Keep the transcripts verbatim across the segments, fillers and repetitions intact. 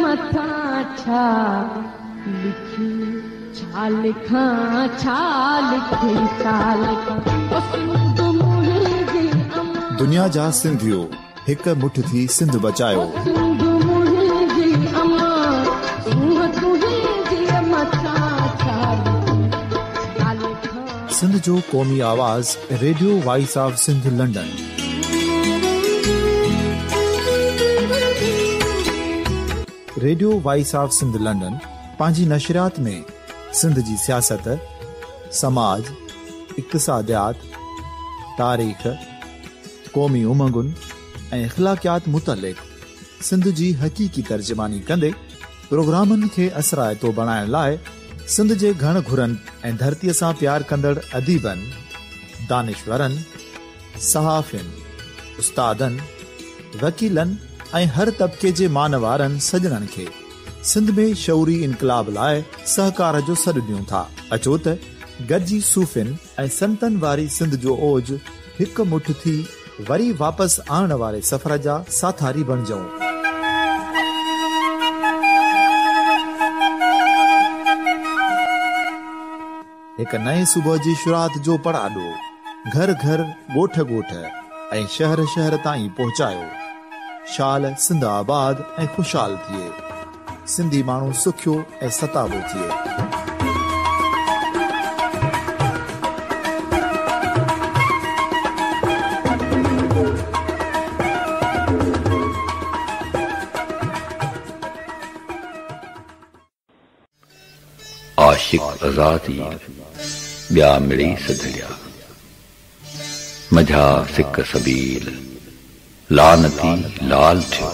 मथां छा लिखी छा लिखां छा लिखी छा लिखां सिंध मुंहिंजी अमां दुनिया जा सिंधियो हिक मुठ थी सिंध बचायो सिंध मुंहिंजी अमां सूंह तुंहिंजी मथां छा लिखी छा लिखां सिंध जो क़ौमी आवाज़ radio voice of Sindh London. Radio voice of Sindh London पंहिंजी नशरियात में सिंध जी सियासत, समाज, इक़्तिसादियात, तारीख़, क़ौमी उमंगुनि ऐं इख़्लाक़ियात मुतलिक़ सिंध जी हक़ीक़ी तर्जुमानी कंदे प्रोग्रामनि खे असराइतो बणाइण लाइ सिंध जे घण घुरनि ऐं धरतीअ सां प्यार कंदड़ अदीबनि, दानिशवरनि, सहाफ़ियुनि, उस्तादनि, वकीलनि ऐं हर तबिके जे मानवारनि सजणनि खे सिंध में शऊरी इनकलाब लाइ सहकार जो सॾु ॾियूं था। अचो त गॾिजी सूफ़ियुनि ऐं संतनि वारी सिंध जो ओज हिक मुठ थी वरी वापसि आणण वारे सफ़र जा साथारी बणिजऊं। हिक नए सुबुह जी शुरूआत जो पड़ाॾो घर घर, ॻोठ ॻोठ ऐं शहर शहर ताईं पहुचायो। शाल सिंध आबाद ऐं खुशहाल थिए, सिंधी माण्हू सुखियो ऐं सताबो थिए। आशिक आज़ादी ॿिया मिड़ी सधलिया, मझा सिक सबील लानती लाल थियो।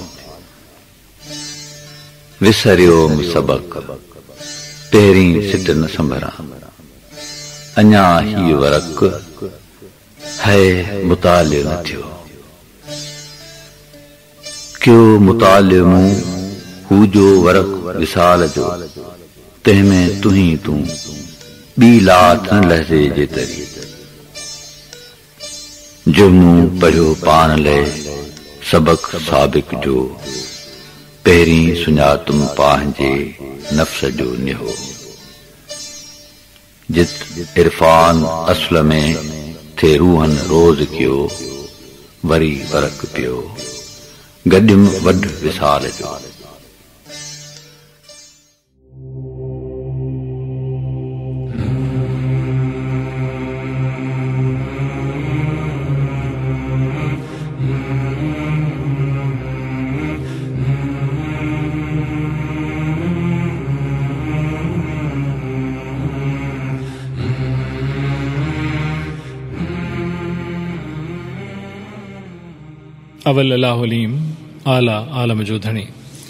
विसरियो सबक पहिरीं सिट न संभरां, अञा ही वरक है मुतालियो न थियो। क्यों मुतालियो मूं हू जो वरक विसाल जो, तंहिंमें तुही तूं ॿी लात न लहजे जेतरी। जो मूं पढ़ियो पान लाइ सबक साबिक जो, पहिरीं सुञातुम पंहिंजे नफ्स जो निहो। जित इरफान असुल में थे रूहन रोज़ कयो, वरी वरक पियो गॾियुम वॾ विसाल जो। अवल अल्लाह अलीम आला आलम जो धणी।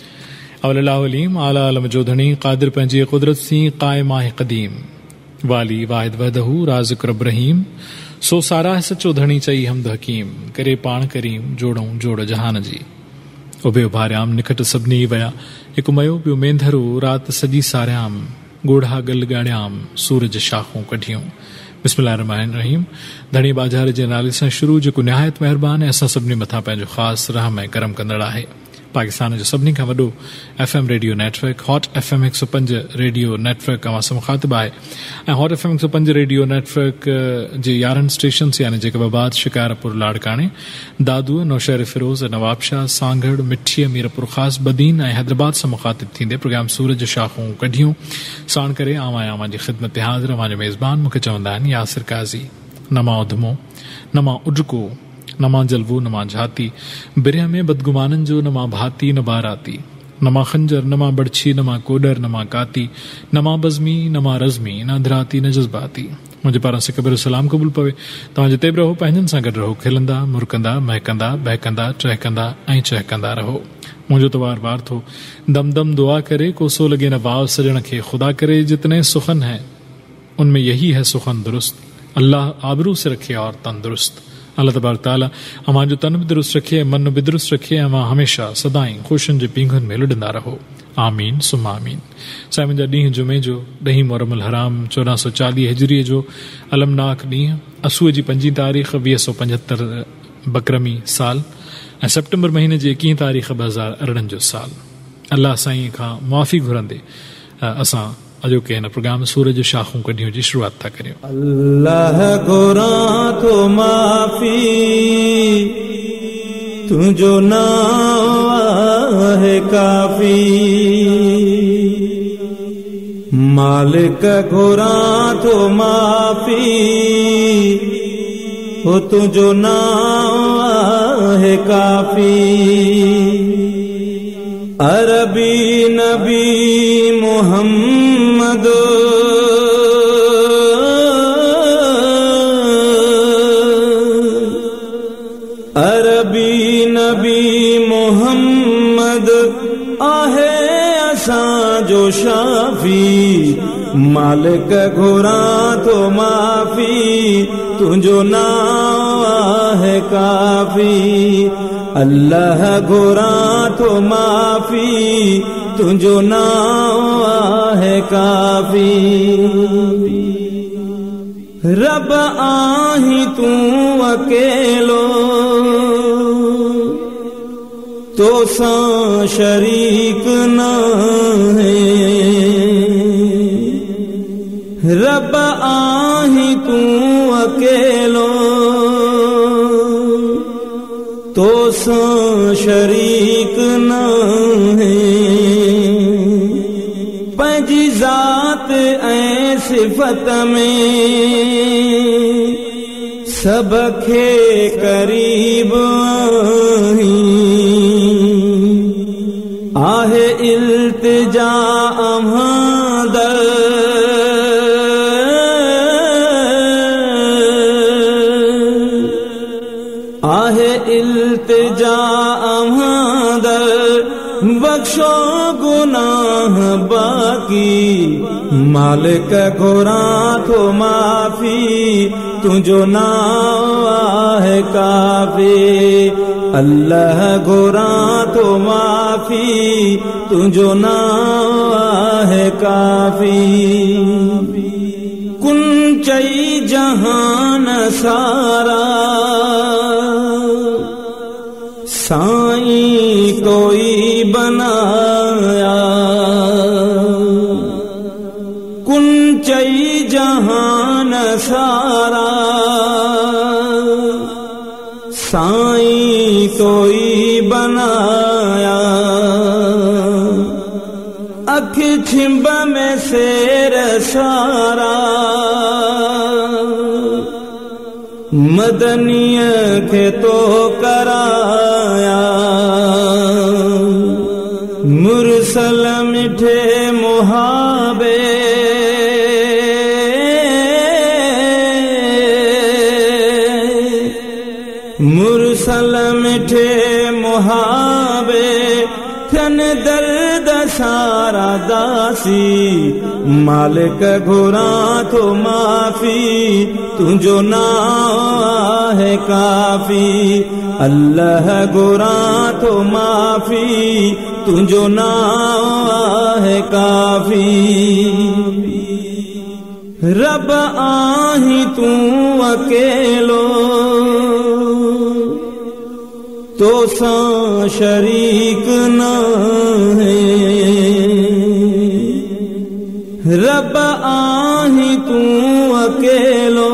अवल अल्लाह अलीम आला आलम जो धणी क़ादिर पंहिंजी कुदरत सी क़ाइम आहे क़दीम, वाली वाहिद वहदहू राज़िक़ रब रहीम। सो सारा सचो धणी चई हमद हकीम, करे पाण करीम जोड़ूं जोड़ जहान जी। उभे उभारियाम निकट सभिनी वया, हिकु मयो पियो मेंधरो रात सॼी सारियाम। ॻोढ़ा गल ॻाणियाम सूरज शाखूं कढियूं। बिस्मिल्लाह रहमान रहीम। धणी बाजार जे नाले सां शुरू, जेको निहायत महिरबान ऐं असां सभिनी मथां पंहिंजो ख़ासि रहम ऐं करम कंदड़ आहे। पाकिस्तान जो सभिनी खां वॾो F M radio network hot F M हिकु सौ पंज रेडियो नेटवर्क अवां सां मुखातिब आहे ऐं हॉट एफ एम हिकु सौ पंज रेडियो नेटवर्क जे यारहनि स्टेशन यानी जैकबाबाद, शिकारपुर, लाड़काणे, दादूअ, नौशहर फिरोज, नवाबशाह, सांगड़, मिठी, मीरपुर ख़ास, बदीन ऐं हैदराबाद सां मुखातिब थींदे प्रोग्राम सूरज शाखूं कढियूं साण करे आवां आवां जी ख़िदमत में हाज़िर। अवां जो मेज़बान मूंखे चवंदा आहिनि यासिर काज़ी। न मां उधमो, न मां उडको, न मां जलवो, न मां झाती, बिरह में बदगुमाननि जो न मां भाती न बाराती। न मां खंजर, न मां बड़छी, न मां कोडर, न मां काती, न मां बज़मी, न मां रज़मी, न अधराती, न जज़्बाती। मुंहिंजे पारां से कबीर सलाम क़बूल पवे। तव्हां जिते बि रहो पंहिंजनि सां गॾु रहो, खिलंदा, मुरकंदा, महकंदा, बहकंदा, चहकंदा ऐं चहकंदा रहो। मुंहिंजो तो वार वार थो दम दम दुआ करे, कोसो लगे न वाव सजण खे। खुदा करे जितने सुखन है उनमें यही है सुखन दुरुस्त। अल्लाह आबरू से रखे और तंदुरुस्त। अल्लाह तबारक ताला अवां जो तन बि दुरुस्त रखे, मन बि दुरुस्त रखे, अवां हमेशा सदाई ख़ुशियुनि जे पींघनि में लुॾंदा रहो। आमीन सुमा आमीन। साईं, मुंहिंजा ॾींहुं जुमे जो ॾहीं मुहर्रम हराम चोॾहं सौ चालीह हिजरीअ जो अलमनाक ॾींहुं, असूअ जी पंजी तारीख़ वीह सौ पंजहतरि बकरमी साल ऐं सेप्टेम्बर महीने जी एकवीह तारीख़ ॿ हज़ार अरिड़हं जो साल। अल्लाह साईं खां माफ़ी घुरंदे असां अॼोके हिन प्रोग्राम सूरज जो शाखूं कढियूं जी शुरूआत था करियूं। अल्लाह घुरां थो माफ़ी तुंहिंजो नाम आहे काफ़ी, मालिक घुरां थो माफ़ी हो तुंहिंजो नाम आहे काफ़ी। अरबी नबी मोहम्मद अरबी नबी मोहम्मद आहे असांजो शाफ़ी, मालिक घुरां थो माफ़ी तुंहिंजो नाम आहे काफ़ी। अल्लाह घुरां थो माफ़ी तुंहिंजो नाम आहे काफ़ी। रब आहीं तूं अकेलो तोसां शरीक न है, रब आहीं तूं अकेलो तोसां शरीक न है। पंहिंजी ज़ात ऐं सिफ़त में सब खे करीब आहे इल्तिजा अहमदर, आहे इल्तिजा अहमदर, बख्शो गुनाह बाकी, मालिक घुरां थो माफ़ी तुंहिंजो नाम आहे काफ़ी। अल्लाह घुरां थो माफ़ी तुंहिंजो नाम आहे काफ़ी। कुन चई जहान सारा साईं कोई बनाया, कुन चई जहान सारा साईं कोई बनाया। अख छिंब में शेर सारा मदनीअ खे तो कराया, मुरसल मिठे मुहाबे मुरसल मिठे मुहाबे थियन दर्द सारा दासी, मालिक घुरां थो माफ़ी तुंहिंजो नाम आहे काफ़ी। अल्लाह घुरां थो माफ़ी तुंहिंजो नाम आहे काफ़ी। रब आहीं तूं अकेलो तोसां शरीक न है, रब आहीं तूं अकेलो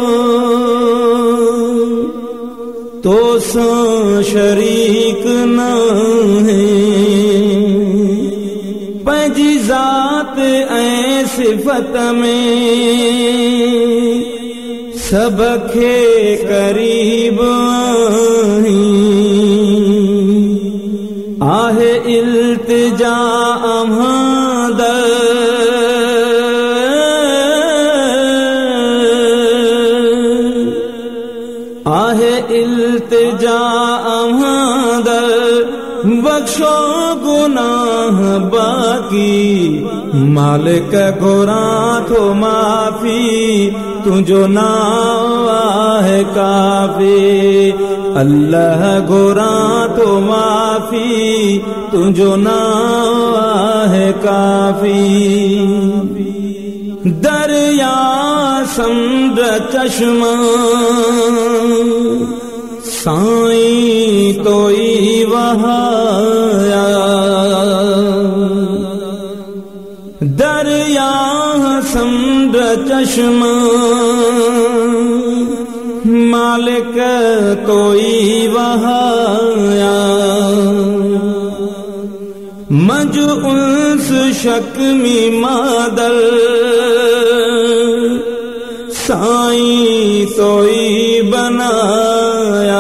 तोसां शरीक न है। पंहिंजी ज़ात ऐं सिफ़त में सब खे करीब आहे इल्तिजा अहमदर, आहे इल्तिजा अहमदर, बख्शो गुनाह बाकी, मालिक घुरां थो माफ़ी तुंहिंजो नाम आहे काफ़ी। अल्लाह घुरां थो माफ़ी तुंहिंजो नाम आहे काफ़ी। दरिया समुंड चश्मा साईं तोई वहाया, दरिया समुंड चश्मा मालिक तोई वहाया मज उस शक्मी मादल साईं तोई बनाया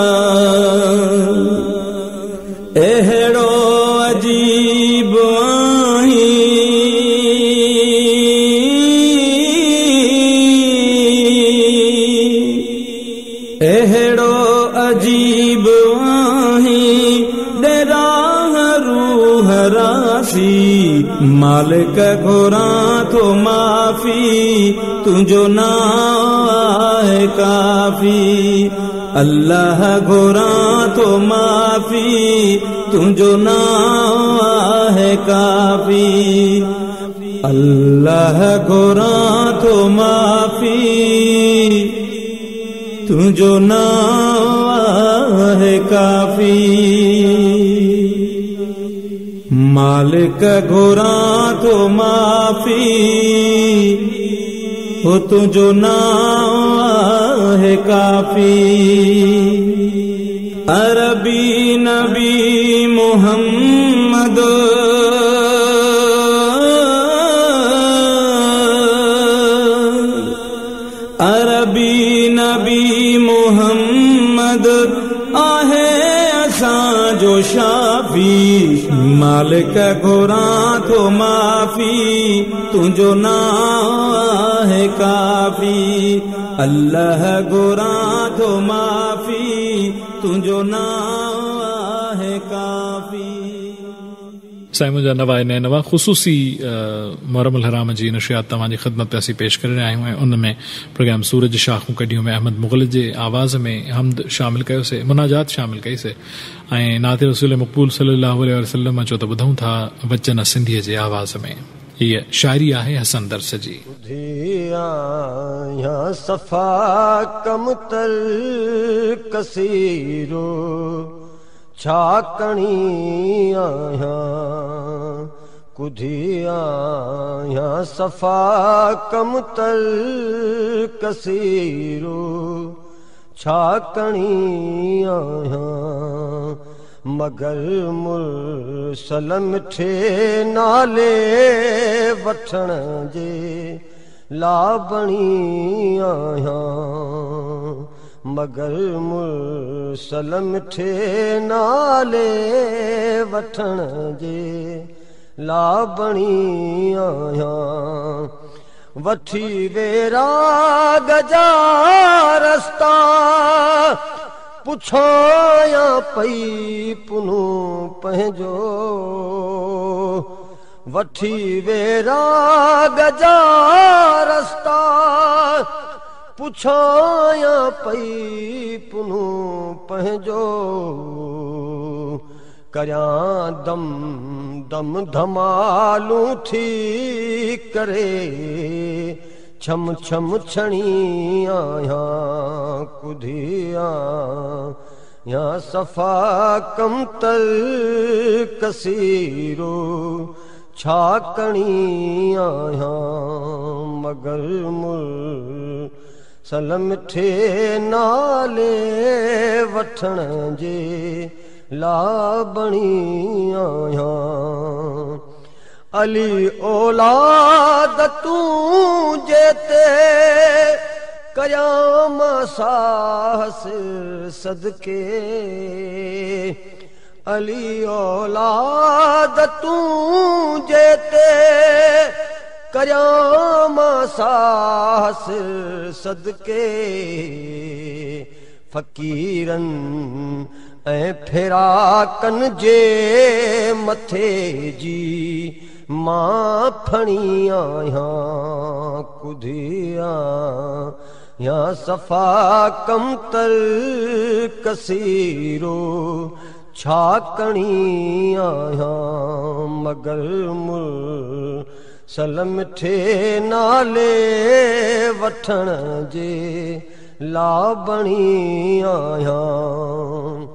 एहड़ो अजीब आही एहड़ो अजीब आही डेरा रूह रासी मालिक घुरा तो माफी तुझो नाम है काफी अल्लाह घुरा तो माफी तुझो नाम है काफी अल्लाह घुरा तो माफी तुझो नाम है काफी मालिक घुरा तो माफी हो तुझो नाम है काफी अरबी नबी मोहम्मद अरबी नबी मोहम्मद आहे असां जो शाफी मालिक घुरा तो माफी तुझो नाम है काफी अल्लाह घुरा तो माफी तुझो नाम है काफी साइमन जा नवा नए नवा ख़ुसूसी मुहर्रम हराम जी नशियात तव्हांजी ख़िदमत में असीं पेश करे रहिया आहियूं। उन में प्रोग्राम सूरज शाखूं कढियूं में अहमद मुग़ल जे आवाज़ में हमद शामिल कयोसीं, मुनाजात शामिल कईसीं ऐं नात रसूल मक़बूल सल्लल्लाहु अलैहि वसल्लम चो त ॿुधूं था वचन सिंधीअ जे आवाज़ में। हीअ शाइरी आहे हसन दर्स जी। सफ़ा कमतर कसीरो छा कणी आहियां कुधी आहियां सफ़ा कमतर कसीरो छा कणी आहियां मगर मुरसल मिठे नाले वठण जे लाबणी आहियां मगर मुरसल मिठे नाले वठण जे लाबणी आहियां वठी वेरा गजा रस्ता पुछाया पई पुनू पंहिंजो वठी वेरा गजा रस्ता पुछाया पई पुनू पंहिंजो करियां दम दम धमालूं थी करे छम छम छणी आहियां कुधिया या सफ़ा कमतर कसीरो छा कणी आहियां मगर मुरसल मिठे नाले वठण जे लाबणी आहियां अली औलाद तूं जेते कयाम साहस सदके अली औलाद तूं जेते कयाम साहस सदके फ़कीरन ऐं फेराकन जे मथे जी मां फणी आहियां कुधिया या सफ़ा कमतर कसीरो छा कणी आहियां मगर मुरसल मिठे नाले वठण जे लाबणी आहियां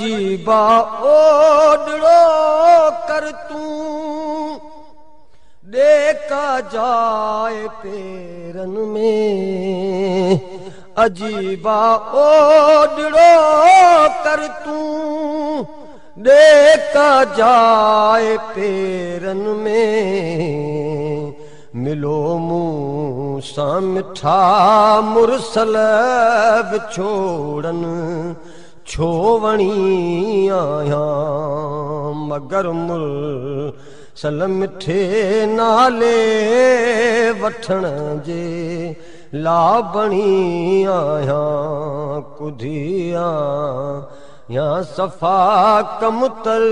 अजीबा ओडड़ो कर तूं ॾेका जाए पेरन में अजीबा ओॾड़ो कर तूं ॾेका जाए पेरन में मिलो मूं सां मिठा मुरसल विछोड़न छो वणी आहियां मगर मुरसल मिठे नाले वठण जे ला बणी आहियां कुधिया या सफ़ा कम तर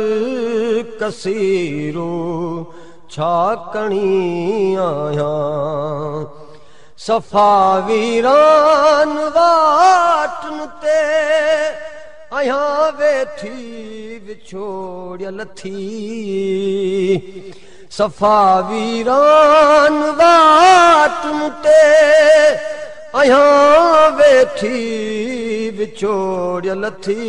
कसीरो छा कणी आहियां सफ़ा वीरान वाटन ते आहियां वेठी विछोड़ियल थी सफ़ा वीरान वाटन ते आहियां वेठी विछोड़ियल थी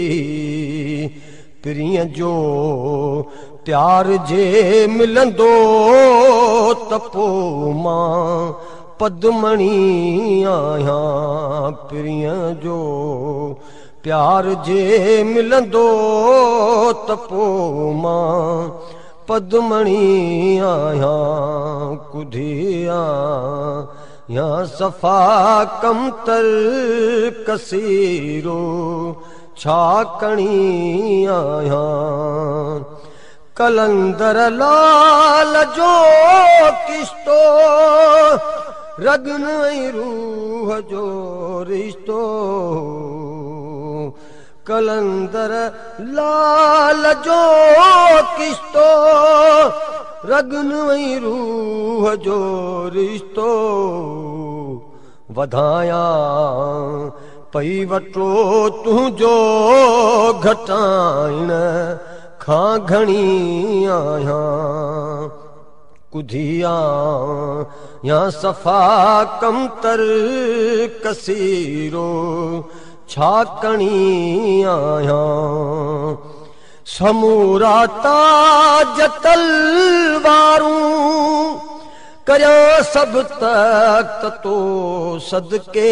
प्रिय जो प्यार जे मिलंदो त पोइ मां पद्मणी आहियां प्रिय जो प्यार जे मिलंदो त पोइ मां पद्मणी आहियां कुधिया या सफ़ा कम तर कसीरो छा कणी आहियां कलंदर लाल जो किस्तो रगन ऐं रूह जो रिश्तो कलंदर लाल जो किस्तो रगन ऐं रूह जो रिश्तो वधाया पई वटो तुंहिंजो घटाइण खां घणी आहियां कुधिया या सफ़ा कम तर कसीरो छा कणी आहियां समूरा ताज तलवारूं करियां सभु तख्त तो सदके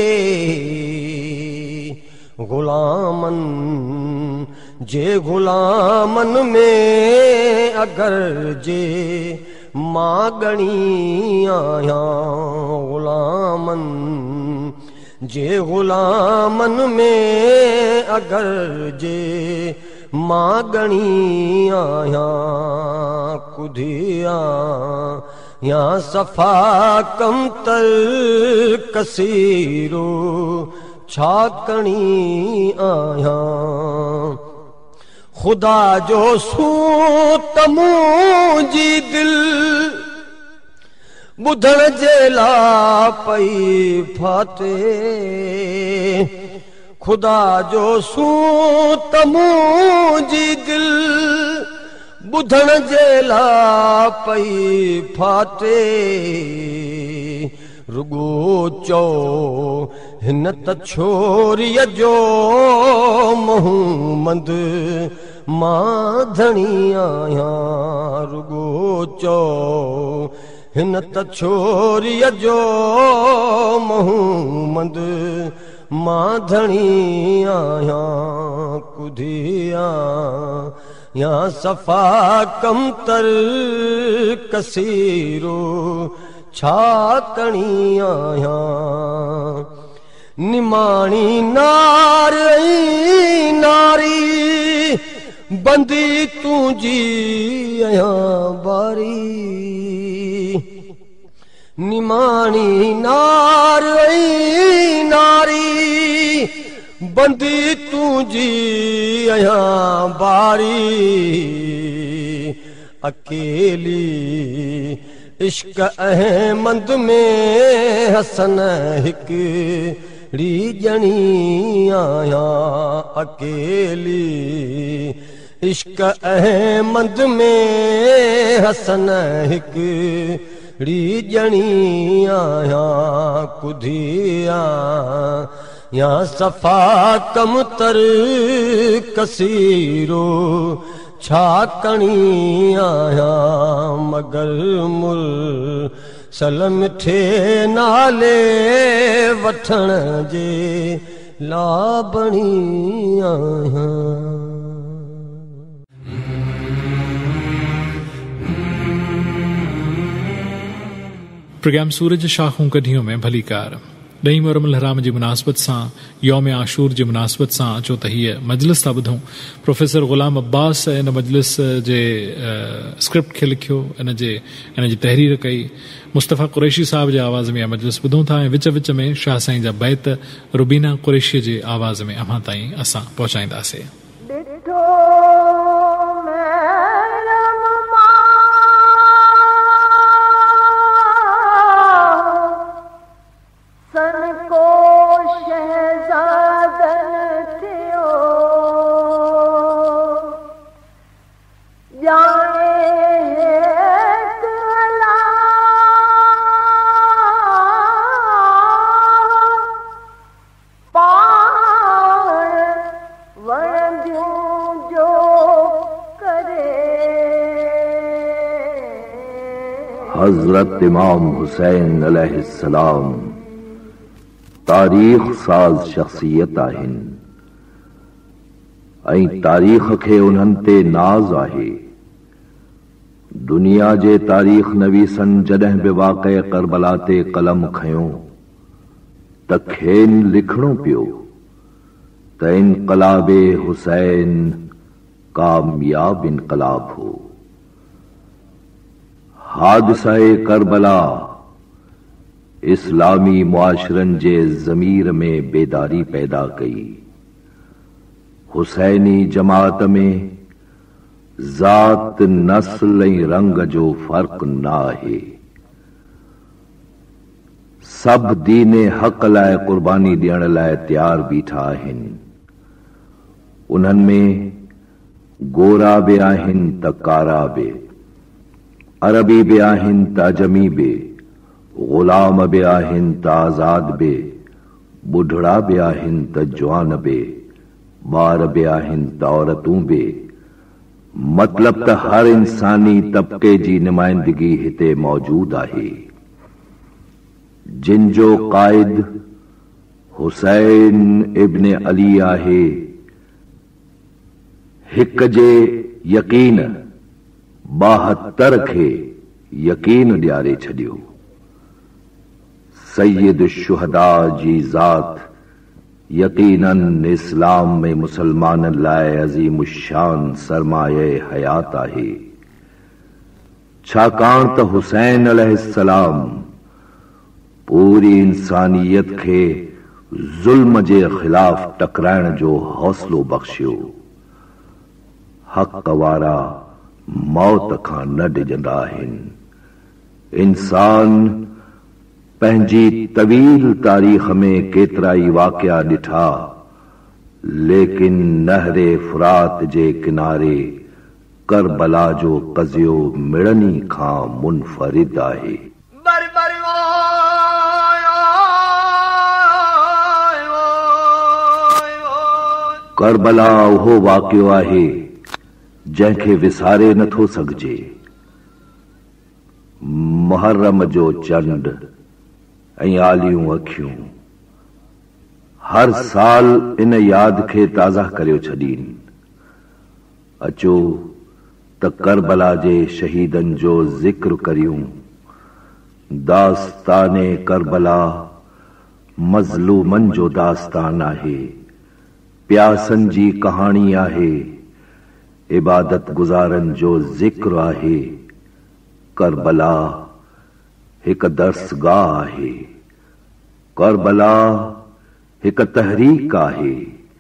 गुलामन जे गुलामन में अगर जे मां गणी आहियां गुलामन जे गुलामन में अगर जे मां गणी आहियां कुधिया या सफ़ा कम तर कसीरो छा कणी आहियां खुदा जो सूत मुंहिंजी दिलि ॿुधण जे ला पई फाटे खुदा जो सूत मुंहिंजी दिलि ॿुधण जे ला पई फाटे रुगो चओ हिन त छोरीअ जो मोहम्मद मां धणी आहियां रुगो चओ हिन त छोरीअ जो मोहम्मद मां धणी आहियां कुधिया या सफ़ा कम तर कसीरो छा कणी आहियां निमाणी नार ऐं नारी बंदी तुंहिंजी आहियां बारी निमाणी नार ऐं नारी बंदी तुंहिंजी आहियां बारी अकेली इश्क अहमद में हसन हिकड़ी ॼणी आहियां अकेली इश्क अहमद में हसन हिकड़ी ॼणी आहियां कुधिया या सफ़ा कम तर कसीरो छा कणी आहियां मगर मुल सलम थे नाले वठण जे लाबणी आहियां। प्रोग्राम सूरज शाखूं कढियूं में भली कार ॾहीं मुहर्रम हराम जी मुनासिबत सां यौम आशूर जी मुनासिबत सां अचो त हीअ मजलिस था ॿुधूं। प्रोफेसर ग़ुलाम अब्बास इन मजलिस जे स्क्रिप्ट खे लिखियो, इन जे इन जी तहरीर कई। मुस्तफ़ा कुरैशी साहब जे आवाज़ में इहा मजलिस ॿुधूं था ऐं विच विच में शाह साईं जा बैत रुबीना कुरैशी जे आवाज़ में अव्हां ताईं असां पहुचाईंदासीं। हजरत इमाम हुसैन अलैहिस्सलाम तारीख़ साज़ शख्सियत आहिनि ऐं तारीख़ खे उन्हनि ते नाज़ आहे। दुनिया जे तारीख़ नवीसन जॾहिं बि वाक़ए करबला ते कलम खयो त खेनि लिखणो पियो त इनक़लाबे हुसैन कामयाब इनक़लाब हो। हादसाए करबला इस्लामी मुआशरन जे ज़मीर में बेदारी पैदा कई। हुसैनी जमात में ज़ात नस्ल ऐं रंग जो फ़र्क़ न आहे। सब दीन हक़ लाइ क़ुर्बानी ॾियण लाइ तैयार बीठा आहिनि। उन्हनि में गोरा बि आहिनि त कारा बि, अरबी बि आहिनि त अजमी बि, ग़ुलाम बि आहिनि त आज़ाद बि, बुढ़ड़ा बि आहिनि त जवान बि, ॿार बि आहिनि त औरतूं बि। मतलब त हर इंसानी तबके जी नुमाइंदगी हिते मौजूद आहे। जिन जो क़ाइद हुसैन इब्न अली आहे, हिक जे यकीन ॿाहत्तर खे यकीन ॾियारे छॾियो। सैयद शुहदा जी ज़ात यकीनन इस्लाम में मुसलमाननि लाइ अज़ीम शान सरमाए हयात आहे। छाकाणि त हुसैन अलैहिस्सलाम पूरी इंसानियत खे ज़ुल्म जे ख़िलाफ़ टकराइण जो हौसलो बख़्शियो। हक़ वारा मौत खां न डिॼंदा आहिनि। इंसान पंहिंजी तवील तारीख़ में केतिरा ई वाक़िया ॾिठा, लेकिन नहरे फ़ुरात जे किनारे करबला जो क़ज़ियो मिड़नी खां मुनफ़रिद आहे। करबला उहो वाक़ियो आहे जंहिंखे विसारे नथो सघिजे। मुहर्रम जो चंड ऐं आलियूं अखियूं हर साल इन याद खे ताज़ा करे छॾीनि। अचो त करबला जे शहीदनि जो ज़िक्र करियूं। दास्ताने करबला मज़लूमनि जो दास्तान आहे, प्यासनि जी कहाणी आहे, इबादत गुज़ारनि जो ज़िक्र आहे। करबला हिक दर्सगाह आहे, करबला हिक तहरीक आहे।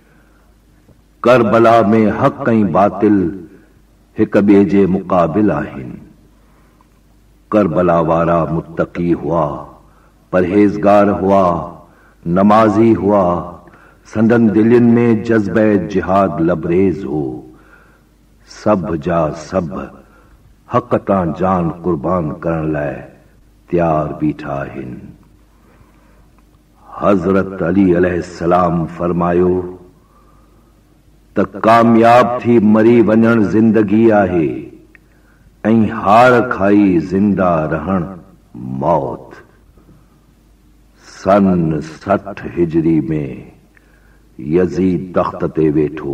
करबला में हक़ ऐं बातिल हिक ॿिए जे मुक़ाबिल आहिनि। करबला वारा मुत्तक़ी हुआ, परहेज़गार हुआ, नमाज़ी हुआ, संदन दिलियुनि में जज़्बे जिहाद लबरेज़ हो। सब जा सब हक़ तां जान कुर्बान करण लाइ तैयार बीठा आहिनि। हज़रत अली अलैहिस्सलाम फरमायो त कामयाब थी मरी वञण ज़िंदगी आहे ऐं हार खाई ज़िंदा रहण मौत। सन सठ हिजरी में यज़ीद तख्त ते वेठो।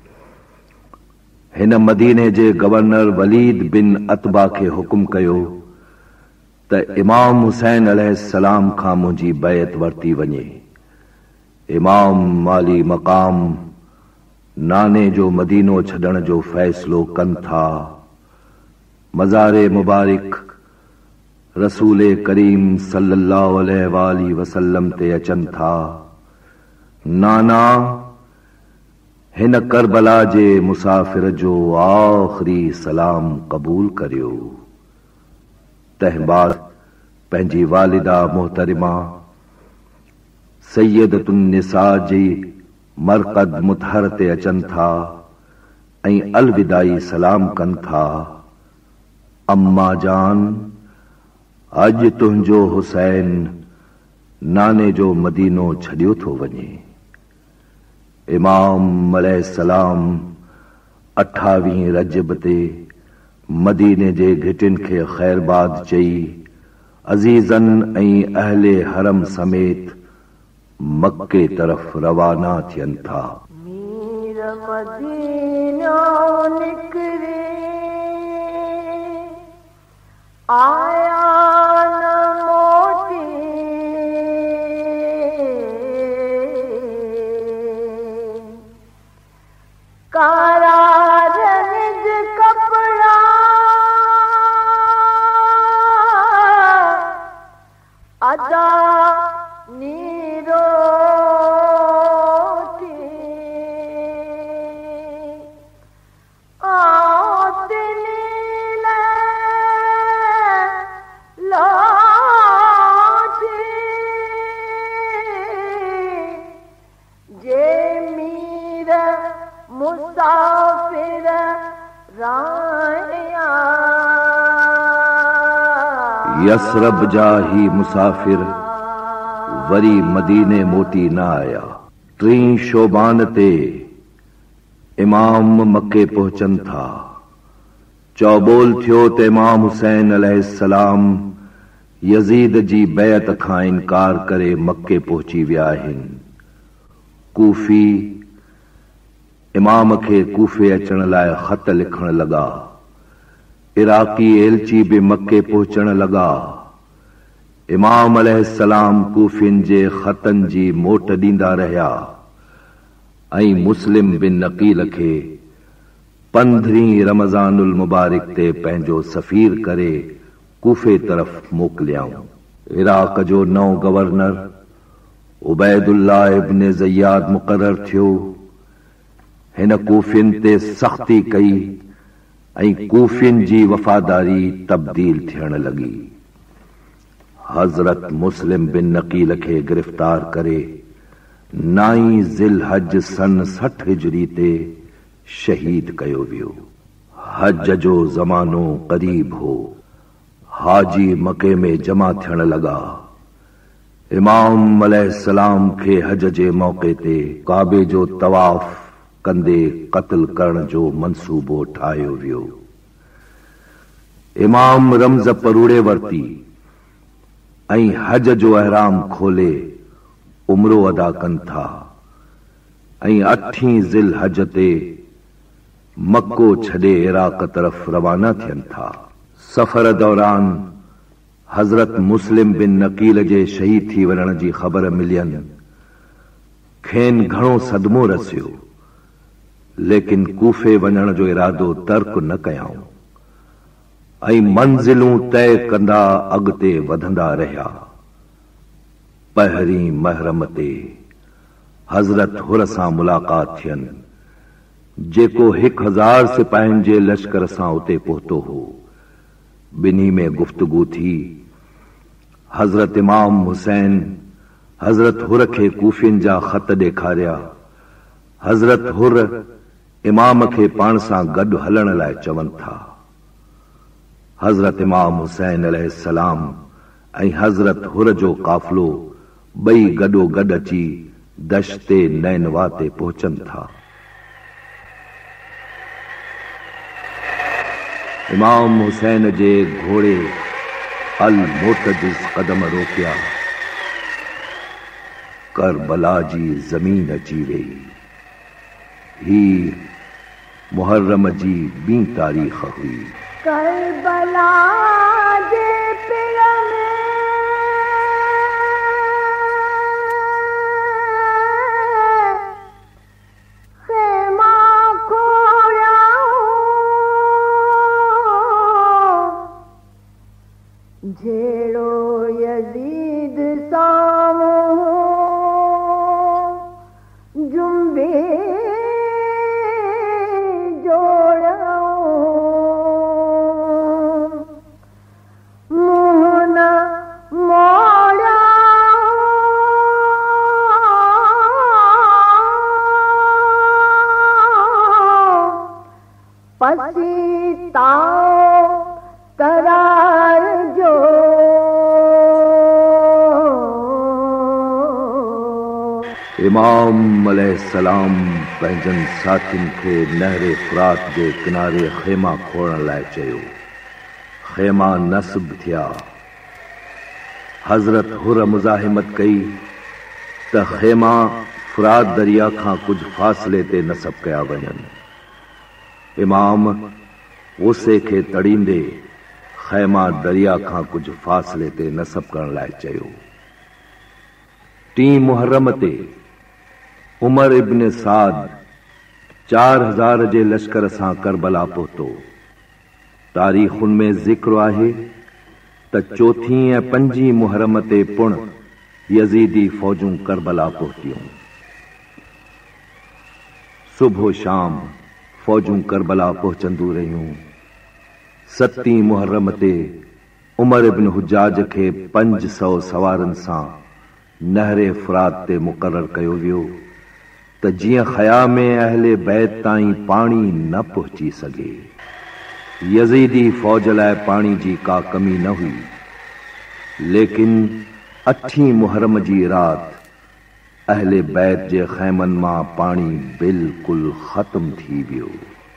हिन मदीने जे गवर्नर वलीद बिन अतबा खे हुकुम कयो त इमाम हुसैन अलैहिस्सलाम खां मुंहिंजी बैत वरती वञे। इमाम माली मकाम नाने जो मदीनो छॾण जो फ़ैसिलो कनि था। मज़ारे मुबारक रसूल करीम सल्लल्लाहु अलैहि वसल्लम ते अचनि था। नाना हिन करबला जे मुसाफ़िर जो आख़िरी सलाम क़बूल करियो। तंहिं पंहिंजी वालिदा मोहतरिमा सैयदतुन निसा जी मरक़द मुतहर ते अचनि था ऐं अलविदाई सलाम कनि था। अम्मा जान, अॼु तुंहिंजो हुसैन नाने जो मदीनो छॾियो थो वञे। इमाम अलैहिस्सलाम अठावीह रजब ते मदीने जे घिटिन खे ख़ैरबाद चई अज़ीज़न ऐं अहले हरम समेत मक्के तरफ़ रवाना थियनि था। मीर मदीनो निकरे आया न मोटी, कारा रंज कपड़ा अदा नीरो मुसाफिर राया। यसरब जा ही मुसाफिर वरी मदीने मोटी न आया। टी शोबान ते इमाम मक्के पहुंचन था। चौबोल थियो त इमाम हुसैन अलैहिस्सलाम यज़ीद जी बैत खां इनकार करे मक्के पहुची विया आहिनि। कूफी इमाम खे कूफे अचण लाइ ख़त लिखण लगा। इराक़ी एलची बि मक्के पहुचण लगा। इमाम अलैहिस्सलाम कूफिन जे ख़तनि जी मोट ॾींदा रहिया ऐं मुस्लिम बिन नक़ील खे पंद्रहीं रमज़ानुल मुबारक ते पंहिंजो सफ़ीर करे कूफे तरफ़ मोकिलियाऊं। इराक़ जो नओं गवर्नर उबैदुल्लाह इब्न ज़ियाद मुक़रर थियो। हिन कूफिन ते सख्ती कई ऐं कूफिन जी वफ़ादारी तब्दील थियण लगी। हज़रत मुस्लिम बिन नक़ील खे गिरफ़्तार करे नाई ज़िल हज सन सठ हिजरी ते शहीद कयो वियो। हज जो ज़मानो क़रीब हो। हाजी मके में जमा थियण लगा। इमाम अलैहिस्सलाम खे हज जे मौक़े ते काबे जो तवाफ़ कंदे क़त्ल करण जो मंसूबो ठाहियो वियो। इमाम रमज़ परूड़े वरती ऐं हज जो अहराम खोले उम्रो अदा कनि था ऐं अठी ज़िल हज ते मक्को छॾे इराक़ तरफ़ रवाना थियनि था। सफ़र दौरान हज़रत मुस्लिम बिन नक़ील जे शहीद थी वञण जी ख़बर मिलियनि। खेनि घणो सदमो रसियो, लेकिन कूफे वञण जो इरादो तर्क न कयाऊं ऐं मंज़िलूं तय कंदा अॻिते वधंदा रहिया। पहिरीं महरम ते हज़रत हुर सां मुलाक़ात थियनि, जेको हिकु हज़ार सिपाहियुनि जे लश्कर सां उते पहुतो हो। ॿिन्ही में गुफ्तगू थी। हज़रत इमाम हुसैन हज़रत हुर खे कूफिन जा ख़त ॾेखारिया। हज़रत हुर इमाम खे पाण सां गॾु हलण लाइ चवनि था। हज़रत इमाम हुसैन अलैहिस्सलाम ऐं हज़रत हुर जो काफ़िलो ॿई गॾो गॾु अची दश्ते नैनवा ते पहुचनि था। इमाम हुसैन जे घोड़े अल मोतजिस कदम रोकिया, करबला जी ज़मीन अची वई। ही मुहर्रम जी ॿी तारीख़ हुई। करबला जे पिण में ख़ैमा खोड़ियाऊं, जहिड़ो यज़ीद साम्हूं जुंबे करार जो इमाम अलैहिस्सलाम पंहिंजनि साथियुनि खे नहरे फ़ुरात जे किनारे ख़ैमा खोड़ण लाइ चयो। ख़ैमा नस्ब थिया। हज़रत हुर मुज़ाहिमत कई त ख़ैमा फ़ुरात दरिया खां कुझु फ़ासिले ते नस्ब कया वञनि। इमाम गुस्से खे तड़ींदे ख़ैमा दरिया खां कुझु फ़ासिले ते नस्ब करण लाइ चयो। टी मुहर्रम ते उमर इब्न साद चार हज़ार जे लश्कर सां करबला पहुतो। तारीख़ुनि में ज़िक्र आहे त चोथीं ऐं पंजी मुहर्रम ते पुण यज़ीदी फ़ौजूं करबला पहुतियूं। सुबह शाम फ़ौजूं करबला पहुचंदियूं रहियूं। सतीं मुहर्रम ते उमर इब्न हुज्जाज खे पंज सौ सवारनि सां नहरे फ़ुरात ते मुक़रर कयो वियो त जीअं ख़या में अहले बैत ताईं पाणी न पहुची सघे। यज़ीदी फ़ौज लाइ पाणी जी का कमी न हुई, लेकिन अठीं मुहर्रम जी रात अहले बैत जे ख़ैमनि मां पाणी बिल्कुलु ख़त्म थी वियो।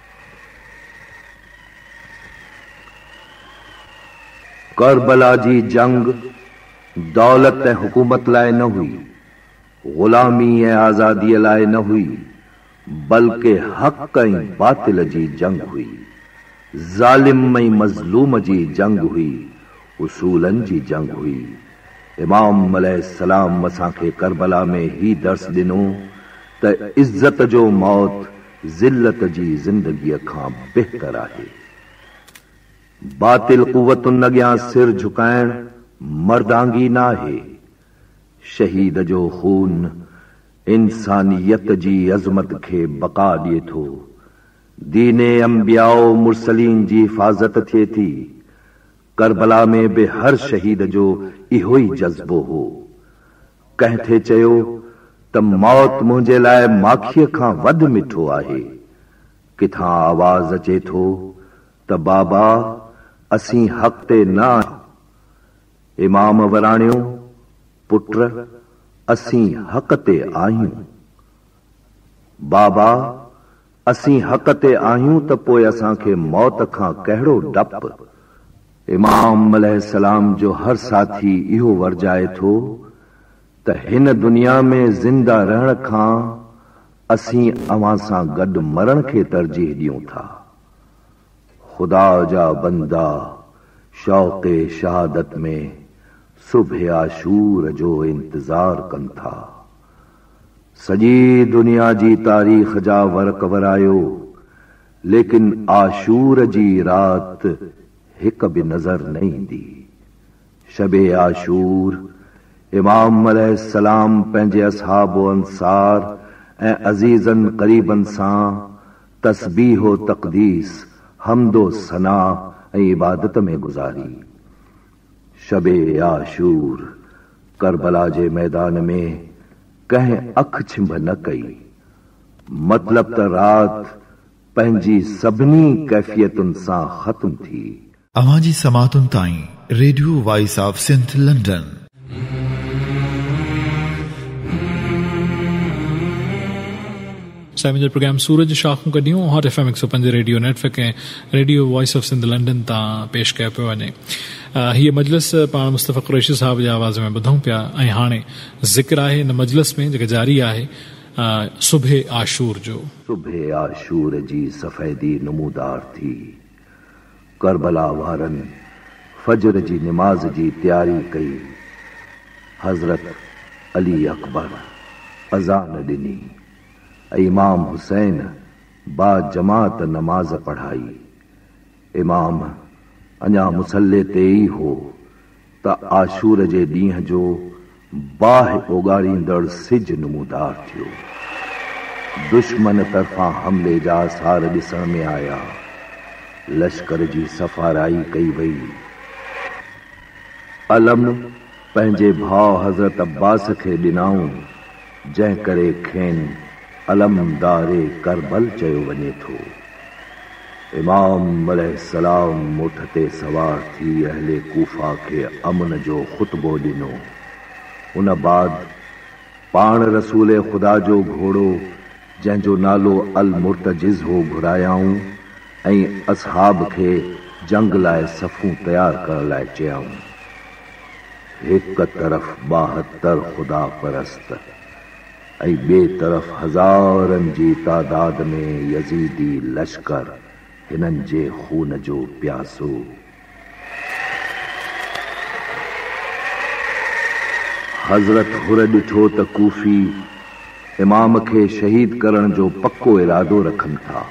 करबला जी जंग दौलत ऐं हुकूमत लाइ न हुई, ग़ुलामी ऐं आज़ादीअ लाइ न हुई, बल्कि हक़ ऐं बातिल जी जंग हुई। ज़ालिम ऐं मज़लूम जी जंग हुई, उसूलनि जी जंग हुई। इमाम अलैहिस्सलाम असांखे करबला में ही दर्स ॾिनो त इज़्ज़त जो मौत ज़िल्लत जी ज़िंदगीअ खां बहितर आहे। बातिल क़ुव्वतुनि अॻियां सिर झुकाइण मर्दांगी नाहे। शहीद जो खून इंसानियत जी अज़मत खे बक़ा ॾिए थो। दीने अंबियाओ मुरसलीन जी हिफ़ाज़त थिए थी। करबला में बि हर शहीद जो इहो ई जज़्बो हो। कंहिं थे चयो त मौत मुंहिंजे लाइ माखीअ खां वधि मिठो आहे। किथां आवाज़ अचे थो त बाबा असीं हक़ ते न आहियूं। इमाम वराणियो, पुट असीं हक़ ते आहियूं। बाबा असीं हक़ ते आहियूं त पोइ असांखे मौत खां कहिड़ो डपु। इमाम अलैहिस्सलाम जो हर साथी इहो वर्जाए थो त हिन दुनिया में ज़िंदा रहण खां असीं अवां सां गॾु मरण खे तरजीह ॾियूं था। खुदा जा बंदा शौक़े शहादत में सुबह आशूर जो इंतजार कनि था। सॼी दुनिया जी तारीख़ जा वर्क वरायो, लेकिन आशूर जी रात हिक बि नज़र न ईंदी। शबे आशूर इमाम अलैहिस्सलाम पंहिंजे असहाब व अंसार ऐं अज़ीज़न क़रीबन सां तस्बीह व तक़दीस, हमदो सना ऐं इबादत में गुज़ारी। शबे आशूर करबला जे मैदान में कंहिं अख छिंभ न कई। मतलब त रात पंहिंजी सभिनी कैफ़ियतुनि सां ख़त्म थी। अवां जी समातुनि ताईं radio voice of Sindh London. साइमन जो प्रोग्राम सूरज शाखूं कढियूं हॉट एफ एम एक सौ पंज रेडियो नेटवर्क ऐं radio voice of Sindh London तां पेश कयो पियो वञे। हीअ मजलिस पाण मुस्तफ़ा कुरैशी साहब जे आवाज़ में ॿुधूं पिया ऐं हाणे ज़िक्र आहे हिन मजलिस में जेका जारी आहे सुबह आशूर जो। सुबह आशूर जी सफ़ेदी नमूदार थी, करबला वारनि फजर जी निमाज़ जी तैयारी कई। हज़रत अली अकबर अज़ान ॾिनी, इमाम हुसैन बा जमात नमाज पढ़ाई। इमाम अञा मुसल्ले ते ई हो त आशूर जे ॾींहं जो बाहि ओगाड़ींदड़ सिज नमूदार थियो। दुश्मन तरफ़ां हमले जा आसार ॾिसण में आया। लश्कर जी सफ़ाराई कई वई। अलम पंहिंजे भाउ हज़रत अब्बास खे ॾिनाऊं, जंहिं करे खेनि अलमदारे करबल चयो वञे थो। इमाम अलैहिस्सलाम ऊठ ते सवार थी अहले कूफा खे अमन जो ख़ुतबो ॾिनो। उन बाद पाण रसूल ख़ुदा जो घोड़ो, जंहिंजो नालो अल मुर्तजिज़ हो, घुरायाऊं ऐं असहाब खे जंग लाइ सफ़ूं तयार करण लाइ चयाऊं। हिक तरफ़ ॿाहतरि ख़ुदा परस्त ऐं ॿिए तरफ़ हज़ारनि जी तादाद में यज़ीदी लश्कर, हिननि जे खून जो प्यासो। हज़रत हुर ॾिठो त कूफी इमाम खे शहीद करण जो पक्को इरादो रखनि था,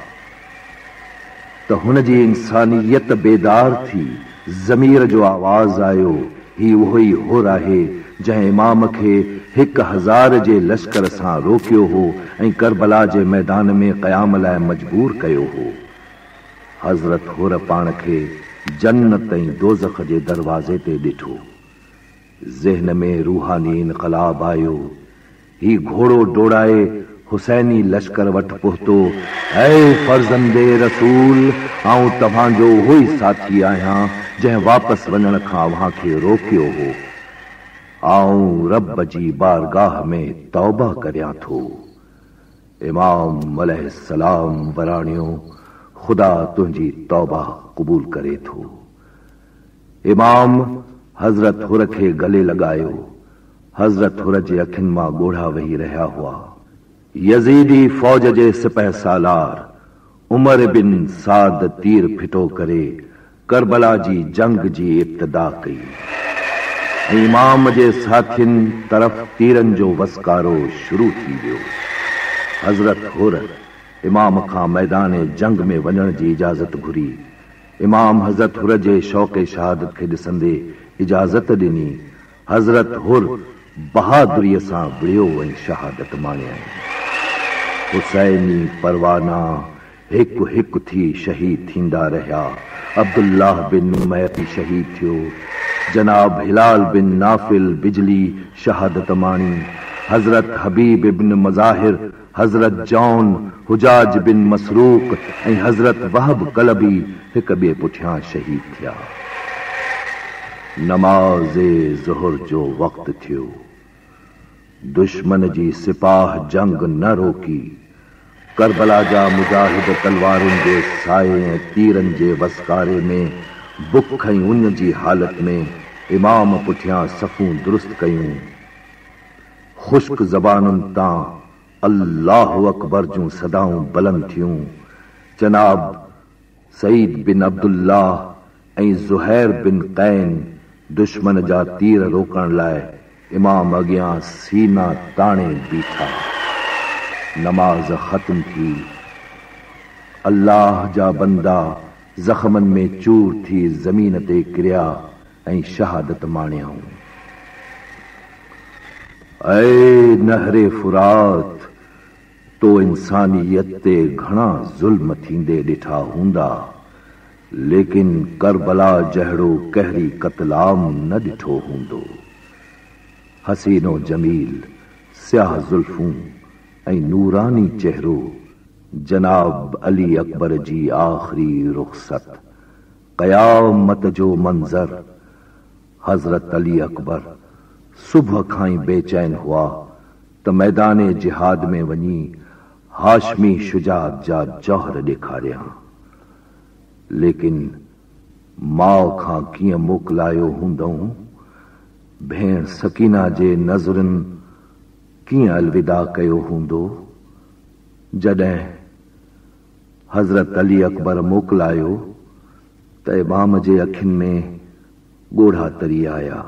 त हुन जी इंसानियत बेदार थी ज़मीर जो आवाज़ आयो। ही उहो ई हुर आहे जंहिं इमाम खे हिकु हज़ार जे लश्कर सां रोकियो हो ऐं करबला जे मैदान में क़याम लाइ मजबूर कयो हो। हज़रत हुर पाण खे जन्नत ऐं दोज़ख जे दरवाज़े ते ॾिठो। ज़हन में रूहानी इनक़लाब आयो। ही घोड़ो डोड़ाए हुसैनी लश्कर वटि पहुतो। ऐ फर्ज़ंदे रसूल, आऊं तव्हांजो उहो ई साथी आहियां जंहिं वापसि वञण खां अव्हां खे रोकियो हो। आऊं रब जी बारगाह में तौबा करियां थो। इमाम अलैहिस्सलाम वराणियो, ख़ुदा तुंहिंजी तौबा क़बूल करे थो। इमाम हज़रत हुर खे गले लॻायो। हज़रत हुर जे अखियुनि मां ॻोढ़ा वही रहिया हुआ। यज़ीदी फ़ौज जे सिपह सालार उमर बिन साद तीर फिटो करे करबला जी जंग जी इब्तिदा कई। इमाम जे साथियुनि तरफ़ तीरनि जो वसकारो शुरू थी वियो। हज़रत हुर इमाम खां मैदान जंग में वञण जी इजाज़त घुरी। इमाम हज़रत हुर जे शौक़ शहादत खे ॾिसंदे इजाज़त ॾिनी। हज़रत हुर बहादुरीअ सां विड़ियो ऐं शहादत माणियाई। हुसैनी परवाना हिकु हिकु थी शहीद थींदा रहिया। अब्दुल्लाह बिन उमैर शहीद थियो। जनाब हिलाल बिन नाफिल बिजली शहादत माणी। हज़रत हबीब इब्न मज़ाहिर, हज़रत जौन, हुजाज बिन मसरूक ऐं हज़रत वहब कलबी हिक ॿिए पुठियां शहीद थिया। नमाज़ ज़ुहर जो वक़्तु थियो। दुश्मन जी सिपाह जंग न रोकी। करबला जा मुजाहिद तलवारुनि जे साए ऐं तीरनि जे वसकारे में बुख ऐं उन जी हालत में इमाम पुठियां सफ़ूं दुरुस्त कयूं। ख़ुश्क ज़बानुनि तां अल्लाहु अकबर जूं सदाऊं बुलंद थियूं। जनाब सईद बिन अब्दुल्लाह ऐं ज़ुहैर बिन कैन दुश्मन जा तीर रोकण लाइ इमाम अॻियां सीना ताणे बीठा। नमाज़ ख़त्म थी। अल्लाह जा बंदा ज़ख़्मनि में चूर थी ज़मीन ते किरिया ऐं शहादत माणियाऊं। ऐ नहरे फुरात, तो इंसानियत ते घणा ज़ुल्म थींदे ॾिठा हूंदा, लेकिन करबला जहिड़ो कहरी क़त्लाम न ॾिठो हूंदो। हसीनो जमील, स्याह ज़ुल्फूं ऐं नूरानी चेहरो, जनाब अली अकबर जी आख़िरी रुख़सत, क़यामत जो मंज़र। हज़रत अली अकबर सुबह खां ई बेचैन हुआ त मैदान जिहाद में वञी हाशमी शुजात जा जौहर ॾेखारियां, लेकिन माउ खां कीअं मोकिलायो हूंदऊं, भेण सकीना जे नज़रनि कीअं अलविदा कयो हूंदो। जॾहिं हज़रत अली अकबर मोकिलायो त इमाम जे अखियुनि में ॻोढ़ा तरी आया।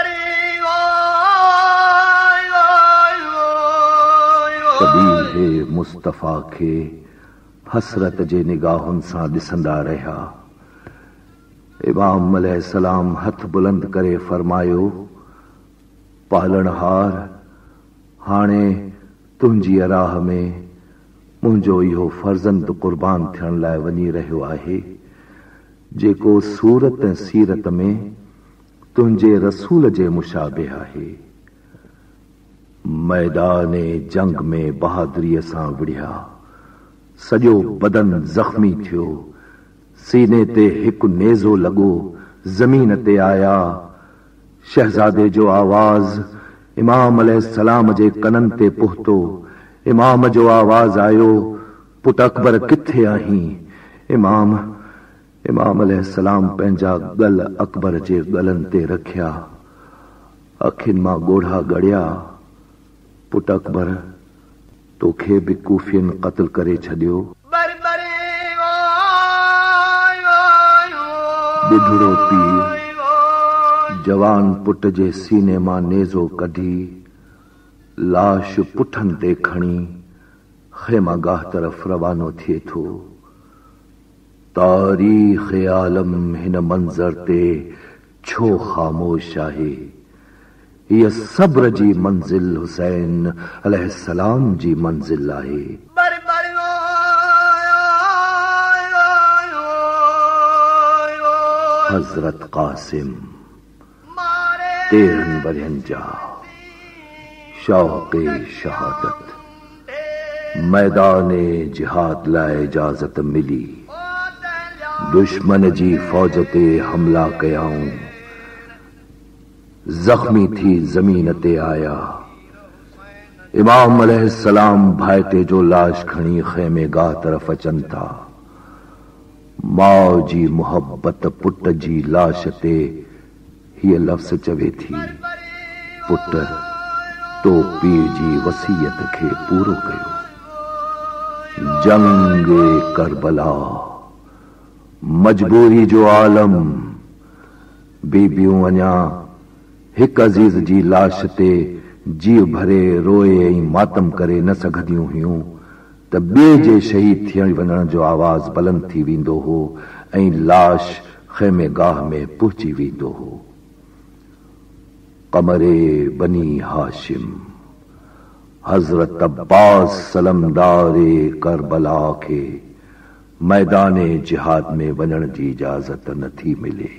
कबीर मुस्तफ़ा खे हसरत जे निगाहुनि सां ॾिसंदा रहिया। इमाम अलैहिस्सलाम हथ बुलंद करे फरमायो, पालणहार, हाणे तुंहिंजी राह में मुंहिंजो इहो फर्ज़ंद क़ुर्बान थियण लाइ वञी रहियो आहे, जेको सूरत ऐं सीरत में तुंहिंजे रसूल जे मुशाबिह आहे। मैदाने जंग में बहादुरीअ सां विढ़िया, सॼो बदन ज़ख्मी थियो, सीने ते हिकु नेज़ो लॻो, ज़मीन ते आया। शहज़ादे जो आवाज़ इमाम अलैहिस्सलाम जे कननि ते पहुतो। इमाम जो आवाज़ आयो, पुट अकबर किथे आहीं? इमाम इमाम अलैहिस्सलाम पंहिंजा गल अकबर जे गलनि ते रखिया, अखियुनि मां ॻोढ़ा ॻड़िया। पुट अकबर, तोखे बि कूफियन क़त्ल करे छॾियो। बुढ़ड़ो पीर जवान पुट जे सीने मां नेज़ो कढी लाश पुठनि ते खणी ख़ैमागाह तरफ़ रवानो थिए थो। तारीख़ आलम हिन मंज़र ते छो ख़ामोश आहे? हीअ सब्र जी मंज़िल हुसैन अलैहिस्सलाम जी मंज़िल आहे। हज़रत क़ासिम तेरहं वरियनि जा शौक़े शहादत। मैदाने जिहाद लाइ इजाज़त मिली, दुश्मन जी फौज ते हमला कयाऊं, ज़ख्मी थी ज़मीन ते आया। इमाम अलैहिस्सलाम भाइटे जो लाश खणी ख़ैमेगाह तरफ़ अचनि था। माउ जी मोहब्बत पुट जी लाश ते हीअ लफ़्ज़ चवे थी, पुट तो पीर जी वसीयत खे पूरो कयो। जंगे करबला, मजबूरी जो आलम। बीबियूं अञा हिक अज़ीज़ जी लाश ते जीव भरे रोए ऐं मातम करे न सघंदियूं हुयूं त ॿिए जे शहीद थियण वञण जो आवाज़ बुलंद थी वेंदो हो ऐं लाश ख़ैमेगाह में पहुची वेंदो हो। कमरे बनी हाशिम, हज़रत अब्बास सलमदारे करबला खे मैदाने जिहाद में वञण जी इजाज़त न थी मिले।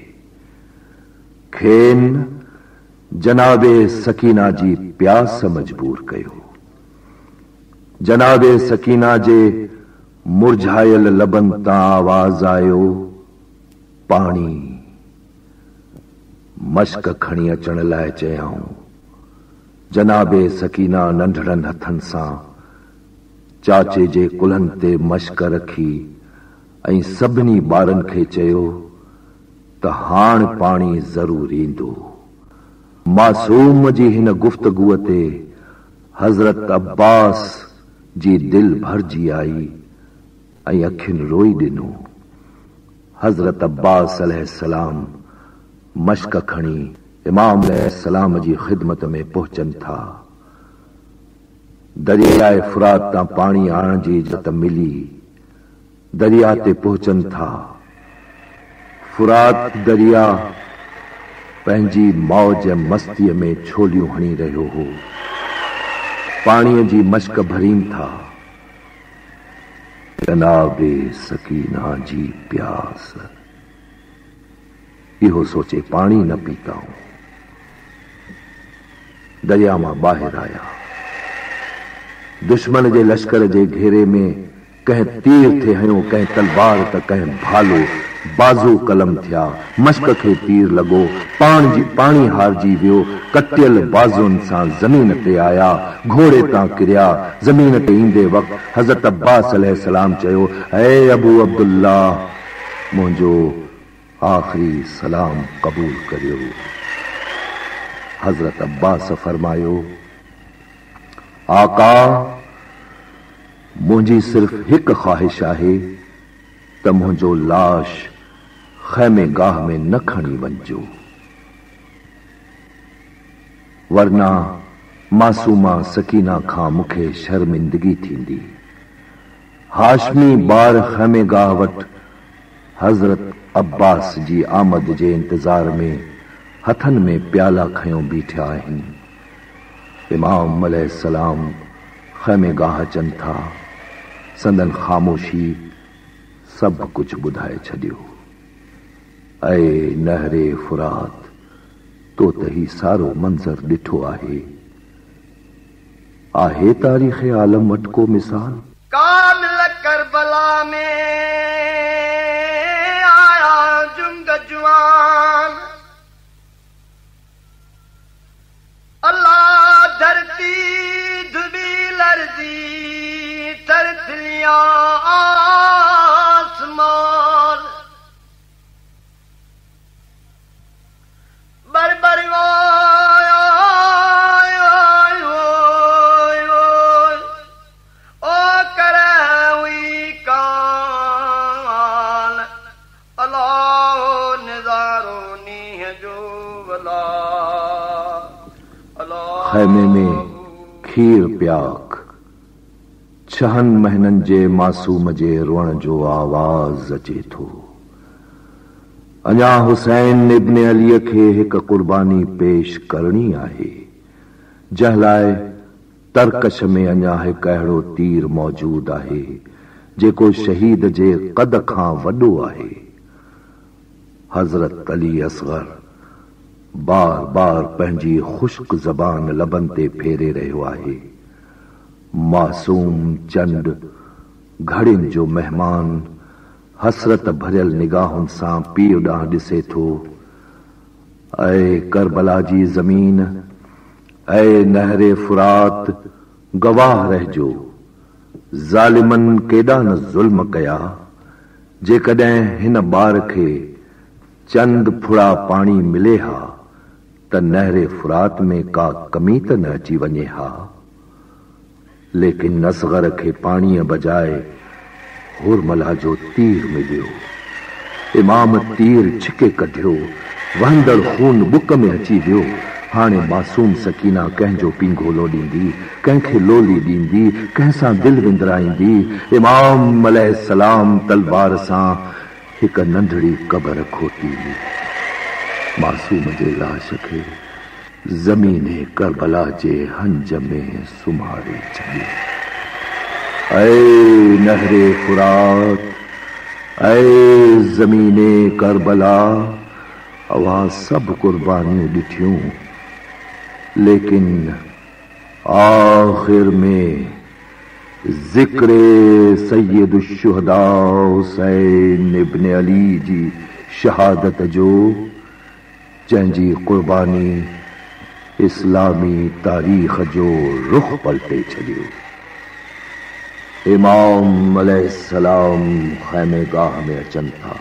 खेन जनाबे सकीना जी प्यास मजबूर कयो। जनाबे सकीना जे मुरझायल लबन तां आवाज़ आयो, पाणी। मश्क खणी अचण लाइ चयाऊं। जनाबे सकीना नंढड़नि हथनि सां चाचे जे कुल्हनि ते मश्क रखी ऐं सभिनी ॿारनि खे चयो त हाण पाणी ज़रूर ईंदो। मासूम जी हिन गुफ़्तगूअ ते हज़रत अब्बास जी दिल भरजी आई ऐं अखियुनि रोई ॾिनो। हज़रत अब्बास अलैहिस्सलाम मश्क खणी इमाम अलैहिस्सलाम जी ख़िदमत में पहुचनि था। दरियाए फ़ुरात तां पाणी आणण जी इजाज़त मिली। दरिया ते पहुचनि था। फ़ुरात दरिया पंहिंजी मौज मस्तीअ में छोलियूं हणी रहियो हो। पाणीअ जी मश्क भरीनि था। जनाबे सकीना जी प्यास। इहो सोचे पाणी न पीताऊं। दरिया मां ॿाहिरि आया। दुश्मन जे लश्कर जे घेरे में कंहिं तीर थे हयो, कंहिं तलवार त कंहिं भालो बाज़ू कलम थिया, मश्क खे तीर लॻो, पाण जी पाणी हारजी वियो, कटियल बाज़ुनि सां ज़मीन ते आया, घोड़े तां किरिया। ज़मीन ते ईंदे वक़्तु हज़रत अब्बास अलैहिस्सलाम चयो, ऐ अबू अब्दुल्ला, मुंहिंजो आख़िरी सलाम क़बूल करियो। हज़रत अब्बास फरमायो, आका, मुंहिंजी सिर्फ़ हिकु ख़्वाहिश आहे त मुंहिंजो लाश ख़ैमे गाह में न खणी वञिजो, वरना मासूमा सकीना खां मूंखे शर्मिंदगी थींदी। हाशमी ॿार ख़ैमे गाह वटि हज़रत अब्बास जी आमद जे इंतज़ार में हथनि में प्याला खयों बीठा आहिनि। इमाम अलैहिस्सलाम ख़ैमे गाह अचनि था, संदन ख़ामोशी सभु कुझु ॿुधाए छॾियो। ऐं नहरे फुरात, तो त ही सारो मंज़र ॾिठो आहे। आहे तारीख़ आलम वटि को मिसाल? कामिल करबला में आया जुंग जवान, अल्लाह धरती धुबी लर्जी तरसलिया आसमान, बरबर ओ करे हुई कान, अल्लाह नजारो नीह जो वला। खैमे में खीर प्याक, छहनि महीननि जे मासूम जे रुअण जो आवाज़ अचे थो। अञा हुसैन इब्न अलीअ खे हिकु कुर्बानी पेश करणी आहे, जंहिं लाइ तरकश में अञा हिकु अहिड़ो तीर मौजूद आहे जेको शहीद जे कद खां वॾो आहे। हज़रत अली असग़र बार बार पंहिंजी ख़ुश्क ज़बान लबनि ते फेरे रहियो आहे। मासूम चंड घड़ियुनि जो मेहमान हसरत भरियल निगाहुनि सां पीउ ॾांहुं ॾिसे थो। ऐं करबला जी ज़मीन, ऐं नहरे फुरात, गवाह रहिजो, ज़ालिमनि केॾा न ज़ुल्म कया। जेकॾहिं हिन ॿार खे चंद फुड़ा पाणी मिले हा त नहरे फुरात में का कमी त न अची वञे हा, लेकिन असग़र खे पाणीअ बजाए हुरमला जो तीर मिलियो। इमाम तीर छिके कढियो, वहंदड़ खून बुक में अची वियो। हाणे मासूम सकीना कंहिंजो पींघो लोॾींदी, कंहिंखे लोली ॾींदी, कंहिंसां दिलि विंदराईंदी। इमाम अलैहिस्सलाम तलवार सां हिकु नंढड़ी क़बर खोटी, मासूम जे लाश खे ज़मीने करबला जे हंज में सुम्हारे छॾियो। ऐ नहरे फुरात, ऐ ज़मीने करबला, अवा सभु कुर्बानियूं ॾिठियूं, लेकिन आख़िर में ज़िक्र सैयद शुहदा हुसैन इब्न अली जी शहादत जो, जंहिंजी कुर्बानी इस्लामी तारीख़ जो रुख पलटे छॾियो। इमाम अलैहिस्सलाम ख़ैमे गाह में अचनि था।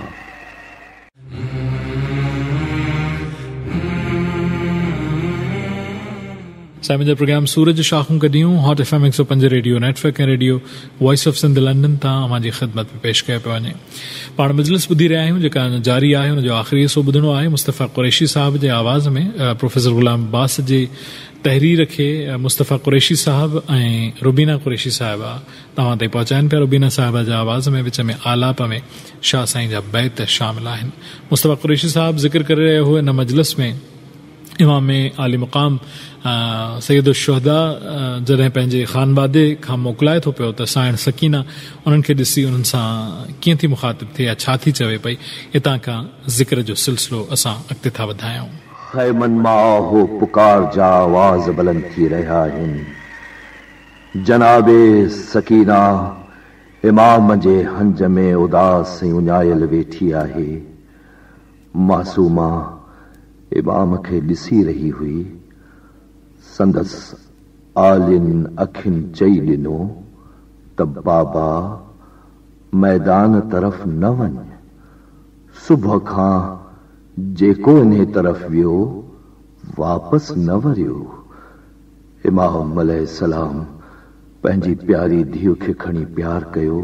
साइमन प्रोग्राम सूरज शाखूं कढियूं हॉट एफ एम एक सौ पंज रेडियो नेटवर्क ऐं radio voice of Sindh London तां अवां जी ख़िदमत में पेश कयो पियो वञे। पाण मजलिस ॿुधी रहिया आहियूं जेका जारी आहे, हुनजो आख़िरी हिसो ॿुधणो आहे मुस्तफ़ा क़ुरैशी साहब जे आवाज़ में। प्रोफेसर ग़ुलाम अब्बास जे तहरीर खे मुस्तफ़ा क़ुरैशी साहब ऐं रुबीना क़ुरैशी साहिबा तव्हां ताईं पहुचाइनि पिया। रुबीना साहिबा जे आवाज़ में विच में आलाप में शाह साईं जा बैत शामिल आहिनि। मुस्तफ़ा क़ुरैशी साहब ज़िक्र करे रहिया हुए हिन मजलिस में इमाम आली मुक़ाम सैयद शुहदा जॾहिं पंहिंजे ख़ानवादे खां मोकिलाए थो पियो त साइण सकीना उन्हनि खे ॾिसी उन्हनि सां कीअं थी मुखातिब थिए या छा थी चवे पई, हितां खां ज़िक्र जो सिलसिलो असां अॻिते था वधायूं। खैमन मां हो पुकार जा आवाज़ बुलंद थी रहिया आहिनि। जनाबे सकीना इमाम जे हंज में उदास ऐं उञायल वेठी आहे। मासूमा इमाम खे ॾिसी रही हुई। संदसि आलिन अखियुनि चई ॾिनो त बाबा मैदान तरफ़ न वञ। सुबुह खां जेको इन तरफ़ वियो वापसि न वरियो। इमाम अलैहिस्सलाम पंहिंजी प्यारी धीउ खे खणी प्यार कयो।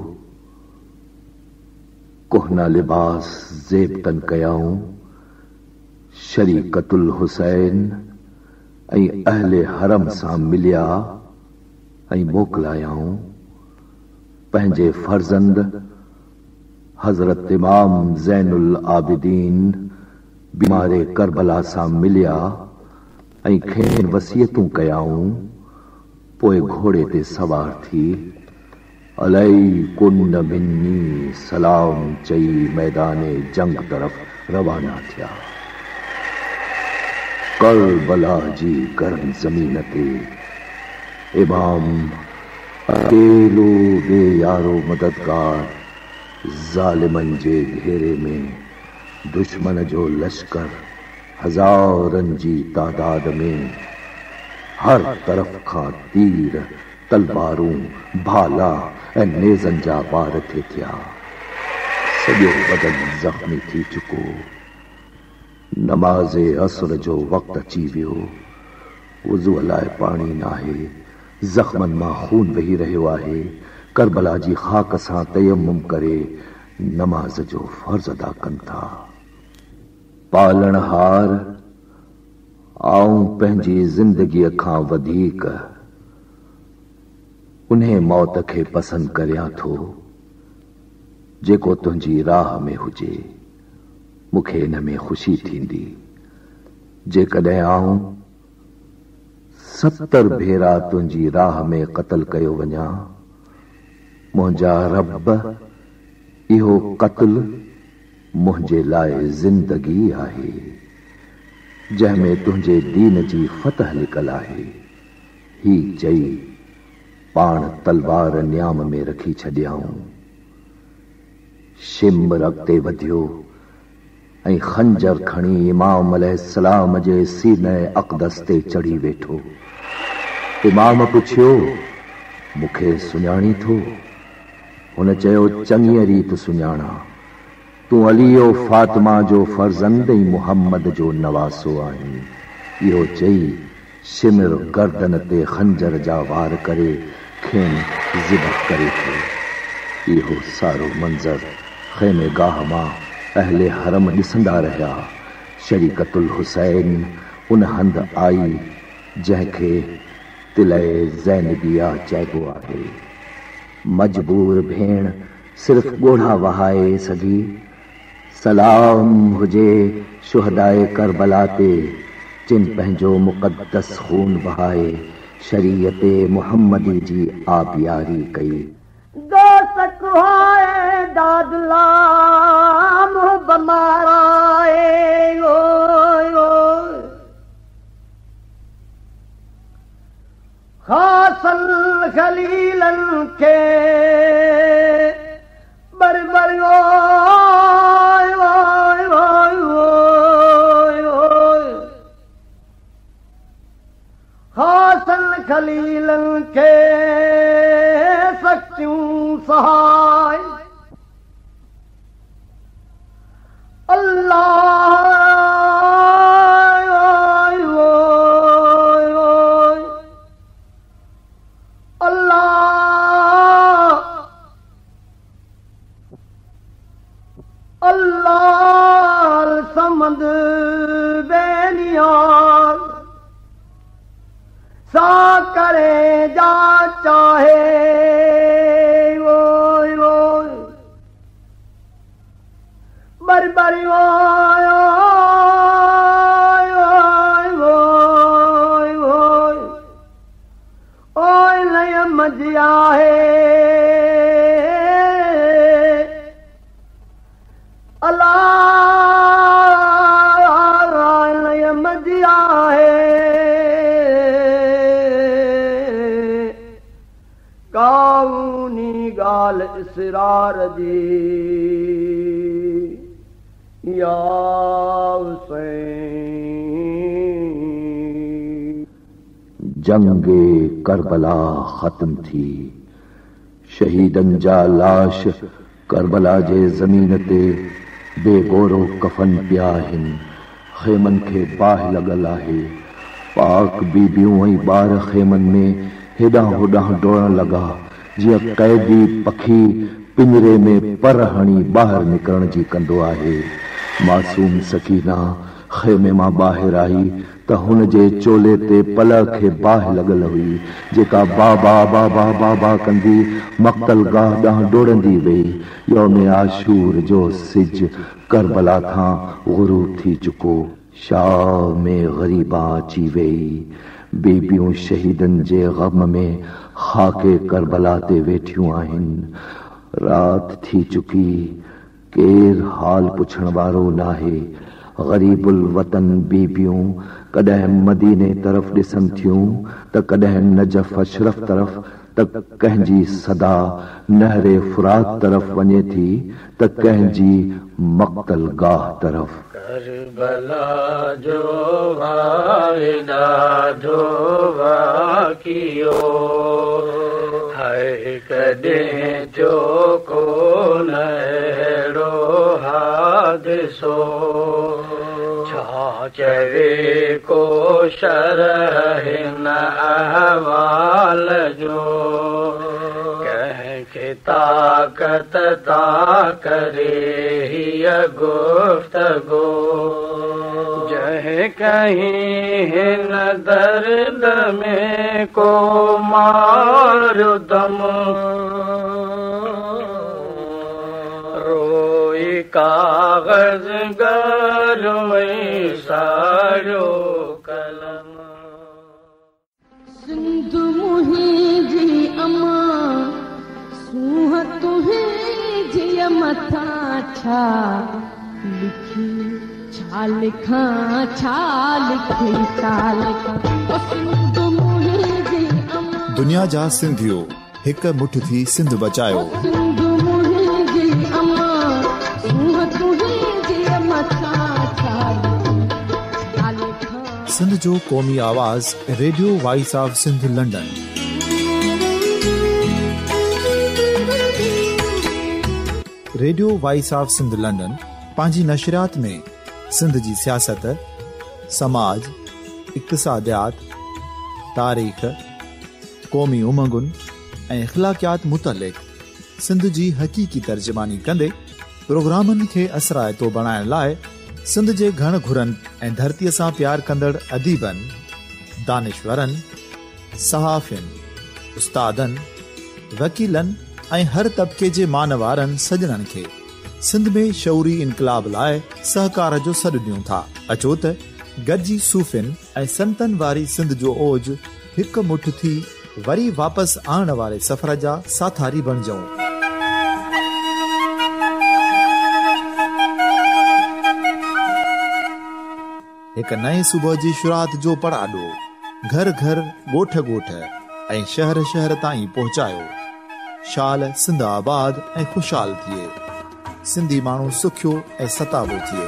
कोहना लिबास ज़ेबतन कयाऊं। शरीकतुल हुसैन ऐं अहले हरम सां मिलिया ऐं मोकिलायाऊं। पंहिंजे फर्ज़ंद हज़रत इमाम ज़ैनुल आबिदीन बीमारे करबला सां मिलिया ऐं खेनि वसियतूं कयाऊं। पोइ घोड़े ते सवार थी अलैकुन मिन्नी सलाम चई मैदाने जंग तरफ़ रवाना थिया। करबला जी गर्म ज़मीन ते इमाम अकेलो बेयारो मददगार ज़ालिमनि जे घेरे में दुश्मन जो लश्कर हज़ारनि जी तादाद में हर तरफ़ खां तीर तलवारूं भाला ऐं नेज़नि जा वार थे थिया। सॼो बदन ज़ख़्मी थी चुको। नमाज़ असर जो वक़्तु अची वियो। वुज़ू लाइ पाणी नाहे। ज़ख़्मनि मां खून वही रहियो आहे। करबला जी खाक सां तयम्मुम करे नमाज जो फर्ज़ अदा कनि था। पालणहार आऊं पंहिंजी ज़िंदगीअ खां वधीक उन्हे मौत खे पसंदि करियां थो जेको तुंहिंजी राह में हुजे। मूंखे इन में ख़ुशी थींदी जेकॾहिं आऊं सतर भेरा तुंहिंजी राह में क़त्ल कयो वञा। मुंहिंजा रब इहो क़त्ल मुंहिंजे लाइ ज़िंदगी आहे जंहिंमें तुंहिंजे दीन जी फतह लिकल आहे। ही चई पाण तलवार न्याम में रखी छॾियाऊं। शिम्र अॻिते वधियो ऐं खंजर खणी इमाम अलैहिस्सलाम जे सीने अक़दस ते चढ़ी वेठो। इमाम पुछियो मूंखे सुञाणी थो? हुन चयो चङीअ रीत सुञाणा। तूं अलीओ फातिमा जो फर्ज़ंद ऐं मुहम्मद जो नवासो आहीं। इहो चई शिमिर गर्दन ते खंजर जा वार करे खेनि ज़िबह करे थो। इहो सारो मंज़र ख़ैमे गाह मां अहले हरम ॾिसंदा रहिया। शरीकतुल हुसैन उन हंधि आई जंहिंखे तिलए ज़ैनबिया चइबो आहे। मजबूर भेण सिर्फ़ ॻोढ़ा वहाए सघी। सलाम हुजे शुहदाए करबला ते जिन पंहिंजो मुक़द्दस खून बहाए शरीयत मुहम्मदी जी आबियारी कई। दोस्त होए दादला मुँह बमाराए खासन खलीलन के बरबर खासन खलीलन के सक्तियूं सहाय अल्लाह अल्लाह समद बेनियार सा करे जा चाहे ओय ओय बरबर ओय ओय ओय ओय नय मजिया है काऊ सिरार जी या हुसैन। जंगे करबला खत्म थी, शहीदन जा लाश करबला जे ज़मीन ते बेगोरो कफन पिया आहिनि। खेमन खे बाहि लॻल आहे। पाक बीबियूं ऐं ॿार खेमन में हेॾां होॾां डोड़ण लॻा जीअं क़ैदी पखी पिंजरे में पर हणी ॿाहिरि निकिरण जी कंदो आहे। मासूम सकीना खेमे मां ॿाहिरि आई त हुन जे चोले ते पल खे बाहि लॻल हुई, जेका बाबा बाबा बाबा कंदी मक़्तल गाह ॾांहुं डोड़ंदी वई। यौम आशूर जो सिज करबला खां ग़ुरूब थी चुको। शाह में ग़रीबा अची वई। बीबियूं शहीदनि जे ग़म में खाके करबला ते वेठियूं आहिनि। रात थी चुकी, केर हाल पुछण वारो नाहे। ग़रीबुल वतन बीबियूं कॾहिं मदीने तरफ़ ॾिसनि थियूं त कॾहिं नजफ़ अशरफ तरफ़, त कंहिंजी सदा नहरे फुरात तरफ़ वञे थी त कंहिंजी मक़्तल गाह तरफ़। करबला जो वाइदा जो वाक़ियो है कॾहिं जो कोन अहिड़ो हादिसो। छा चवे को शरह हिन अहवाल जो, कंहिंखे ताक़त ता करे हीअ गुफ़्तगू। जंहिं कहीं हिन दर्द में को मारो दम, रोई कागज़ गर में सारो कलम। सिंध मुंहिंजी अमा सूह तुंहिंजी मथां छा लिखी, छा लिखां छा लिखी छा लिखां। सिंध मुंहिंजी अमा, दुनिया जा सिंधियो हिक मुठ थी सिंध बचायो। सिंध मुंहिंजी अमा सूह तुंहिंजी मथां छा लिखी छा लिखां। सिंध जो क़ौमी आवाज़ radio voice of Sindh London. Radio voice of Sindh London पंहिंजी नशरियात में सिंध जी सियासत, समाज, इक़्तिसादियात, तारीख़, क़ौमी उमंगुनि ऐं इख़्लाक़ियात मुतलिक़ सिंध जी हक़ीक़ी तर्जुमानी कंदे प्रोग्रामनि खे असराइतो बणाइण लाइ सिंध जे घण घुरनि ऐं धरतीअ सां प्यार कंदड़ अदीबनि, दानिशवरनि, सहाफ़ियुनि, उस्तादनि, वकीलनि ऐं हर तबिके जे मानवारनि सजणनि खे सिंध में शऊरी इनकलाब लाइ सहकार जो सॾु ॾियूं था। अचो त गॾिजी सूफ़ियुनि ऐं संतनि वारी सिंध जो ओज हिकु मुठ थी वरी वापसि आणण वारे सफ़र जा साथारी बणिजऊं। हिकु नए सुबुह जी शुरूआत जो पड़ाॾो घर घर, ॻोठ ॻोठ ऐं शहर शहर ताईं पहुचायो। शाल सिंध आबाद ऐं ख़ुशहाल थिए, सिंधी माण्हू सुखियो ऐं सताबो थिए।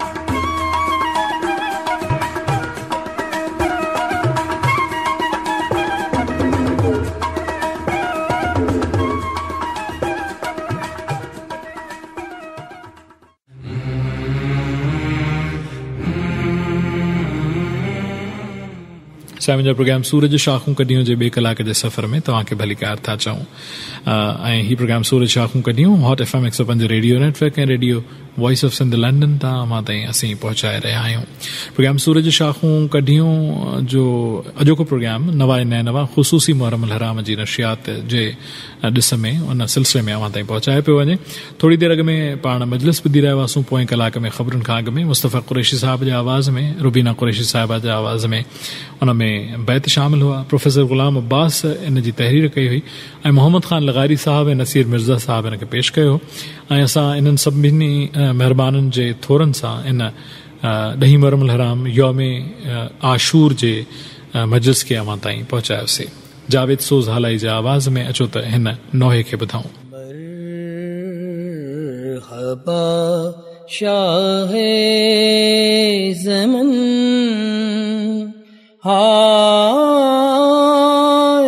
साईं, प्रोग्राम सूरज शाखूं कढियूं जे ॿिए कलाक जे सफ़र में तव्हांखे भली कार था चऊं। ऐं हीउ प्रोग्राम सूरज शाखूं कढियूं हॉट एफ एम हिकु सौ पंज रेडियो नेटवर्क ऐं radio voice of Sindh London तां मां ताईं असीं पहुचाए रहिया आहियूं। प्रोग्राम सूरज शाखूं कढियूं जो अॼोको प्रोग्राम नवा नए नवा ख़ुसूसी मुहर्रम हराम जी नशियात जे ॾिस में उन सिलसिले में अवां ताईं पहुचाए पियो वञे। थोरी देरि अॻु में पाण मजलिस ॿुधी रहिया हुआसीं। पोएं कलाक में ख़बरुनि खां अॻु में मुस्तफ़ा क़ुरैशी साहिब जे आवाज़ में, रुबीना क़ुरैशी साहिबा जे आवाज़ में उन में बैत शामिल हुआ। प्रोफेसर ग़ुलाम अब्बास इन जी तहरीर कई हुई ऐं मोहम्मद ख़ान लगारी साहब ऐं नसीर मिर्ज़ा साहब इन खे पेश कयो। ऐं असां इन्हनि सभिनी महिरबाननि जे थोरनि सां इन ॾहीं मुहर्रम हराम यौम आशूर जे मजलिस खे अवां ताईं पहुचायोसीं। जावेद सोज़ हालाई जे आवाज़ में। अचो त हिन नोहे खे ॿुधाऊं। मरहबा शाहे ज़मन हाय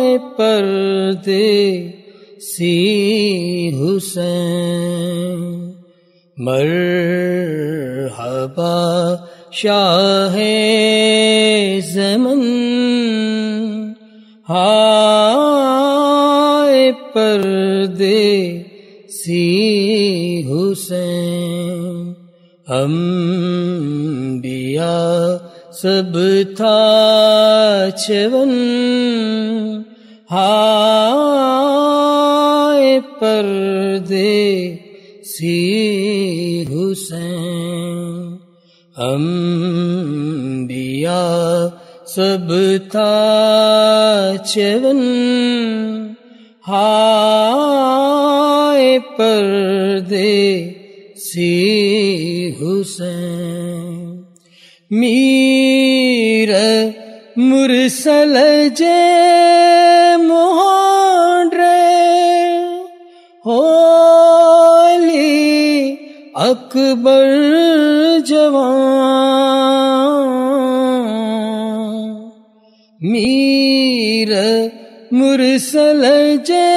परदेसी हुसैन मरहबा शाहे ज़मन हाय परदेसी हुसैन अंबिया सब था चवन हाय परदेसी हुसैन अंबिया सब था चवन हाय परदेसी हुसैन मीर मुरसल जे मोहंड्रे होली अकबर जवान मीर मुरसल जे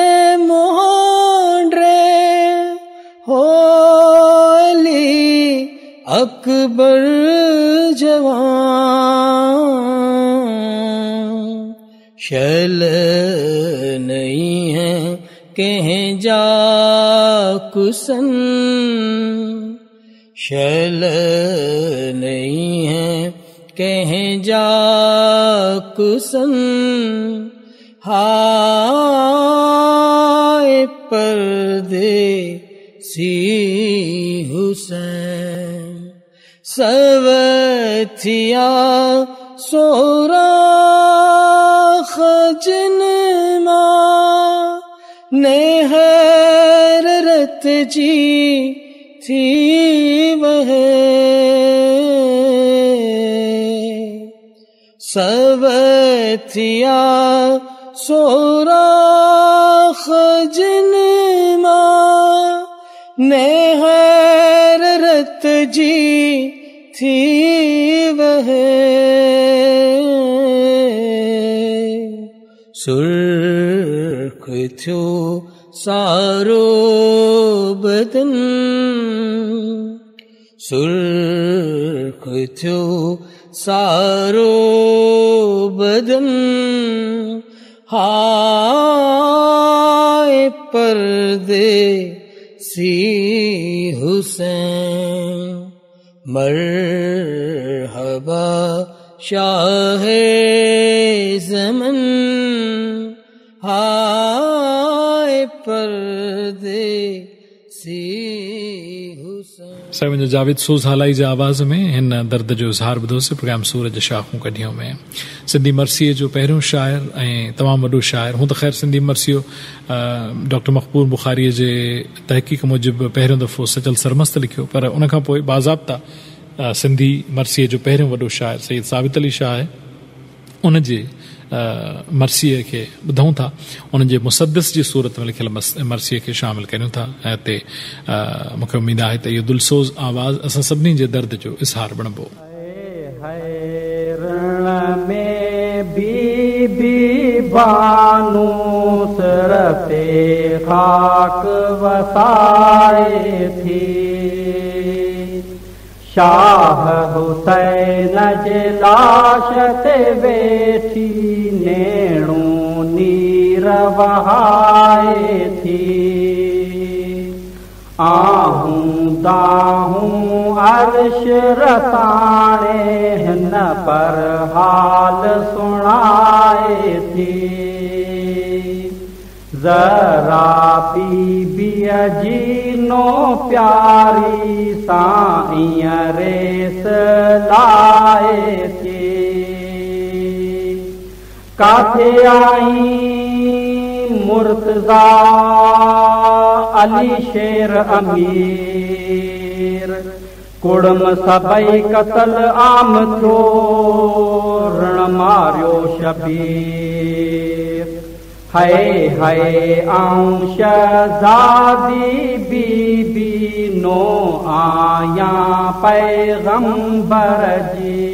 मोहंड्रे होली अकबर जवान शल नहीं है कहीं जा कुसन शल नहीं है कहीं जा कुसन हाय परदेसी हुसैन सवथिया सोराख जिनमा नेहर रत जी थी वह सवथिया सोराख जिनमा नेहर रत जी थी वह सुर्ख थो सारो बदन सुर्ख थो सारो बदन हाय परदेसी हुसैन मरहबा शाहे ज़मन हाय परदेसी हुसैन साईं जो जावेद सोज़ हालाई जी आवाज़ में हिन दर्द जो इज़हार ॿुधोसीं प्रोग्राम सूरज शाखूं कढियूं में सिंधी मरसीअ जो पहिरियों शाइर ऐं तमामु वॾो शाइर हूं त ख़ैर सिंधी मरसियो डॉक्टर मक़बूल बुखारीअ जे तहक़ीक़ मूजिबि पहिरियों दफ़ो सचल सरमस्त लिखियो पर उन खां पोइ बाज़ाब्ता सिंधी मरसीअ जो पहिरियों वॾो शाइर सैयद साबित अली शाह आहे उन जे मरसीअ खे ॿुधूं था उन जे मुसद्दिस जी सूरत में लिखियल मरसीअ खे शामिल करियूं था ऐं हिते मूंखे उमेद आहे त इहो दिलसोज़ आवाज़ असां सभिनी जे दर्द जो इज़हार बणिबो बानू सर पे खाक वसाए थी शाह हुसैन जे लाश ते वेठी नेणू नीर वहाए थी आहूं दाहूं अर्श रसाणे हिन पर हाल सुनाए थी जरा बीबीअ जी नो प्यारी साईं रेस लाए थी काथे आई मुर्तज़ा अली शेर अमीर कुड़म सबई कतल आम थियो रण मारियो शबीर हाय हाय आऊं शहज़ादी बीबी नो आया पैगंबर जी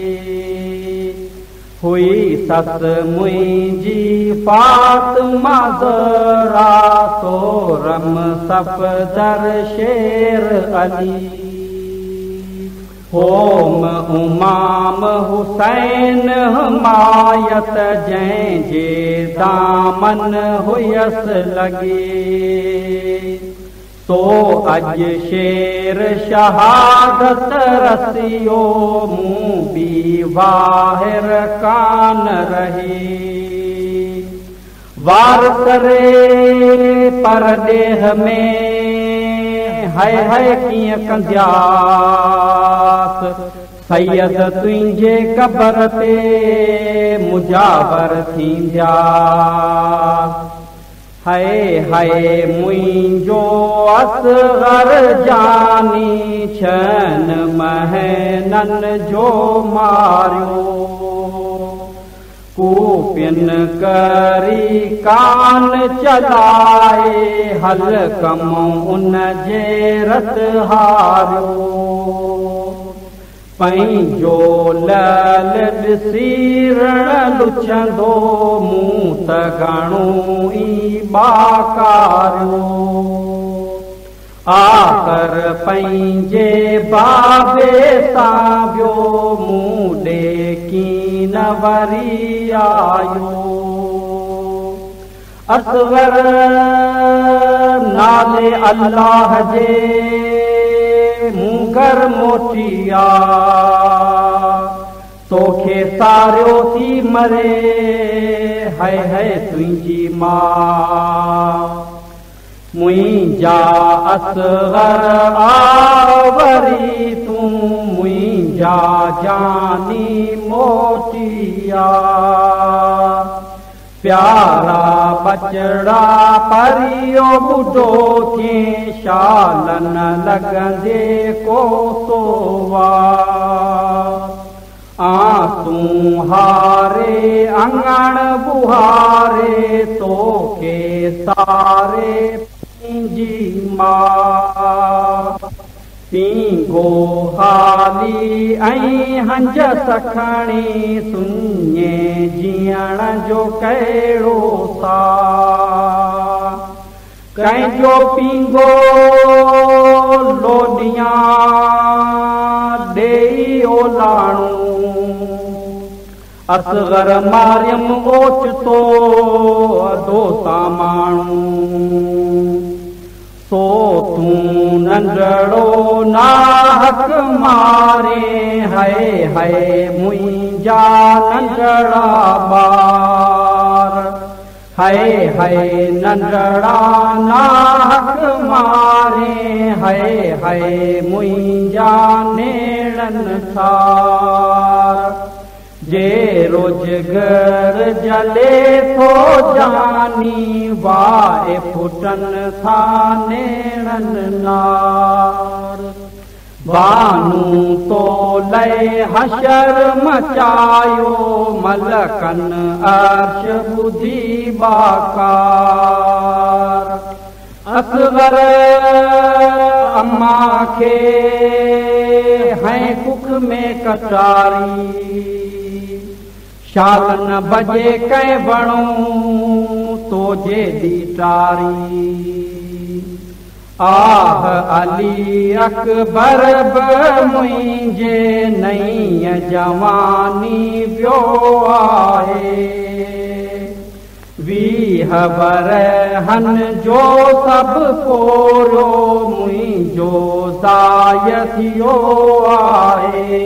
हुई सस मुंहिंजी फातिमा ज़हरा सोरम सफ़दर शेर अली होम उमाम हुसैन हमायत जंहिंजे दामन हुयस लॻे तो अॼु शेर शहादत रसियो मूं बि वाहिर कान रही वार करे परदेह में हाय हाय कीअं कंदियास सैयद तुंहिंजे क़बर ते मुजावर थींदिया हाय हाय मुंहिंजो असगर जानी छन महननि जो मारियो कूपिन करी कान चलाए हल कम उन जे रत हारियो पंहिंजो लल ॾिसी रण लुछंदो मूं त घणो ई बाकारियो आख़िर पंहिंजे बाबे सां वियो मूं ॾे कीन वरी आयो असगर नाले अल्लाह जे मूं घर मोटिया तोखे सारियो थी मरे हाय हाय तुंहिंजी मां मुंहिंजा असगर आवरी तूं मुंहिंजा जानी मोटिया प्यारा बचड़ा परियो ॿुढो थिए शालन लॻंदे कोसोवा आसूं हारे अंगण बुहारे तोखे सारे पंहिंजी मां पींगो हाली ऐं हंज सखणी सुञे जीअण जो कहिड़ो सा कंहिंजो पींगो लोॾियां ॾेई ओलाणो असगर मारियम ओचितो अधो सामाणू सो तूं नंढड़ो नाहक मारे हाय हाय मुंहिंजा नंढड़ा ॿार हाय हाय नंढड़ा नाहक मारे हाय हाय मुंहिंजा नेड़नि थार जे रोज़गर जले थो जानी वाए फुटनि था नेड़नि नार बानू तो लय हशर मचायो मलकनि अर्श ॿुधी बाकार असगर अम्मा खे हैं कुख में कटारी शाल न बजे कंहिं बणो तो जे ॾीटारी आह अली अकबर बि मुंहिंजे नईं जवानी वियो आहे वीह बरहन जो सभु पोरियो मुंहिंजो ज़ाय थियो आहे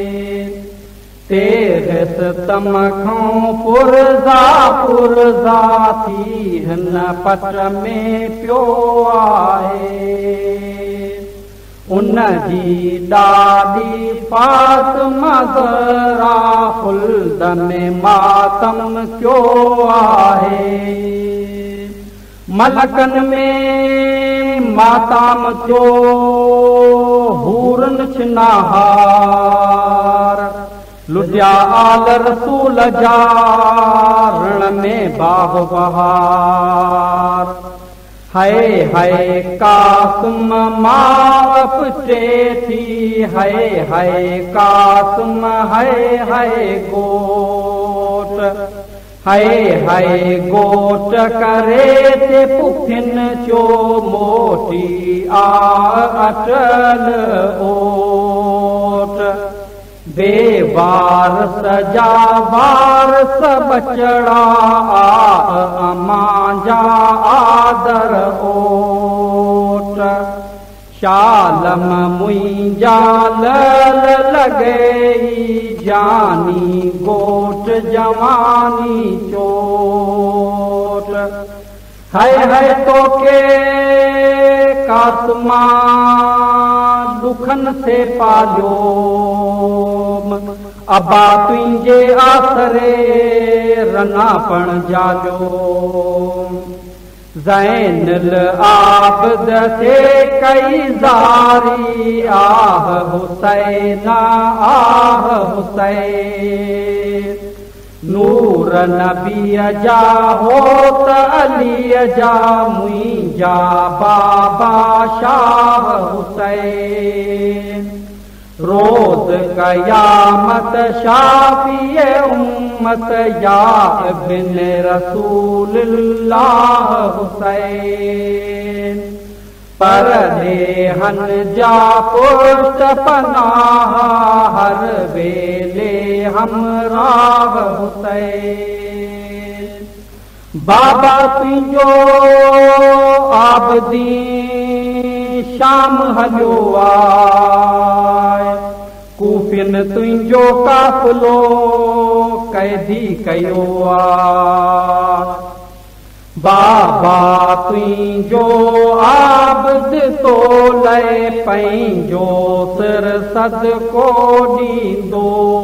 तेर सितम खां पुरज़ा पुरज़ा थी हिन पट में पियो आहे उन जी ॾाॾी फातिमा ज़हरा ख़ुल्द में मातम कयो आहे मलकनि में माताम थियो हूरन छिनाहार लुटिया आल रसूल जा रण में बाग बहार हाय हाय कासुम मां पुटे थी हाय हाय कासुम हाय हाय गोट हाय हाय गोट करे ते पुखिन चो मोटी आ अटल ओट बेवार सजा वारस बचड़ा आ अमां जा आदर ओट शालम मुंहिंजा लल लॻई जानी गोट जवानी चोट हाय हाय तोखे कासमा दुखन से पालियो अबा तुंहिंजे आसरे रना पण जालियो ज़ैनुल आबिद से कई ज़ारी आह हुसैन आह हुसैन नूर नबीअ जा होत अलीअ जा मुंहिंजा बाबा शाह हुसैन रोज़ क़यामत शाफ़ीए उम्मत या इब्न रसूलुल्लाह हुसैन परदेहन जा पुष्ट पनाह हर वेले हमराह हुसैन बाबा तुंहिंजो आबदीन शाम हलियो आहे कूफिन तुंहिंजो काफ़िलो कैदी कयो आहे बाबा तुंहिंजो आबद तो लय पंहिंजो सिर सदको ॾींदो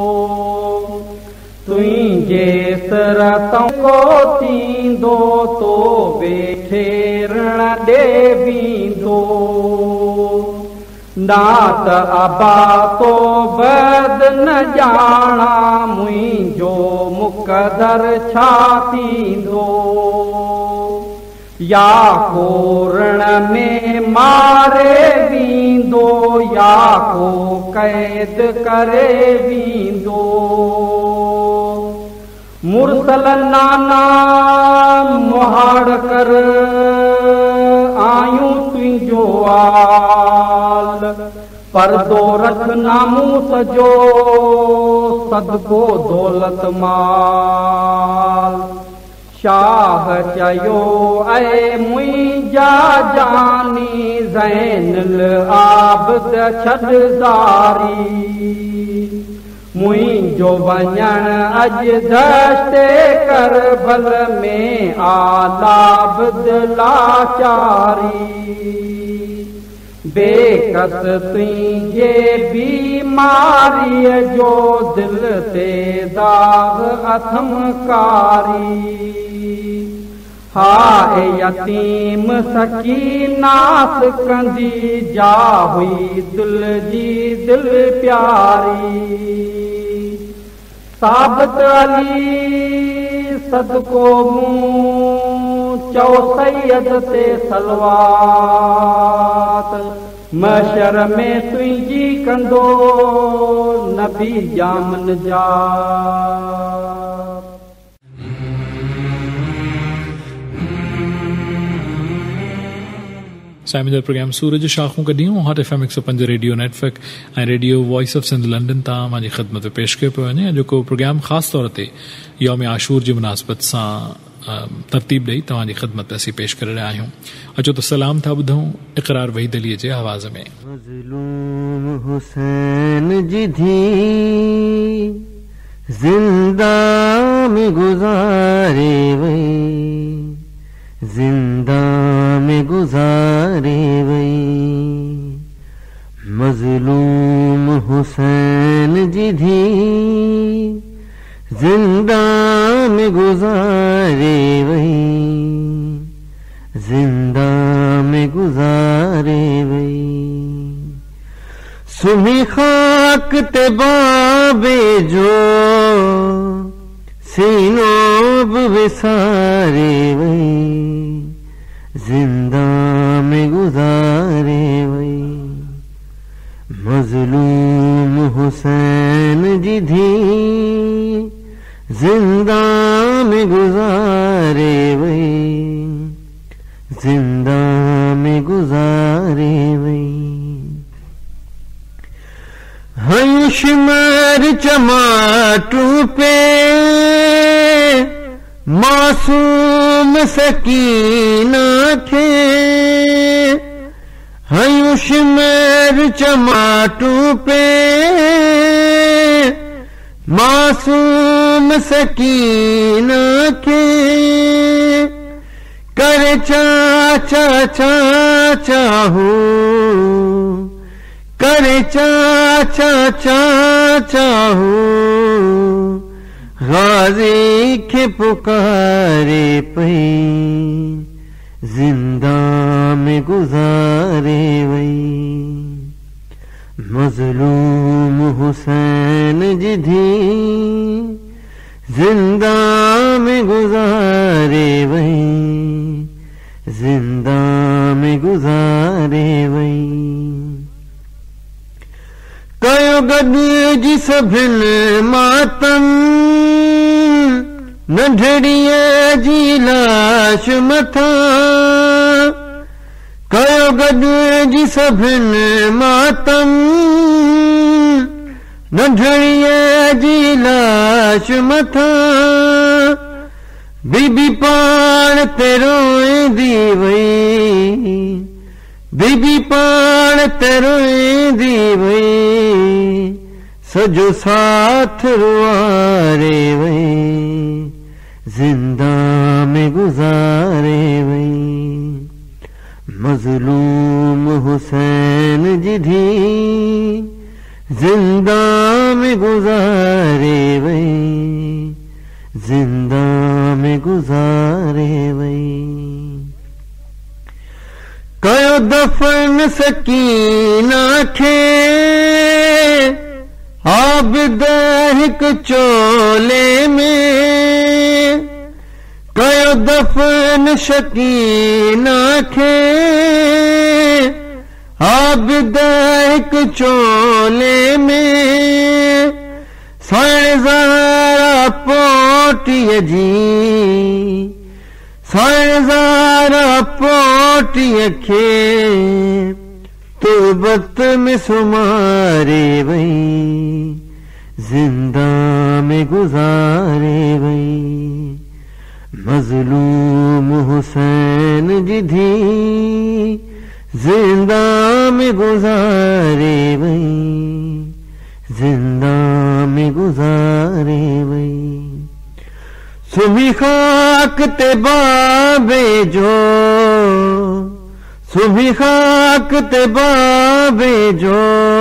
तुंहिंजे सिर तंको थींदो तो वेठे ऋण ॾे बींदो नात अबा तो बद न ॼाणा मुंहिंजो मुक़दर छा थींदो या को ऋण में मारे बींदो या को कैद करे बींदो मुरसल नाना मुहाड़ कर आयूं तुंहिंजो आल परदो रख नामूस जो सदको दौलत माल शाह चयो ऐ मुंहिंजा जानी ज़ैनुल आबिद छॾ ज़ारी मुंहिंजो वञण अॼु दश्ते करबल में आलाबिद लाचारी बेकस तुंहिंजे बीमारीअ जो दिल ते दाग अथम कारी हाय यतीम सकीनास कंदी जा हुई दिल जी दिल प्यारी साबित अली सदको मूं चौ सैयद ते सलवात मशर में तुंहिंजी कंदो नबी जामन जा साइमिन प्रोग्राम सूरज शाखों कॾहिं हॉट एफ एम हिकु सौ पंज रेडियो नेटवर्क ऐं radio voice of Sindh London तां मुंहिंजी ख़िदमत पेश कयो पियो वञे जेको प्रोग्राम ख़ासि तौर ते यौम आशूर जी मुनासिबत सां तरतीब ॾेई तव्हांजी ख़िदमत में असीं पेश करे रहिया आहियूं अचो त सलाम था ॿुधूं इक़रार वहीद अलीअ जे आवाज़ में मज़लूम हुसैन जी धी जिंदा में गुज़ारे वई जिंदा में गुज़ारे वई मज़लूम हुसैन जी धी जिंदा में गुज़ारे वई जिंदा में गुज़ारे वई सुमी खाक ते बाबे जो सीनों विसारे वही जिंदा में गुजारे वही मजलूम हुसैन जी धी जिंदा में गुजारे वही जिंदा में गुजारे वही हंशमर चमाटू पे मासूम सकीना थे हंशमर चमाटू पे मासूम सकीना थे कर चाचा चाचा हो करे चाचा चाचा हो गाजी के पुकारे पई जिंदा में गुजारे वही मजलूम हुसैन जी धी जिंदा में गुजारे वही जिंदा में गुजारे वही कयो गद जी सभिन मातम नंढड़ीअ जी लाश मथा कयो गद जी सभिन मातम नंढड़ीअ जी लाश मथा बीबी पाण ते रोईंदी वई बीबी पाण ते रोईंदी वई सजो साथ रुआरे वई जिंदा में गुजारे वई मजलूम हुसैन जी धी जिंदा में गुजारे वई जिंदा में गुजारे वई कयो दफन सकीना खे आबिद हिक चोले में कयो दफन सकीना खे आबिद हिक चोले में साणेज़ारा पोटीअ जी साणेज़ारा पोटीअ खे तुर्बत में सुमारे वई जिंदा में गुजारे वई मजलूम हुसैन जी धी जिंदा में गुजारे वई जिंदा में गुजारे वई सुमी खाक ते बाबे जो सुभी खाक ते बाबे जो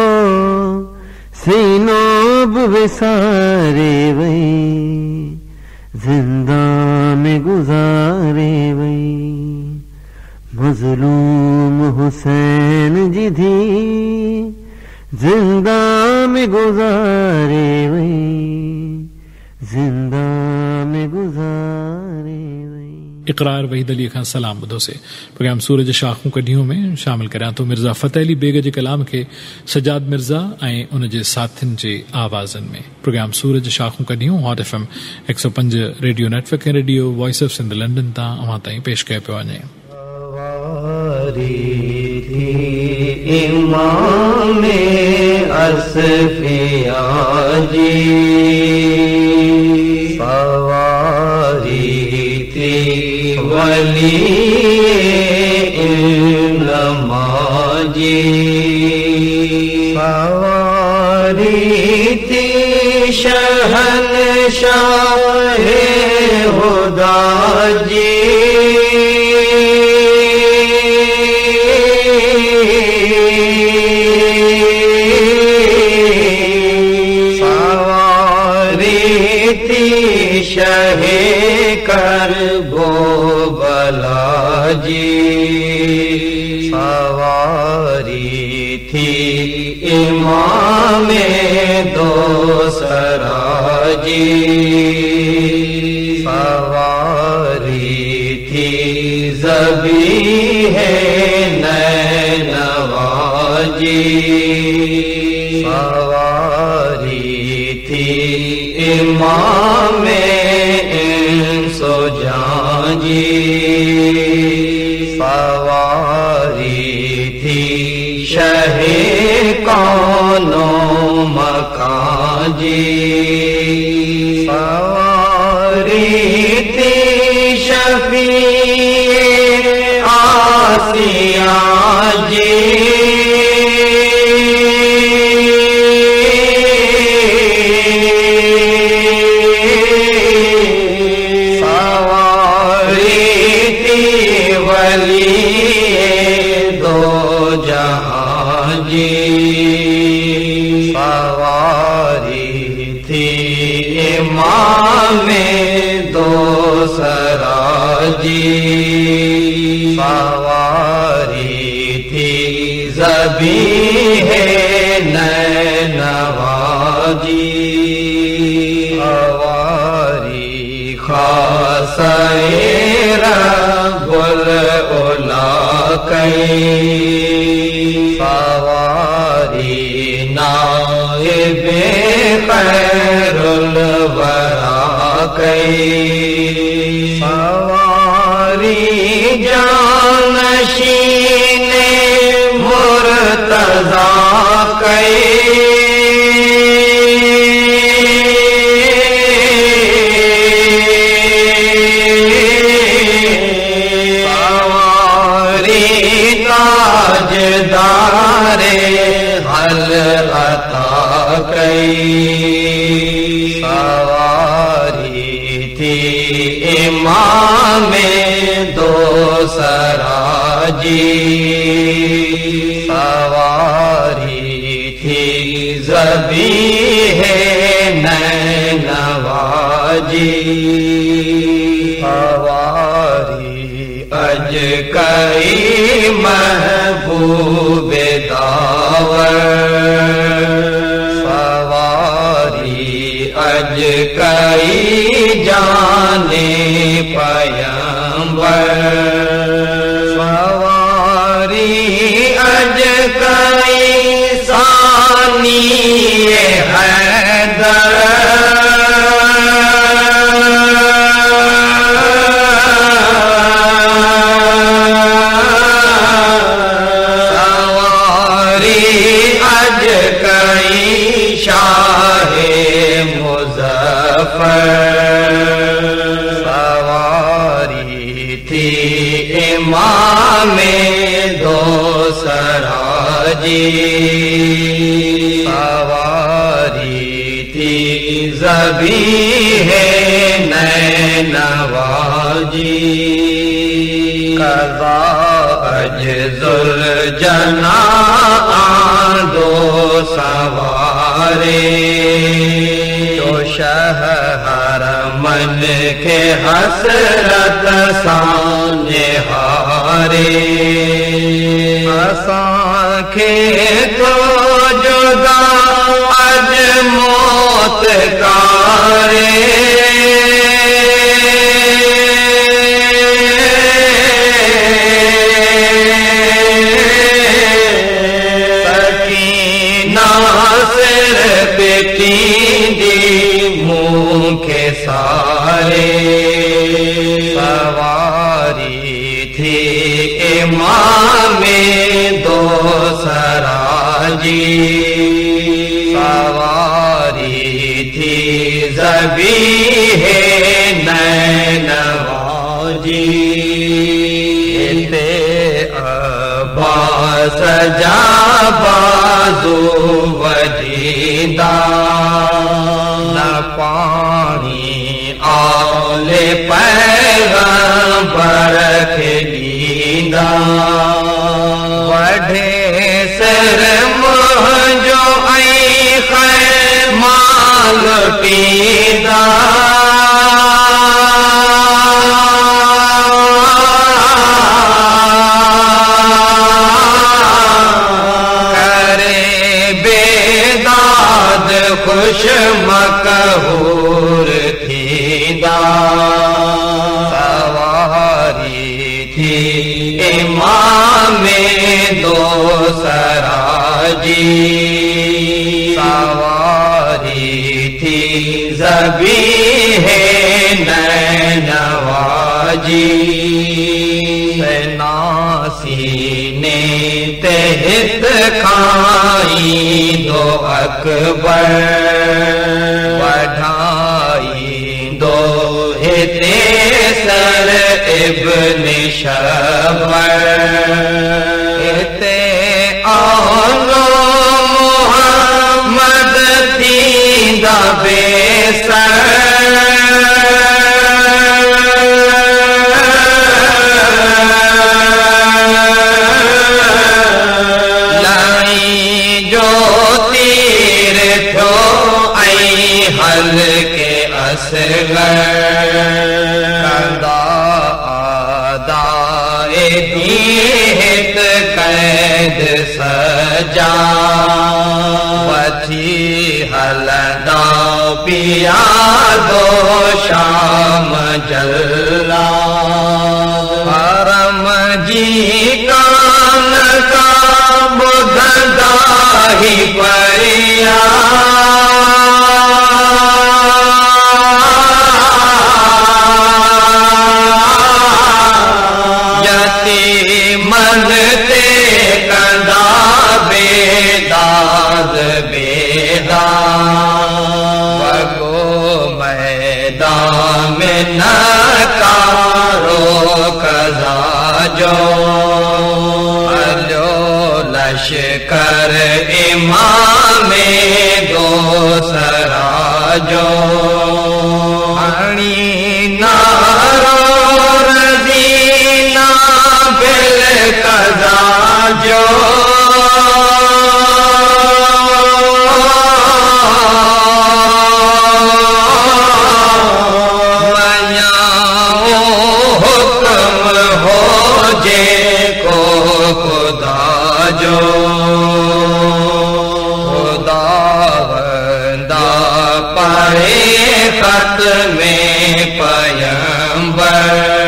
सीनोब विसारे वई जिंदा में गुजारे वई मजलूम हुसैन जी धी जिंदा में गुजारे वई जिंदा में गुजारे वई इकरार वहीद अली खां सलाम ॿुधो से प्रोग्राम सूरज शाखूं कढियूं में शामिल करियां थो मिर्ज़ा फ़तेह अली बेग जे कलाम खे सजाद मिर्ज़ा ऐं उन जे साथियुनि जे आवाज़नि में प्रोग्राम सूरज शाखूं कढियूं हॉट एफ एम एक सौ पंज रेडियो नेटवर्क ऐं radio voice of Sindh London तां अवां ताईं पेश कयो पियो वञे इमाम असफिया जी सवारी थी वली नमाजी सवारी थी शहनशाह खुदा जी शहे कर गो बला जी सवारी थी इमाम दो सराजी, सवारी थी ज़बीह नवाजी, सवारी थी इमाम इंसो जाजी, सवारी थी शहे कौनो मकान जी, सवारी थी शफीए आसिया जी, सवारी थी इमाम दो सराजी, सवारी थी ज़बीह नवाजी, सवारी खासे रब्बुल उला कई, सवारी नाइबे खैरुल वरा कई, सवारी जानशीने मुर्तज़ा कई, सवारी ताजदारे हल अता कई, सवारी थी इमाम दो सराजी, सवारी थी ज़बीह नवाजी, सवारी अज कई महबूबे दावर, सवारी अज कई जाने पयंबर, सवारी अज कई सानी हैदर, सवारी थी इमाम दो सराजी, सवारी थी ज़बीह नवाजी, कज़ा अजजुल जना दो सवारे, शहर मन के हसरत साने हारे, असांखे तो जुदा अज मौत कारे, सकीना सिर बेटी के सारे, सवारी थी इमाम दो सराजी, सवारी थी ज़बीह नवाजी, ते अब्बास जा बाजू वजीदा, पानी आले पैगंबर के दीदा, बढ़े सिर मुझो आई खैर माल पीदा, खुश मकहूर थींदा सवारी थी इमाम दो सराजी सवारी थी ज़बीह नवाजी नासीने तहत खाई दो अकबर बढ़ाई दो हिते सर इब्न शबर हिते आनो मोहम्मद थींदा बेसर के असगर आदाए दीहित कैद सजा वठी हलंदा पिया दो शाम जल्ला हरम जी कान का बुधंदा ही परिया मनते कंदा बेदाद बेदा बगो मैदान में न कारो कजा जो अलो लश्कर इमाम दो सराजो हणी नारो रदीना बिल कजा जो मञाओ हुक्म हो जे को खुदा जो खुदा वंदा पढ़े खत में पयंबर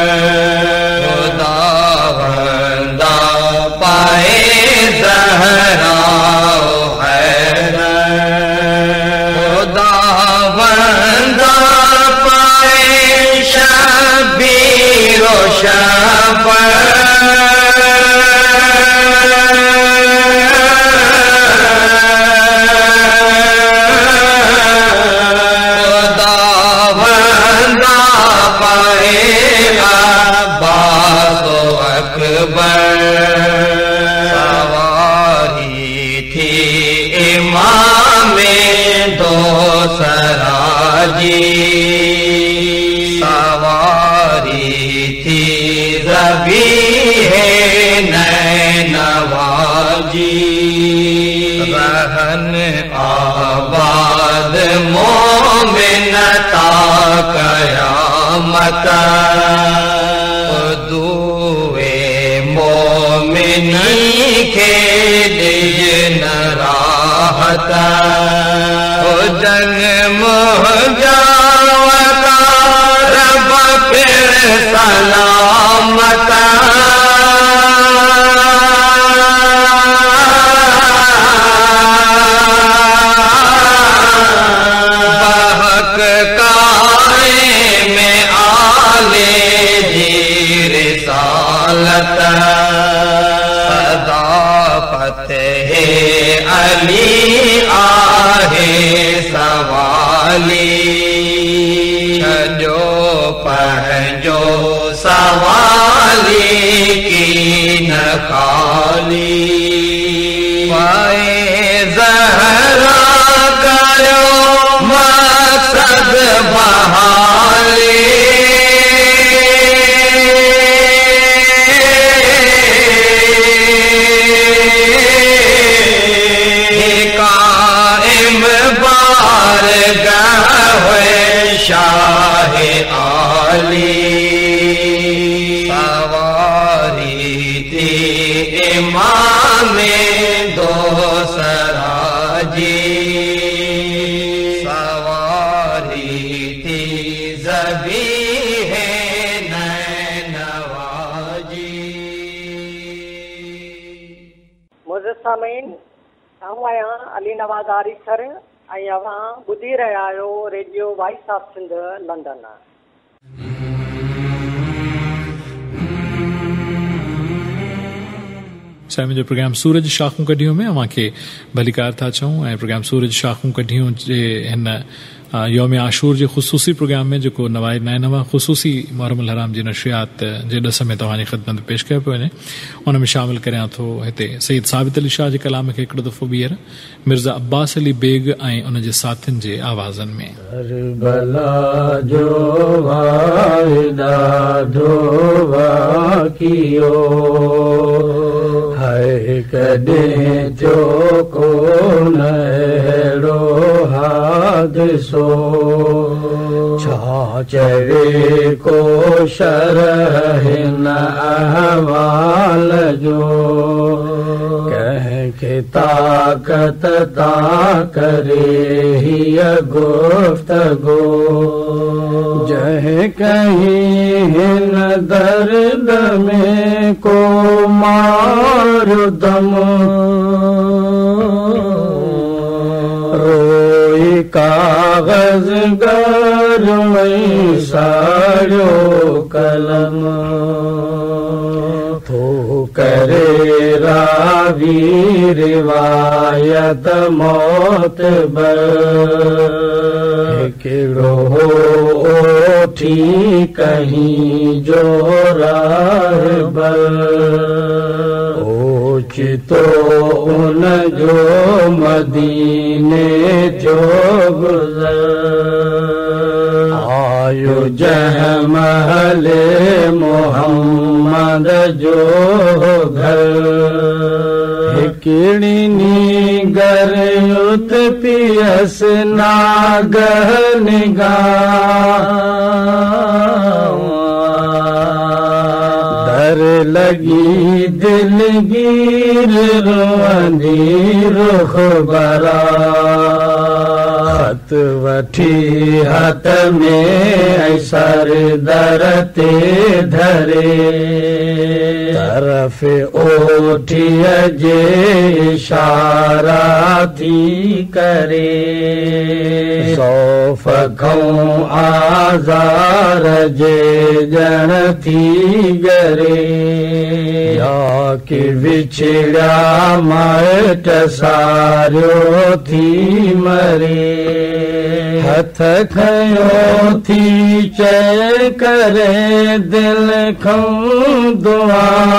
सवारी थी इमाम दो सराजी सवारी थी ज़बीह नवाजी रहन आबाद मोमिन ता कयामत मोमिनी के दिज न राहत हो जन्म जावता रब फिर सलामत बहक काए में आले जी रिसालत अली आहे सवाली जो पंहिंजो सवाली की न खाली पाए ज़हरा कयो मक़सद बहाली शाह आली सवारी थी इमाम दो सराजी सामीन आऊं आहियां अली नवाज़ आरिसर ऐं अव्हां ॿुधी रहिया आहियो radio voice of Sindh London. साईं जो प्रोग्राम सूरज शाखूं कढियूं में अव्हां खे भलीकार था चऊं ऐं प्रोग्राम सूरज शाखूं कढियूं जे हिन यौम आशूर जे ख़ुसूसी प्रोग्राम में जेको नवाए नए नवा ख़ुसूसी मुहर्रम हराम जी नशरियात जे ॾस में तव्हांजी ख़िदमत पेश कयो पियो वञे उन में शामिल करियां थो हिते सईद साबित अली शाह जे कलाम खे हिकिड़ो दफ़ो ॿीहर मिर्ज़ा अब्बास अली बेग ऐं उन जे साथियुनि जे आवाज़नि में। करबला जो वाइदा धोवा कियो है कॾहिं थियो कोन अहिड़ो हादिसो छा चवे को शरह हिन अहवाल जो कंहिंखे ताक़त ता करे हीअ गुफ्तगो जंहिं कहीं हिन दर्द में को मारो दम रोई कागज गर्मई साड़ियो कलम थो करे रावी रिवायत मौत बर हिकिड़ो ओठी कहीं जो राहबर ओचितो उन जो मदीने जो गुज़र आयो जंहिं महले मोहम्मद जो घर हिकिड़ी नीगर उत पियस नागह निगाह दर लगी दिलगीर रोंदी रुख बरा हथ वठी हथ में सर दर ते धरे तरफ ओठिया जे इशारा थी करे सौफ खऊं आज़ार जे जण थी गरे या कि विछड़ा माइट सारियो थी मरे हथ खयो थी चए करे दिल खऊं दुआ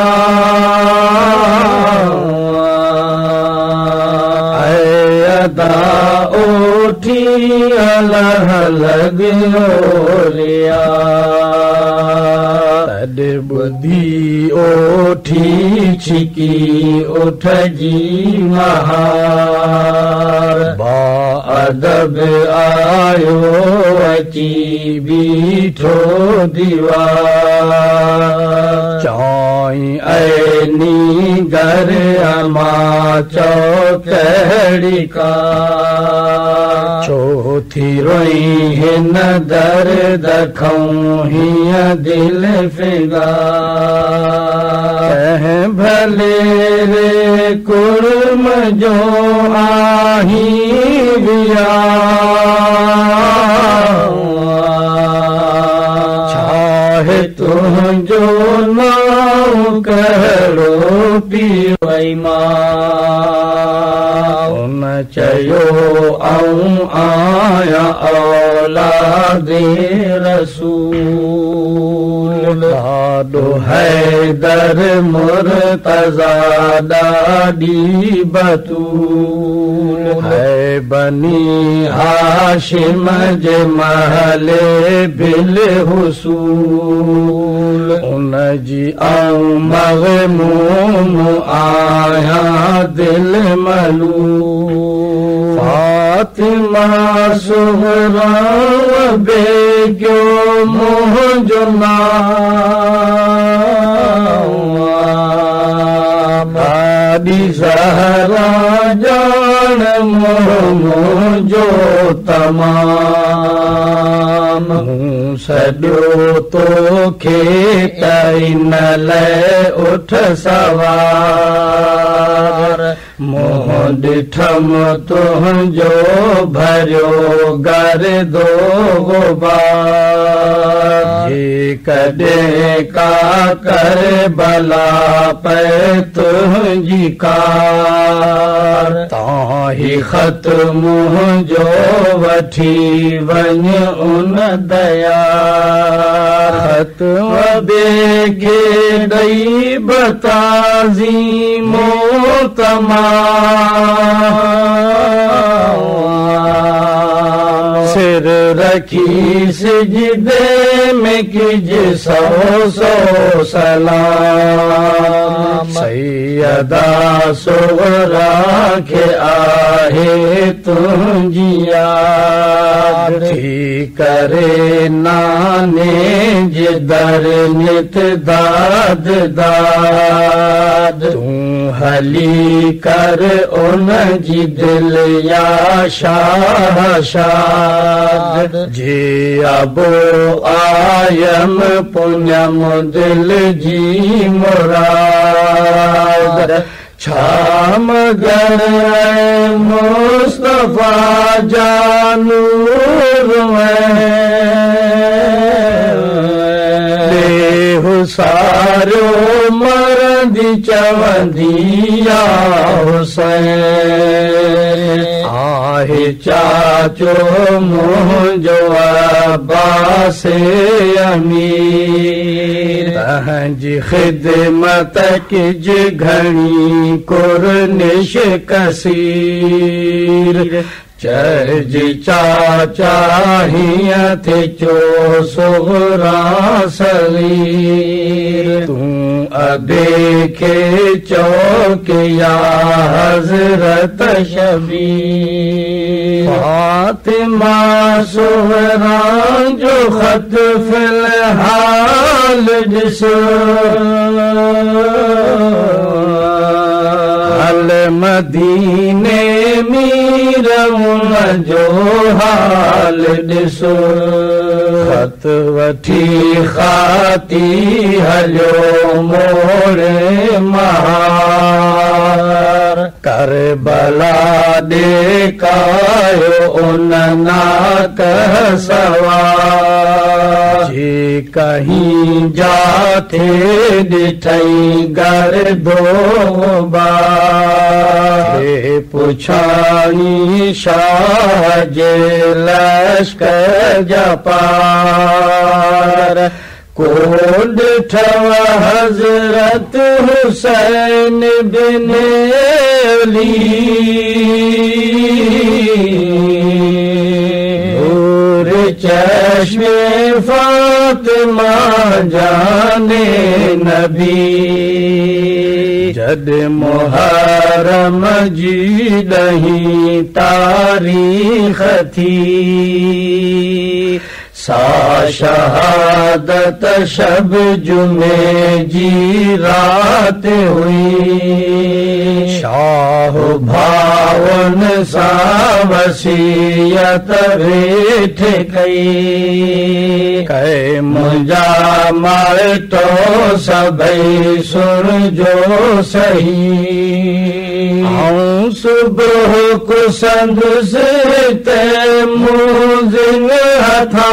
ऐ अदा ओठी अलह लॻियो लिया तॾ ॿुधी ओठी छिकी उठ जी महार बा अदब आयो अची बीठो दीवार चौई ऐनी घर अमा चौकड़ी का छो थी रोई हिन दर्द खऊं हीअं दिल फिगा कंहिं भले रे कुर्म जो आही विया छाहे तुंहिंजो नाम कहिड़ो पियो ऐं मां उन चयो आऊं आहियां औलादे रसूल ॾाढो हैदर मुर्तज़ा ॾाढी बतूल है बनी हाशिम जे महले बिल हुसूल उन जी आऊं मग़मूम आहियां दिल मलूल फातिमा सुहरा बेगियो मुंहिंजो नाम वॾी ज़हरा ॼाण मुंहिंजो तमामु सॼो तोखे कई न लए उठ सवार मोह ॾिठम तुंहिंजो भरियो घर दो गुबार कॾहिं का कर भला पे तुंहिंजी कार ताही ख़त मुंहिंजो वठी वञ उन दया ख़त बेगे ॾई बताज़ी मो तमाम सिर रखी सिजदे में किज सौ सौ सलाम सैयदा सुगरा खे आहे तुंहिंजी याद थी करे नाने जे दर नित दाद दाद तूं हली कर उन जी दिल या शाह शाद जे अबो आयम पुण्यम दिल जी मुराद छाम गर मुस्तफा जानूर देहु सारो मरंदी चवंदी या हुसैन आहे चाचो मुंहिंजो अब्बास अमीर तंहिंजी ख़िदमत किज घणी कुरनिश कसीर चर्ज चाचा हीअं थे चो सुगरा सलीर तूं अबे खे चओ के या हज़रत शबीर फातिमा सुगरा जो ख़त फ़िलहाल ॾिसो हल मदीने मीर जो हाल ॾिसो ख़त वठी खाती हलियो मोड़े महार करबला ॾेकायो उन नाक सवार जे कहीं जाते ॾिठई घर दो बार पुछाणी शाह जे लश्कर जा पार को ॾिठव हज़रत हुसैन बिन अली नूर चश्मे फातिमा जाने नबी जद मुहर्रम जी ॾहीं तारीख़ थी सा शहादत शब जुमे जी रात हुई शाह भावन सा वसीयत वेठ कई कै मुंहिंजा माइटो सभई सुन जो सही आऊं सुबुह कुसंद से ते मुज़िन हथा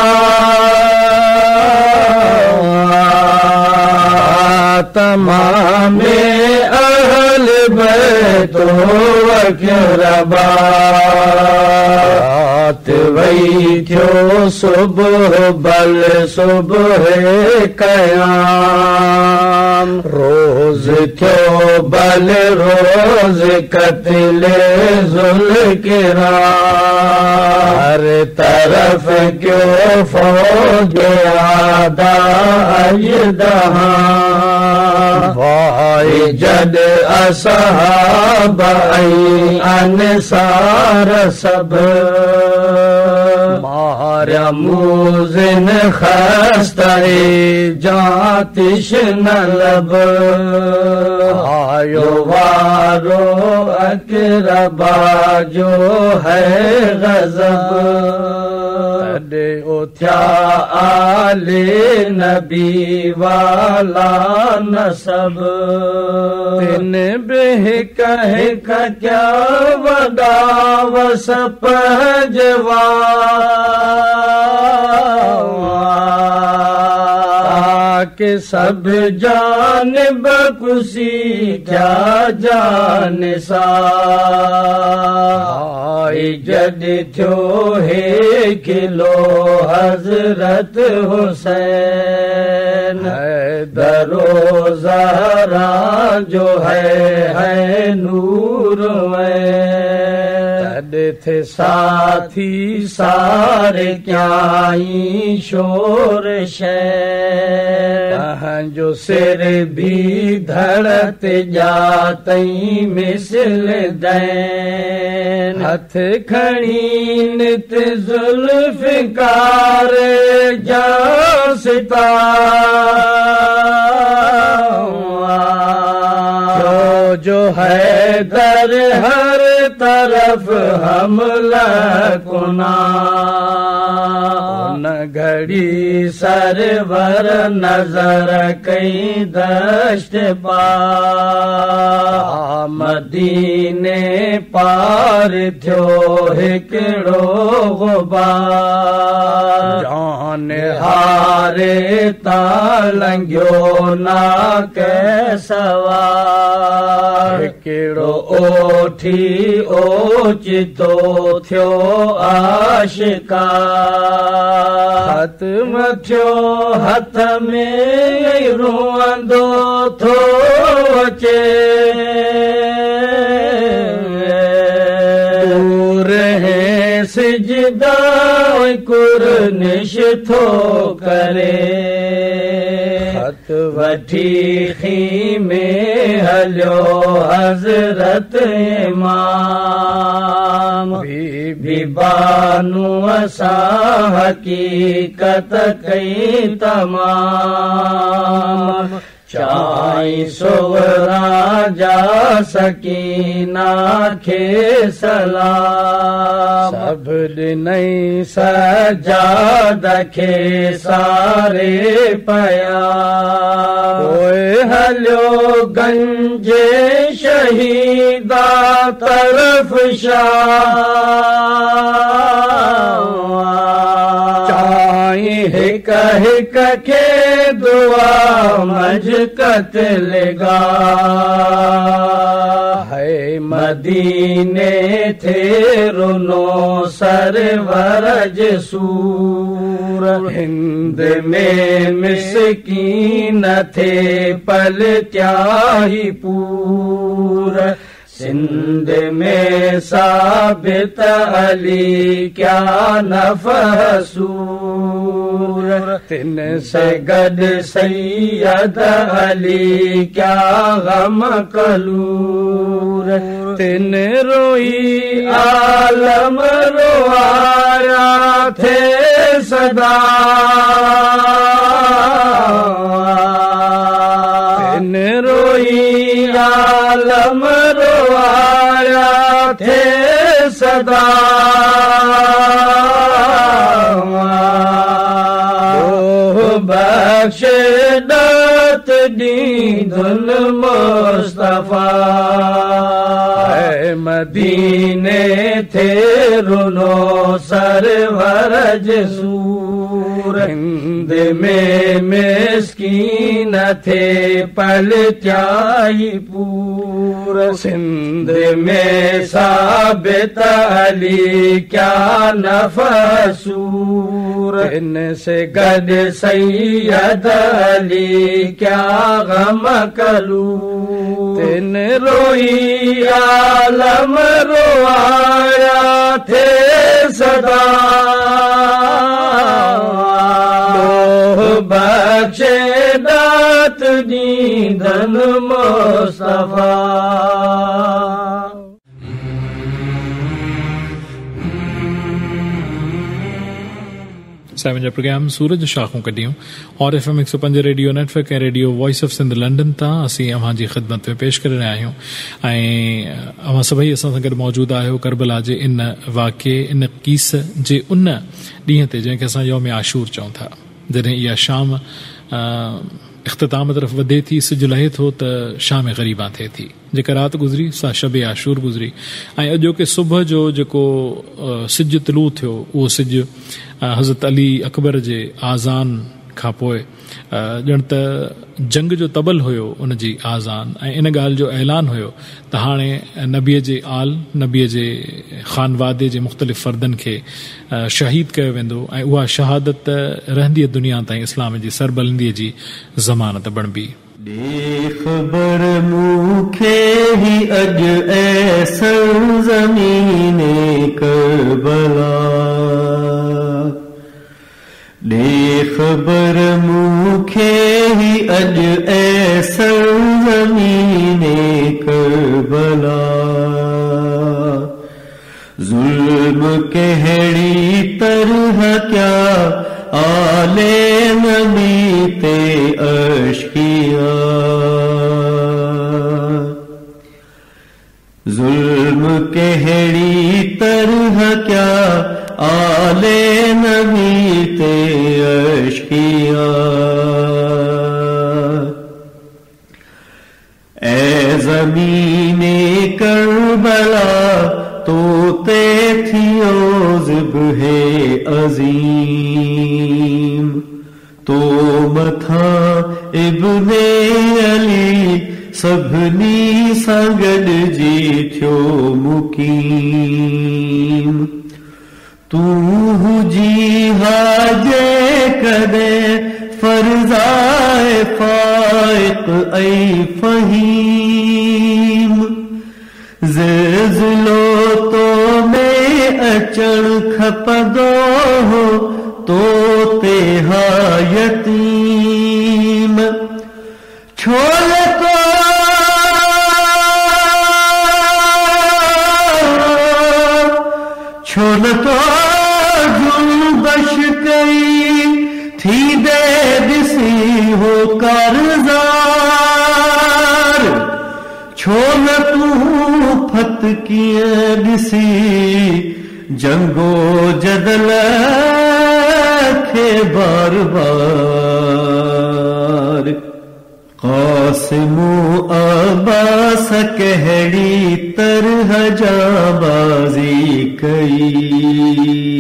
तमामे अहल बैतो वक़रबात वई थियो सुबुह बल सुबुह कयाम रोज़ थियो बल रोज़ कत्ले ज़ुल्किरा हर तरफ क्यों फौज आदा अजदहा वाई जद असहाब ऐं अनसार सब मारिया मूजिन खस्ताए जातिश न लब आयो वारो अकरबा जो है गजब दे उठ्या आले नबी वाला नसब तिन बेह कहे क्या वदा वस पहजवा के सब जान बकुसी क्या जान सा जद थो है किलो हजरत हुसैन है दरो ज़हरा जो है है नूर में थे साथी सारे क्याई शोर शैन जो सिर भी धड़त जातई मिसल दैन हथ खड़ी नित जुल्फ़िकार जा सिता जो है दर हर तरफ हमला कुना न घड़ी सरवर नजर कई दश्त पा मदीने पार थियो हिकड़ो गुबार जान हारे ता लंघियो ना के सवार हिकड़ो ओठी ओचितो थियो आशिका ख़त्म थियो हथ में रोअंदो थो अचे दूर है सिजदा कुरनिश थो करे हथ वठी खीमे हलियो हज़रत इमाम बीबी बानू असां हकीकत कई तमाम चाई सोवरा जा सकीना खे सलाम सब ॾिनई सजाद खे सारे पया पोइ हलियो गंजे शहीदा तरफ शाह चाई हिक हिक खे दुआ मजकत लगा है मदीने थे रुनो सरवरज सूर हिंद में मिसकीन थे पल त्याही पूर सिंध में साबित अली क्या नफसूर तिन से गड सैयद अली क्या गम कलूर तिन रोई आलम रोआया थे सदा तिन रोई आलम रोआया थे सदा बख्श दात दीदुल मुस्तफा है मदीने थे रुनो सरवरज सूर हिंद में मिस्कीन थे पल त्याई पूर सिंध में साबित अली क्या नफसूर इन से गड सैयद अली क्या गम कलू तिन रोई आलम रोआया थे सदा बख्शे दात दीदन मुस्तफा सेवन जा प्रोग्राम सूरज शाखूं कढियूं और एफ एम एक सौ पंज रेडियो नेटवर्क ऐं radio voice of Sindh London तां असीं अव्हां जी ख़िदमत में पेश करे रहिया आहियूं ऐं अव्हां सभई असां सां गॾु मौजूदु आहियो करबला जे इन वाक़े इन कीस जे उन ॾींहं ते जंहिंखे असां यौम आशूर चऊं था, जॾहिं इहा शाम इख़्तिताम तरफ़ वधे थी, सिज लहे थो त शाम ग़रीबा थिए थी। जेका राति गुज़री सा शब आशूर गुज़री ऐं अॼोके सुबुह जो जेको सिज तलू थियो उहो सिज हज़रत अली अकबर जे आज़ान खां पोइ ॼण त जंग जो तबल हुयो उन जी आज़ान ऐं इन ॻाल्हि जो ऐलान हुयो त हाणे नबीअ जे आल नबीअ जे ख़ानवादे जे मुख़्तलिफ़ फ़र्दनि खे शहीद कयो वेंदो ऐं उहा शहादत रहंदी दुनिया ताईं इस्लाम जी सरबलंदीअ जी ज़मानत बणबी। ख़बर मूंखे ही अॼु ऐं सरज़मीने करबला दे ख़बर मूंखे ही अॼु ऐं सरज़मीने करबला ज़ुल्म कहिड़ी तरह क्या आले नबी ते अश्किया जुल्म कहिड़ी तरह क्या आले नबी ते अश्किया ए ज़मीने करबला तो ते थियो ज़िब्हे अज़ीम तो मथा इब्ने अली सभनी सां गॾिजी थियो मुकीम तूं हुजी हाजे कॾहिं फर्ज़ाए फाइक़ ऐं फ़हीम ज़िलज़िलो तो में अचण खपंदो हो तो ते हा यतीम छोल तो छोल तो जुंबश कई थी दे दिसी हो कारज़ार छोल तू फत कीअं ॾिसी जंगो जदल खे बार बार क़ासिमु अब्बास कहिड़ी तरह जाबाज़ी कई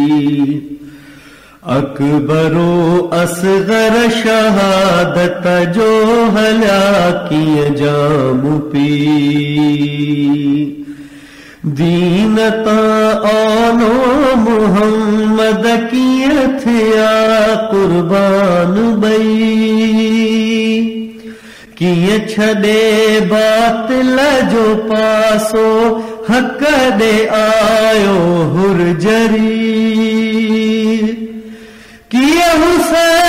अकबरो असगर शहादत जो हलिया कीअं जाम पी दीन तां आनो मुहम्मद कीअं थिया कुर्बान ॿई कीअं छॾे बातिल जो पासो हक़ ॾे आयो हुरजरी कीअं हुसैन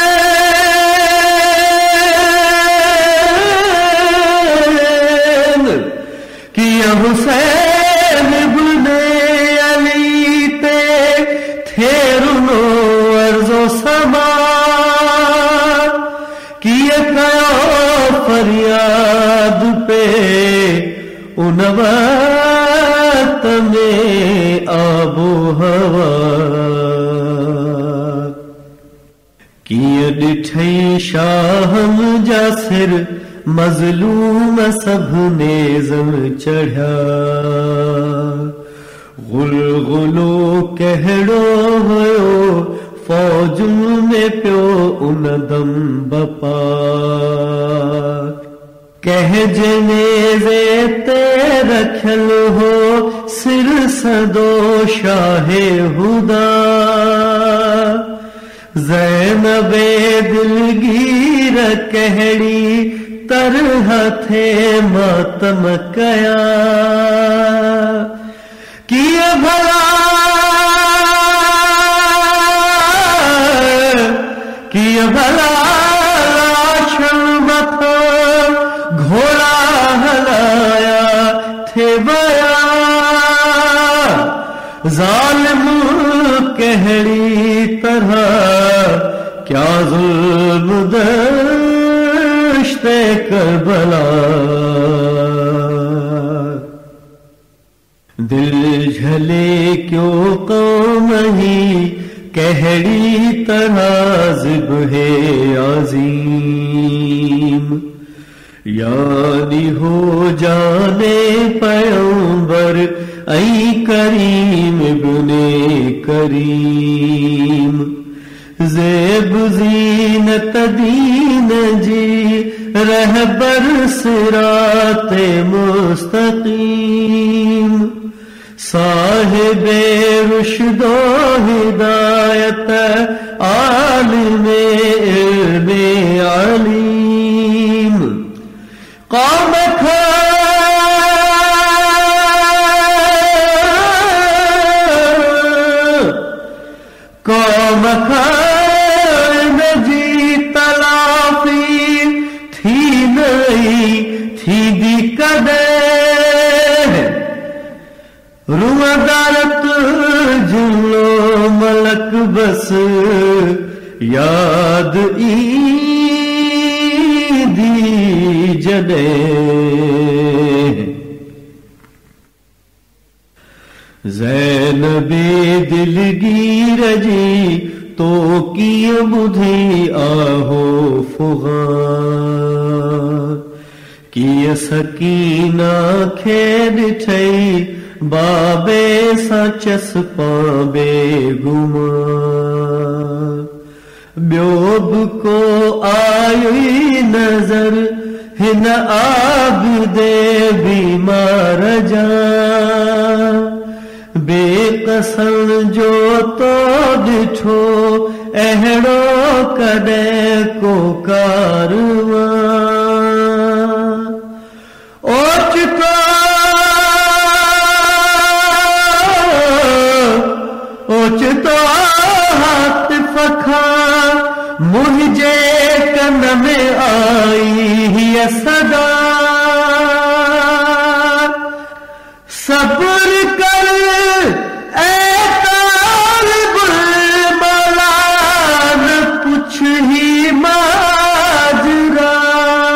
कीअं हुसैन इब्ने अली ते थे रुनो अर्ज़ो समा कीअं कयो फरियाद पे उन वक्त में आबो हवा कीअं ॾिठई शाहम जा सिर मज़लूम सभने ज़म चढ़िया गुलगुलो कहिड़ो हुयो फौजुनि में पियो उन दम बपा कंहिं जनेज़े ते रखियल हो सिर सदो शाहे हुदा ज़ैनबे दिलगीर कहिड़ी तरह थे मातम कया कीअं भला कीअं भला लाशण मथां घोड़ा हलाया थे बया ज़ालिम कहड़ी तरह क्या जुल्म दश्ते करबला दिल झले क्यों कौम ही कहड़ी तरह ज़िब्हे अज़ीम यानी हो जाने पैगंबर ऐ करीम इब्ने करीम ज़ेब ज़ीनत दीन जी रहबर सिराते मुस्तकीम साहिबे रुश्दो हिदायत आलिमे इल्मे अलीम कौम कौम जी तलाफी थी नहीं थी दी कदे रुआदारत जुलो मलक बस याद ई दी जदे ज़ैनबे दिलगीर जी तो किय बुधी आहो फुगा किय सकीना खे ॾिठई बाबे सचस पाबे गुमा ॿियो बि को आयुई नज़र हिन आबिदे बीमार जा बेकसन जो तो ॾिठो अहिड़ो कॾहिं को कारवां ओचितो ओचितो हातिफ़ खां मुंहिंजे कन में आई हीअ सदा सब्र कर ऐ तालिब मौला न पुछ ही माजरा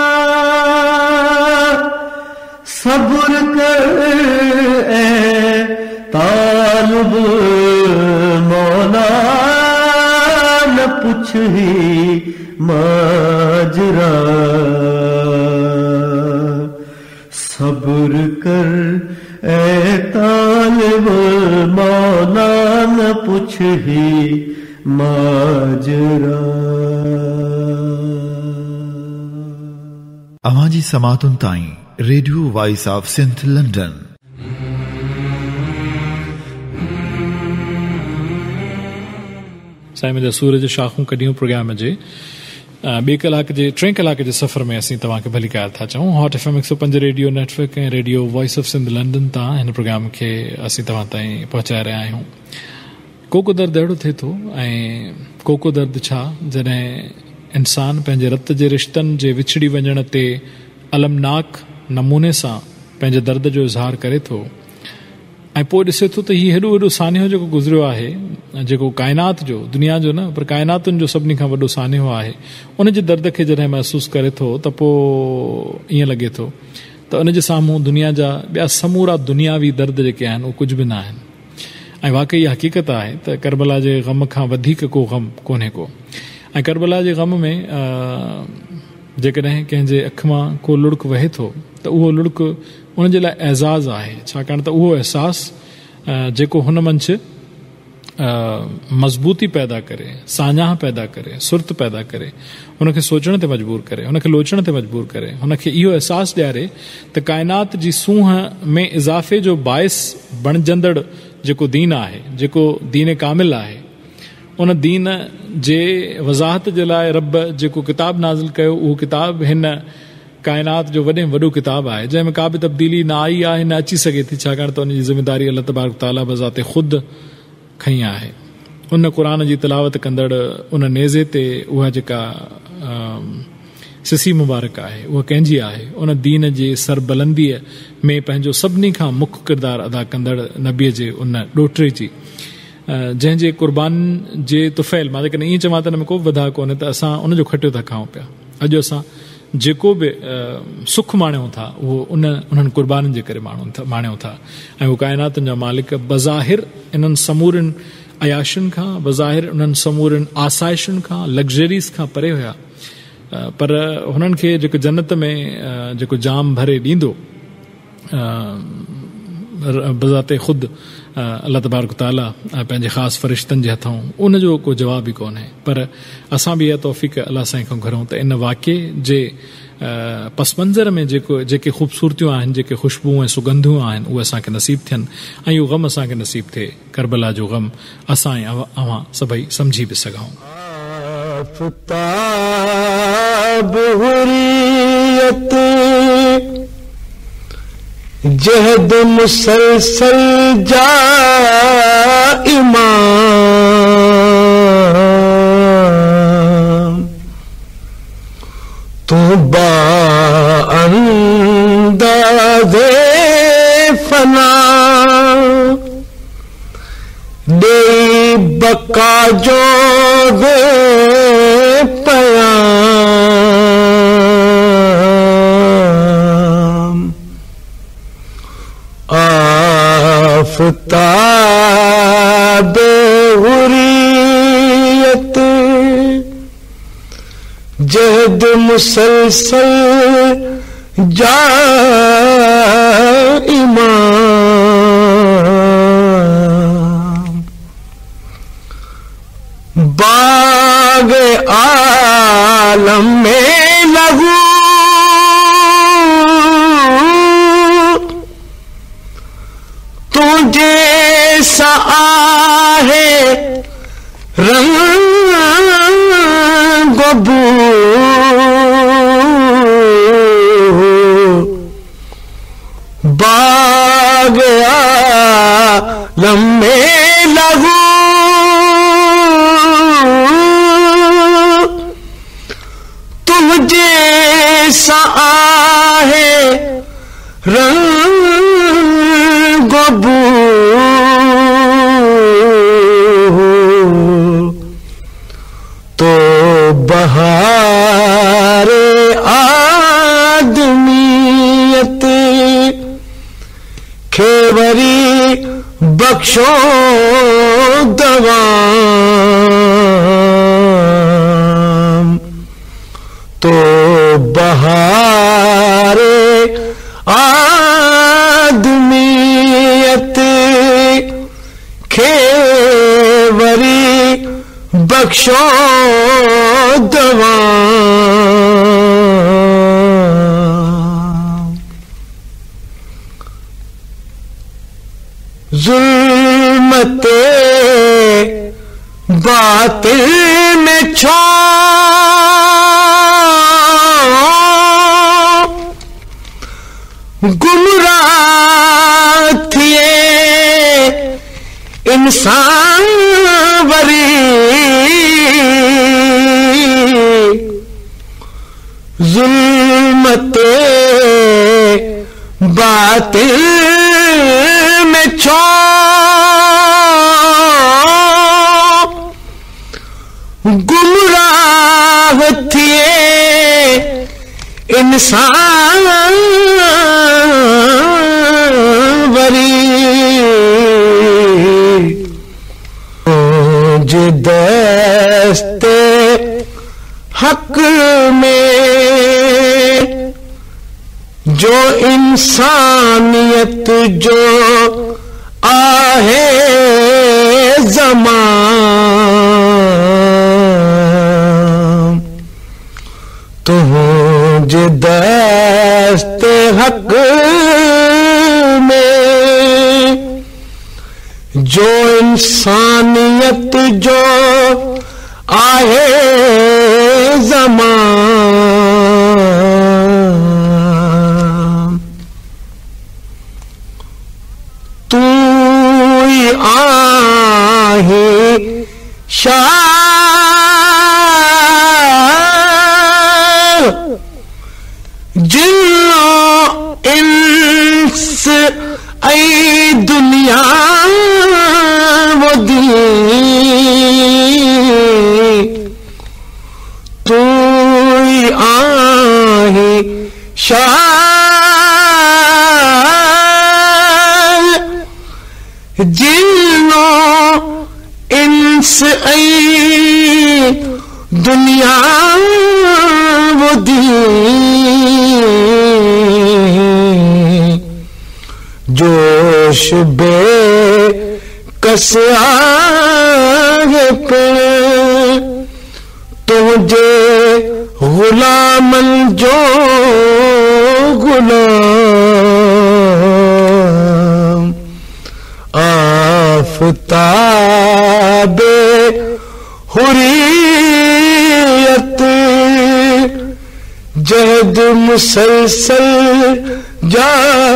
सब्र कर ऐ तालिब मौला न पुछ ही माजरा सब्र कर ऐ तालिब मौला न पुछ ही माजरा अवां जी समातुन ताईं radio voice of Sindh London. साईं जा सूरज शाखूं कढियूं प्रोग्राम जे ॿे कलाक जे टे कलाक जे सफ़र में असीं तव्हांखे भली कार था चऊं हॉट एफ एम हिकु सौ पंज रेडियो नेटवर्क ऐं radio voice of Sindh London तां हिन प्रोग्राम खे असीं तव्हां ताईं पहुचाए रहिया आहियूं। को को दर्द अहिड़ो थिए थो ऐं को को दर्द छा जॾहिं इंसान पंहिंजे रत जे रिश्तनि जे विछड़ी वञण ते अलमनाक नमूने सां पंहिंजे दर्द जो इज़हार करे थो ऐं पोइ ॾिसे थो त हीउ हेॾो वॾो सान्हो जेको गुज़रियो आहे जेको काइनात जो दुनिया जो न पर काइनातुनि जो सभिनी खां वॾो सान्हो आहे उन जे दर्द खे जॾहिं महसूसु करे थो त पोइ ईअं लॻे थो त उन जे साम्हूं दुनिया जा ॿिया समूरा दुनियावी दर्द जेके आहिनि उहे कुझु बि न आहिनि। ऐं वाक़ई इहा हक़ीक़त आहे त करबला जे ग़म खां वधीक को ग़म कोन्हे को। ऐं करबला जे ग़म में जेकॾहिं कंहिंजे अख मां को लुड़क वहे थो त उहो लुड़क उन जे लाइ एज़ाज़ आहे छाकाणि त उहो अहसासु जेको हुन मंझि मज़बूती पैदा करे साञाह पैदा करे सुर्त पैदा करे हुनखे सोचण ते मजबूर करे हुनखे लोचण ते मजबूर करे हुनखे इहो अहसासु ॾियारे त काइनात जी सूंह में इज़ाफ़े जो बाइस बणजंदड़ जेको दीन आहे जेको दीन कामिल आहे उन दीन जे वज़ाहत जे लाइ रब जेको किताब नाज़िल कयो उहो किताब हिन काइनात जो वॾे में वॾो किताब आहे जंहिंमें का बि तब्दीली न आई आहे न अची सघे थी छाकाणि त उनजी ज़िमेदारी अल्लाह तबारक ताला बज़ाते ख़ुदि खई आहे। उन क़ुर जी तिलावत कंदड़ उन नेज़े ते उहा जेका सिसी मुबारक आहे उहा कंहिंजी आहे उन दीन जे सरबलंदीअ में पंहिंजो सभिनी खां मुख्य किरदारु अदा कंदड़ नबीअ जे उन ॾोहिटे जी जंहिंजे क़ुर्बान जे तुफ़ैल मां जेकॾहिं ईअं चवां त हिन में को बि वधा कोन्हे त असां उनजो खटियो था खाऊं पिया। अॼु असां जेको बि सुख माणियूं था उहो उन उन्हनि क़ुर्बाननि जे करे माण्हुनि था माणियूं था। ऐं उहो काइनातुनि जा मालिक बज़ाहिर इन्हनि समूरनि अयाशुनि खां, बज़ाहिर उन्हनि समूरनि आसाइशुनि खां, लग्ज़रीज़ खां परे हुया, पर हुननि खे जेको जन्नत में जेको जाम भरे ॾींदो बज़ाते ख़ुदि अल्लाह तबारक ताला पंहिंजे ख़ासि फ़रिश्तनि जे हथों, उनजो को जवाब ई कोन्हे। पर असां बि इहा तौफ़ीक़ अल्लाह साईं खां घुरूं त इन वाक़े जे पस मंज़र में जेको जेके ख़ूबसूरतियूं आहिनि, जेके ख़ुशबू ऐं सुगंधियूं आहिनि, उहे असांखे नसीब थियनि ऐं इहो गम असांखे नसीब थिए, करबला जो गम असां ऐं अवां सभई सम्झी बि सघूं। जहद मुसलसल जा इमाम तो बाअंदाज़े फना दे बका जो दे पयाम आफ़ताब हुर्रियत जहद मुसलसल जा इमाम बाग आलम में लगू तुझे सा आहे रंग बू बाग आलम में लगू तुझे सा आहे रंग बू तो बहारे आदमियत खेवरी बख्शो दवाम तो बहारे आदमियत खेवरी बख्शो दवाम जुल्मते बातिल में छो गुमराह थिए इंसान वरी जुल्मते बातिल में छो गुमराह थिए इंसान वरी जो दस्ते हक में जो इंसानियत जो आहे ज़मान तुझे दस्ते हक में जो इंसानियत जो आहे ज़मान तू ही आहे शाह जिन्नो इंस ऐ दुनिया वो दी जिन्नो इंस ऐं दुनिया ॿुधी जोश बे कसिया पिण तुंहिंजे ग़ुलामनि जो ग़ुलाम आफ़ताबे हुरियत जहद मुसलसल जा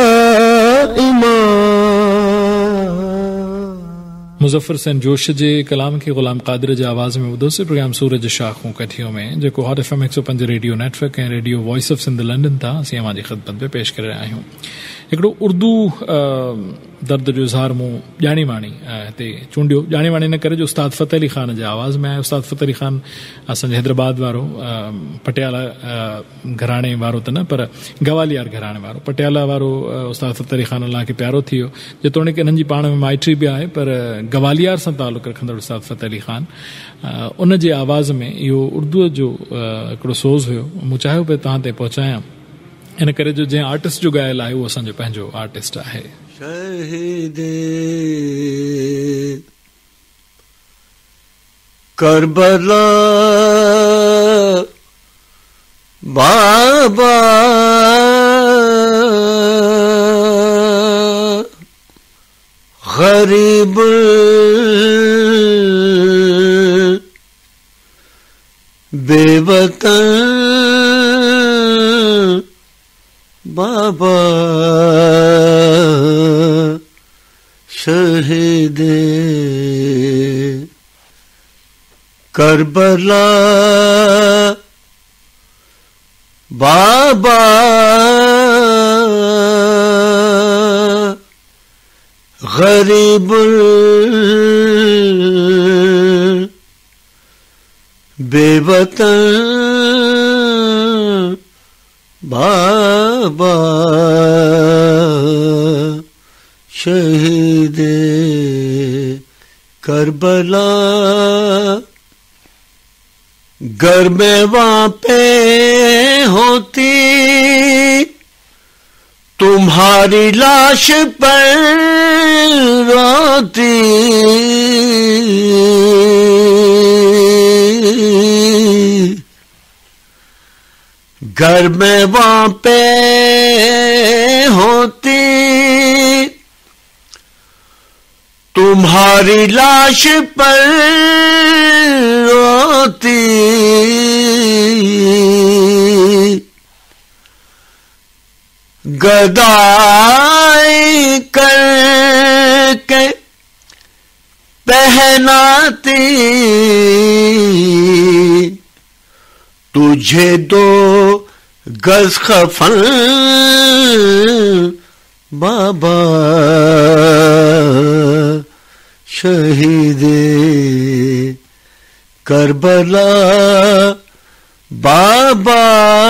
मुज़फ़्फ़र सेन जोश जे कलाम खे ग़ुलाम क़ादिर जे आवाज़ में ॿुधोसीं। प्रोग्राम सूरज शाखूं कठियो में जेको हॉट एफ एम हिकु सौ पंज रेडियो नेटवर्क ऐं radio voice of Sindh London था असीं अवां जी ख़िदमत में पेश करे रहिया आहियूं। हिकिड़ो उर्दू दर्द जो इज़हार मूं ॼाणी वाणी हिते चूंडियो, ॼाणी वाणी न करे जो उस्ताद फ़तेह अली ख़ान जे आवाज़ में आहे। उस्ताद फ़तेह अली ख़ान असांजे हैदराबाद वारो पटियाला घराणे वारो त न पर गवालियार घराणे वारो पटियाला वारो उस्ताद फ़तेह अली ख़ान अलाह खे प्यारो थी वियो, जेतोणीकि इन्हनि जी पाण में माइटी बि आहे पर गवालियार सां तालुक़ रखंदड़ उस्ताद फ़तेह अली ख़ान उन जे आवाज़ में इहो उर्दूअ जो हिकिड़ो सोज़ हुयो। मूं चाहियो पियो तव्हां ते पहुचायां, इन करे जो जंहिं आर्टिस्ट जो ॻायल आहे उहो असांजो पंहिंजो आर्टिस्ट आहे। शहीदे करबला बाबा गरीब बेवतन बाबा शहीदे करबला बाबा गरीबुल बेवतन बाबा शहीदे करबला घर में वहां पे होती तुम्हारी लाश पर रोती घर में वहां पे होती तुम्हारी लाश पर रोती गदाई करके पहनाती तुझे दो गज खफन बाबा शहीदे करबला बाबा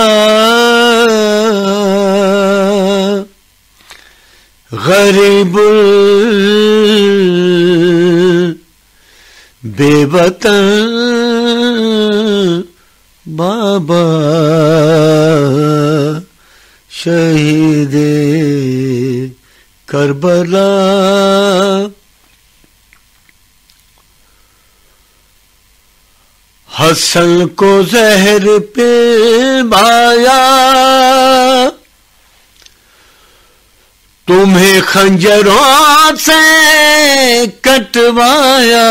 गरीबुल बेवतन बाबा शहीदे करबला हसन को जहर पिलवाया तुम्हें खंजरों से कटवाया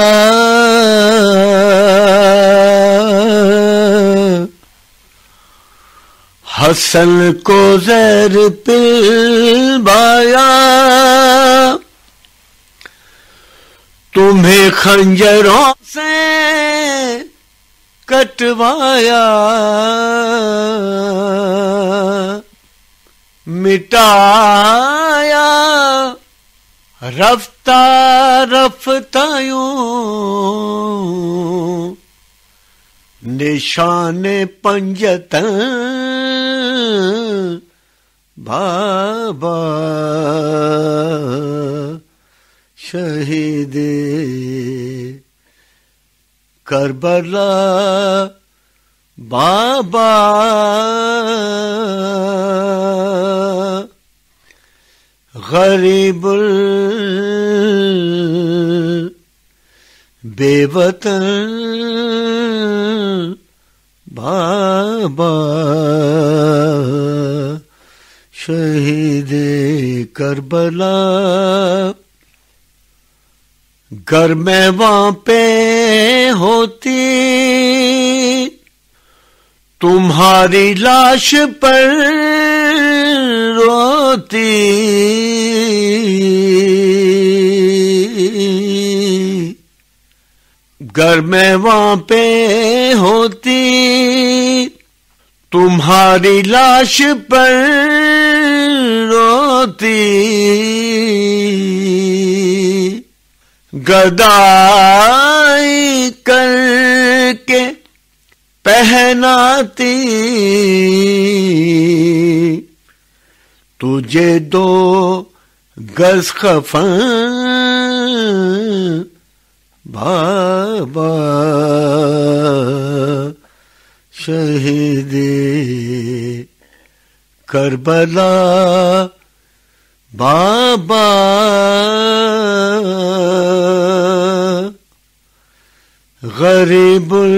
हसन को जहर पिलवाया तुम्हें खंजरों से कटवाया मिटाया रफ्ता रफ्ता यूं निशाने पंजतन बाबा शहीद करबला बाबा गरीबुल बेवतन बाबा शहीद करबला घर में वहां पे होती तुम्हारी लाश पर रोती घर में वहां पे होती तुम्हारी लाश पर रोती गदाई करके पहनाती तुझे दो गज खफन बाबा शहीद करबला बाबा गरीबुल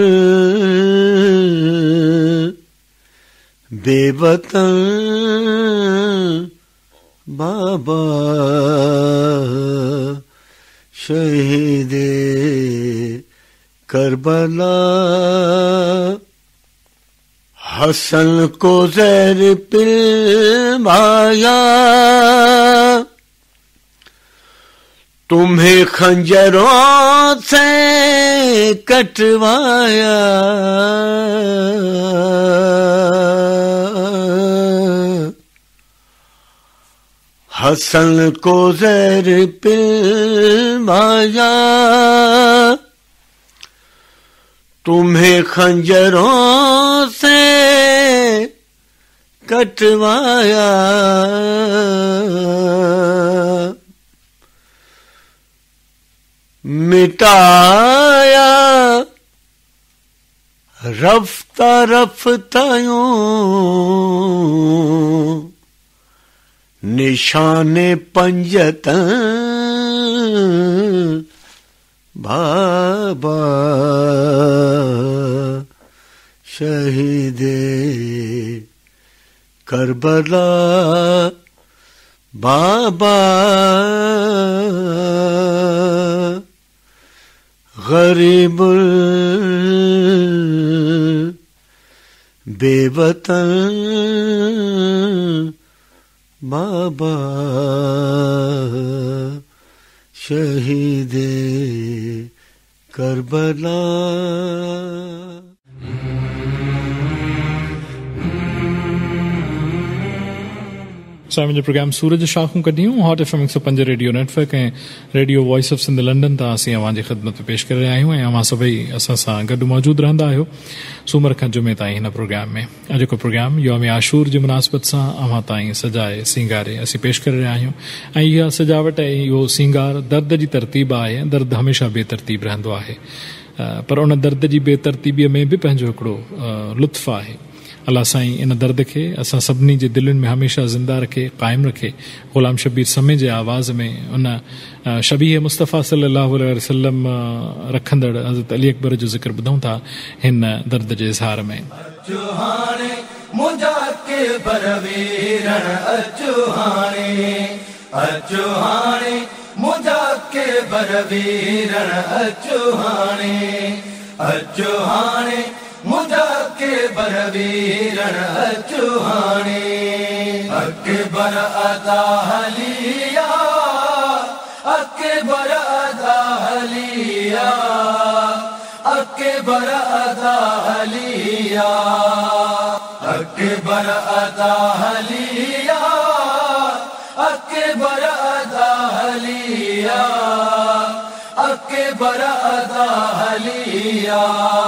बेवतन बाबा शहीद करबला हसन को ज़हर पिलवाया तुम्हें खंजरों से कटवाया हसन को ज़हर पिलवाया तुम्हें खंजरों से कटवाया मिटाया रफ्ता रफ्ता यूं निशाने पंजतन बाबा शहीद करबला बाबा गरीबुल बेवतन बाबा शहीद करबला सामिन प्रोग्राम सूरज शाखूं कढियूं हॉट एफ एम एक सौ पंज रेडियो नेटवर्क ऐं radio voice of Sindh London तां असीं अवां जी ख़िदमत में पेश करे रहिया आहियूं ऐं अवां सभई असां सां गॾु मौजूद रहंदा आहियो सूमर खां जुमे ताईं हिन प्रोग्राम में। अॼु को प्रोग्राम यौम आशूर जी मुनासिबत सां अवां ताईं सजाए सिंगारे असीं पेश करे रहिया आहियूं ऐं इहा सजावट ऐं इहो सिंगार दर्द जी तरतीब आहे। दर्द हमेशह बेतरतीब रहंदो आहे पर उन दर्द जी बेतरतीबीअ में बि पंहिंजो हिकिड़ो लुत्फ़ आहे। अल्लाह साईं इन दर्द खे असां सभिनी जे दिलनि में हमेशह ज़िंदा रखे क़ाइमु रखे। ग़ुलाम शबीर समय जे आवाज़ में उन शबीह मुस्तफ़ा सल्लल्लाहु अलैहि वसल्लम रखंदड़ हज़रत अली अकबर जो ज़िक्र ॿुधूं था हिन दर्द जे इज़हार में। मुझा के बरवीरण अचुहाने अकबर अदा हलिया अकबर अदा हलिया अकबर अदा हलिया अकबर अदा हलिया अकबर अदा हलिया अकबर अदा हलिया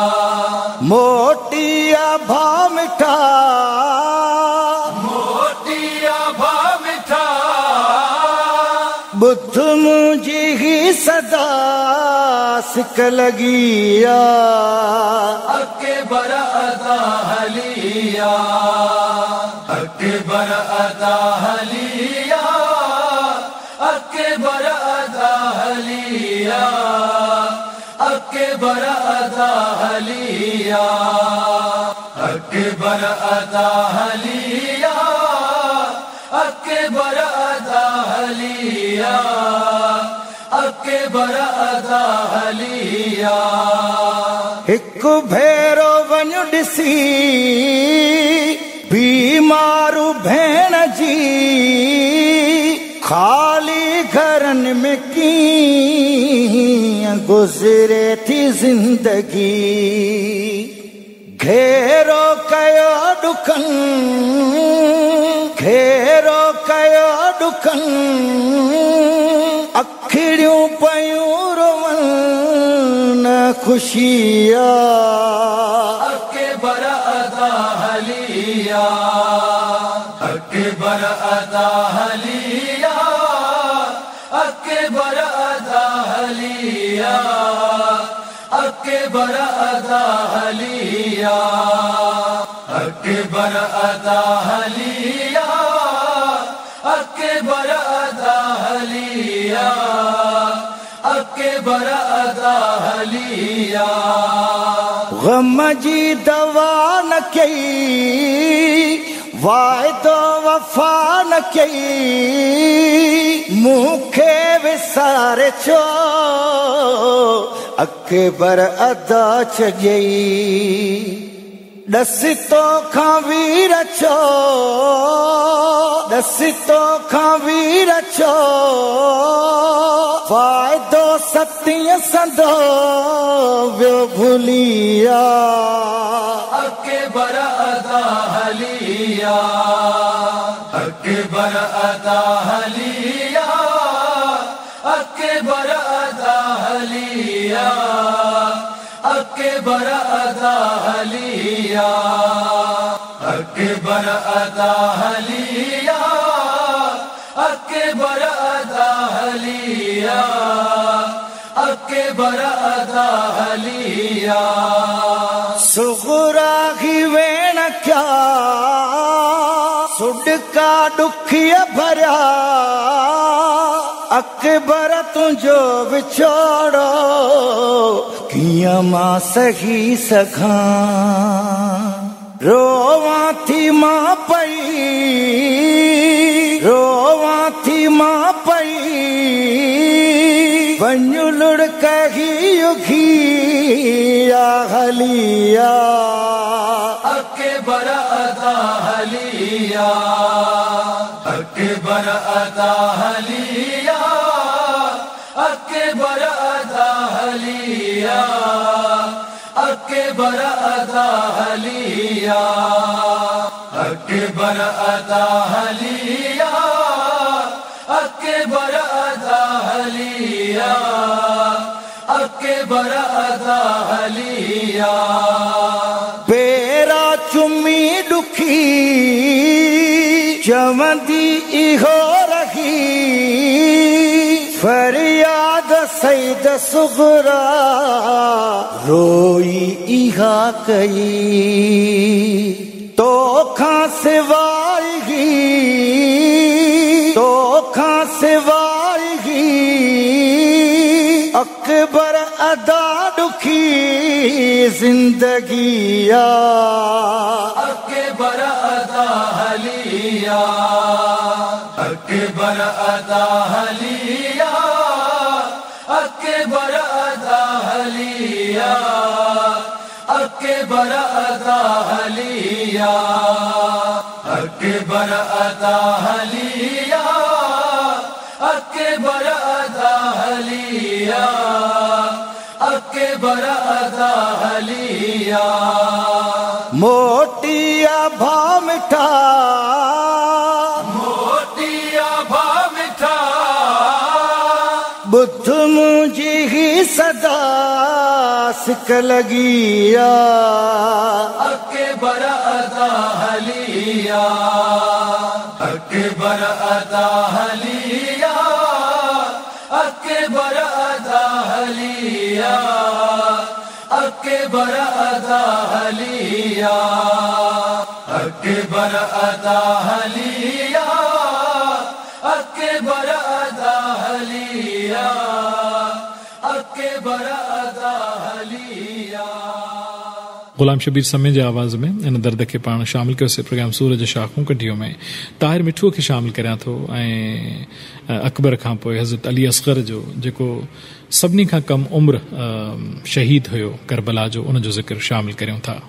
मोटिया भा मिठा मोटिया भा मिठा बुद्ध मुझे ही सदा सिक लगिया अके बर अदा हलिया अके बर अदा हलिया अके बर अदा हलिया अके बर अदा हलिया अके बर अदा हलिया अके बर अदा हलिया अके बर अदा हलिया हिक भेरो वञ ॾिसी बीमारू भेण जी खाली घरनि में कीअं गुज़रे थी ज़िंदगी घेरो कयो ॾुकनि घेरो कयो ॾुकनि अखिड़ियूं पयूं रोवन न खुशिया अके बर अदा हलिया अके बर अदा हलिया अके बर अदा हलिया अके बर अदा हलिया अके बर अदा हलिया अके बर अदा हलिया अके बर अदा हलिया गम जी दवा न कई वाइदो वफा न कई मूंखे विसारे छो अकबर अदा छॾई ॾस तोखां वीर छो ॾस तोखां वीर छो वाइदो सतीअ संदो वियो भुलिया अके बर अदा हलिया अके बर अदा हलिया अके बर अदा हलिया अके बर अदा हलिया अके बर अदा हलिया अके बर अदा हलिया अके बर अदा हलिया सुगुरा ही वेण क्या सुडका दुखिया भरिया अकबर तुझो विछोड़ो कीअं मां सही सघां रोवां थी मां पई रोवां थी मां पई वञ लुड़क ही उघिया हलिया अके बर अदा हलिया अके बर अदा हलिया अके बर अदा हलिया अके बर अदा हलिया अके बर अदा हलिया अके बर अदा हलिया अके बर अदा हलिया पेरा चुमी दुखी चवंदी इहो रही फरियाद सईद सुगरा रोई इहा कई तोखां सिवाय ही तोखां सिवाय ही अकबर अदा दुखी जिंदगिया अके बर अदा हलिया अके बर अदा हलिया अके बर अदा हलिया अके बर अदा हलिया अके बर अदा हलिया अके बर अदा हलिया अके बर अदा हलिया मोटिया भा मिठा मोटिया भा मिठा बुद्ध मुझी ही सदा सिक लगिया अके बर अदा हलिया अके बर अदा हलिया बरअता हलिया अके बरअता हलिया अके बरअता हलिया अके बरअता हलिया अके बरअता हलिया। गुलाम शबीर समय जे आवाज़ में इन दर्द खे पाण शामिल कयोसीं प्रोग्राम सूरज शाखूं कढियो में ताहिर मिठूअ खे शामिल करियां थो ऐं अकबर खां पोइ हज़रत अली असगर जो जेको सभिनी खां कम उम्र शहीद हुयो करबला जो उन जो ज़िक्र शामिल करियूं था।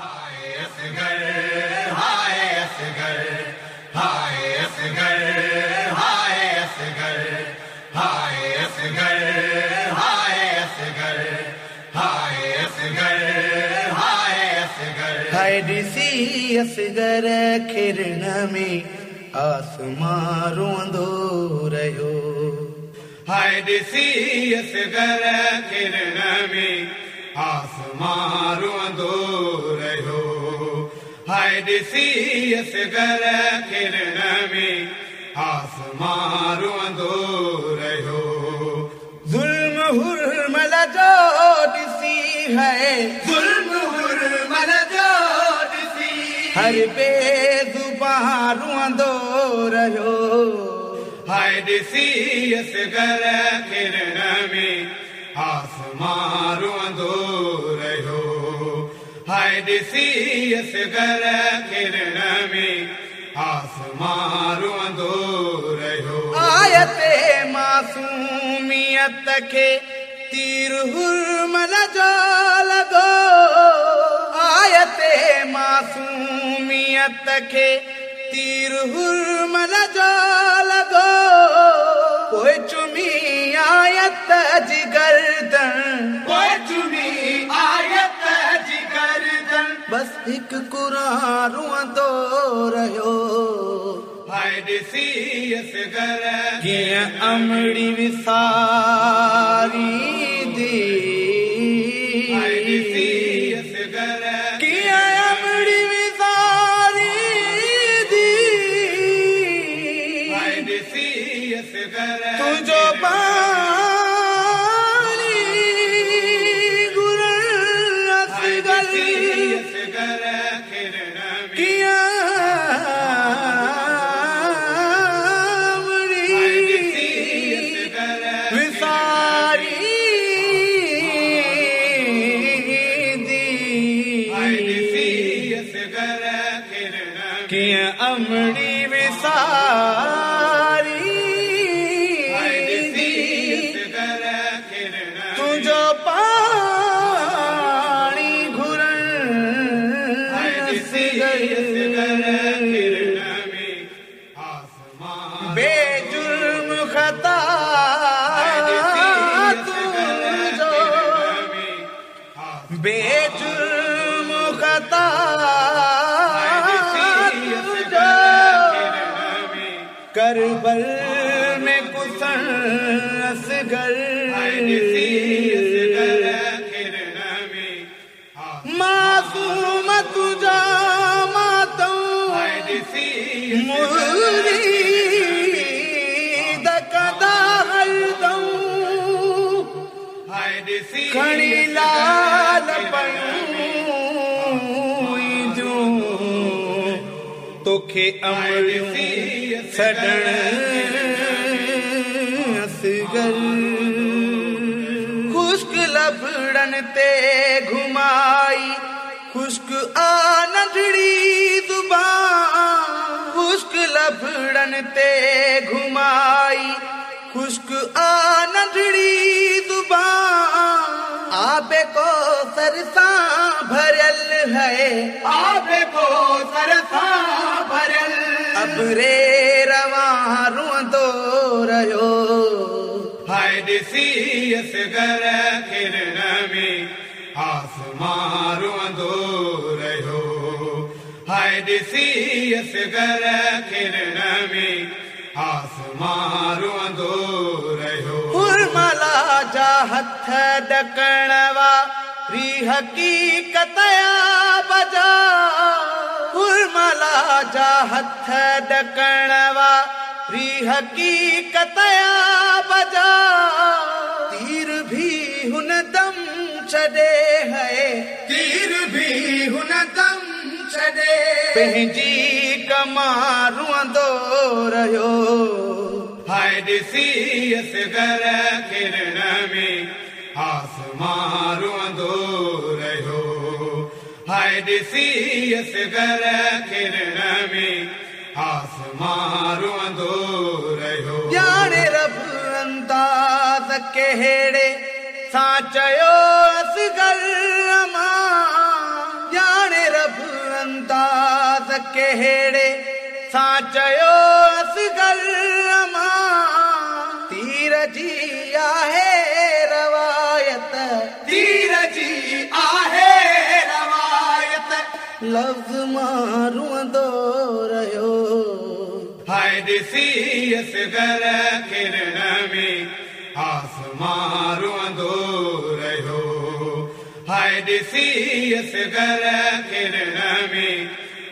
ॾिसी असगर किरण में आसमां रोंदो रहियो हाय ॾिसी असगर किरण में आसमां रोंदो रहियो हाय ॾिसी असगर किरण में आसमां रोंदो रहियो ज़ुल्म हुर्मल जो ॾिसी है ज़ुल्म हुर्मल जो हर बेज़ुबान रोंदो रहियो हाय ॾिसी असगर किरण में आसमां रोंदो रहियो हाय ॾिसी असगर किरण में आसमां रोंदो रहियो आयते मासूमियत खे तीर हुर्मल जो लॻो आयते मासूमियत खे तीर हुर्मल जो लॻो पोइ चुमी आयत जी गर्दन पोइ चुमी आयत जी गर्दन बस हिकु क़ुरान रोंदो रहियो हाय ॾिसी असगर कीअं अमड़ी विसारी दी हाय ॾिसी असगर कीअं अमड़ी विसारी दी हाय ॾिसी असगर तुंहिंजो पाणी गुरन असगर असगर किरण कीअं अमड़ी विसारी तुंहिंजो पाणी घुरन बेजुर्म ख़ता तुंहिंजो बेजुर्म ख़ता करबल में कुसन असगर मासूम तुझा मातम मुरीद कदा हरदम खणी लाल पयूं तोखे अमड़ियूं छॾण असगर खुश्क लफड़न ते घुमाई खुश्क आ नंढड़ी ज़ुबान खुश्क लफड़न ते घुमाई खुश्क आ नंढड़ी ज़ुबान आबे को सरसां भरियल है आबे को सरसां भरियल अबरे रवां रोंदो रहियो हाय ॾिसी असगर किरण में आसमां रोंदो रहियो हाय ॾिसी असगर किरण में आसमां रोंदो रहियो हुर्मला जा हथ ॾकण वारी हक़ीक़त बजा हुर्मला जा हथ ॾकण वारी हक़ीक़त बजा छॾे है तीर भी हुन दम छॾे पंहिंजी कमां रुअंदो रहियो हाय ॾिसी असगर किरण में आसमां रुअंदो रहियो हाय ॾिसी असगर किरण में आसमां रुअंदो रहियो ॼाणे रब अंदाज़ कहिड़े सां चयो असगर अमां ॼाणे रब अंदाज़ कहिड़े सां चयो असगर अमां तीर जी आहे रवायत तीर जी आहे रवायत लफ़्ज़ मां रुअंदो रहियो हाय ॾिसी असगर किरण में आसमां रुअंदो रहियो हाय ॾिसी असगर किरण में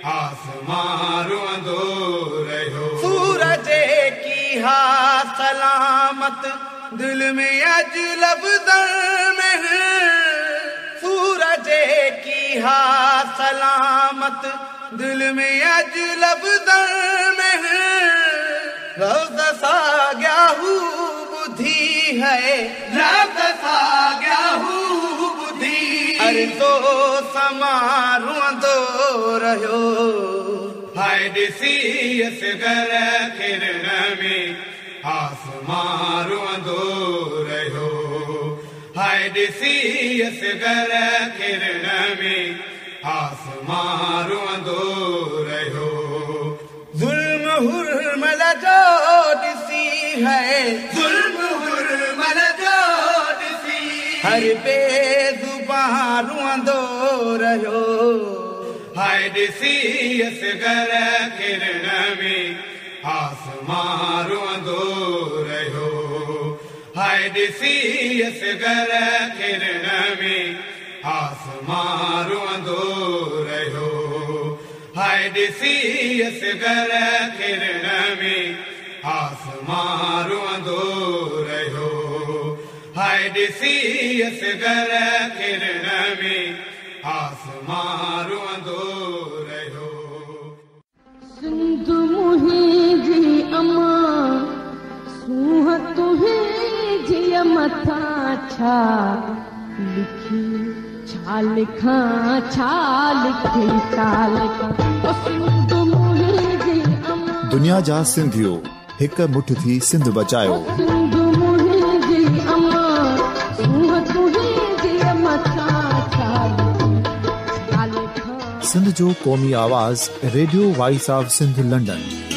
आसमां रुअंदो रहियो सूरज की हा सलामत दिल में अॼु लफ़्ज़नि में सूरज की हा सलामत दिल में अॼु लफ़्ज़नि में लफ़्ज़ साॻिया हू ॿुधी है लफ़्ज़ साॻिया हू ॿुधी अर्ज़ो समा रुअंदो रहियो हाय ॾिसी असगर किरण में आसमां रुअंदो रहियो हाय ॾिसी असगर किरण में आसमां रुअंदो रहियो ज़ुल्म हुर्मल जो ॾिसी है ज़ुल्म हुर्मल जो ॾिसी हर बेज़ुबान रुअंदो रहियो हाय ॾिसी असगर किरण में आसमां रुअंदो रहियो हाय ॾिसी असगर किरण में आसमां रुअंदो रहियो हाय ॾिसी असगर किरण में आसमां रुअंदो रहियो हाय ॾिसी असगर किरण में आसमां रुअंदो रहियो सिंध मुंहिंजी अमां सूंह तुंहिंजी मथां छा लिखी छा लिखां छा लिखी छा लिखां सिंध मुंहिंजी अमां दुनिया जा सिंधियो हिकु मुठ थी सिंध बचायो सिंध मुंहिंजी अमां सूंह तुंहिंजी मथां छा सिंध जो क़ौमी आवाज़ radio voice of Sindh London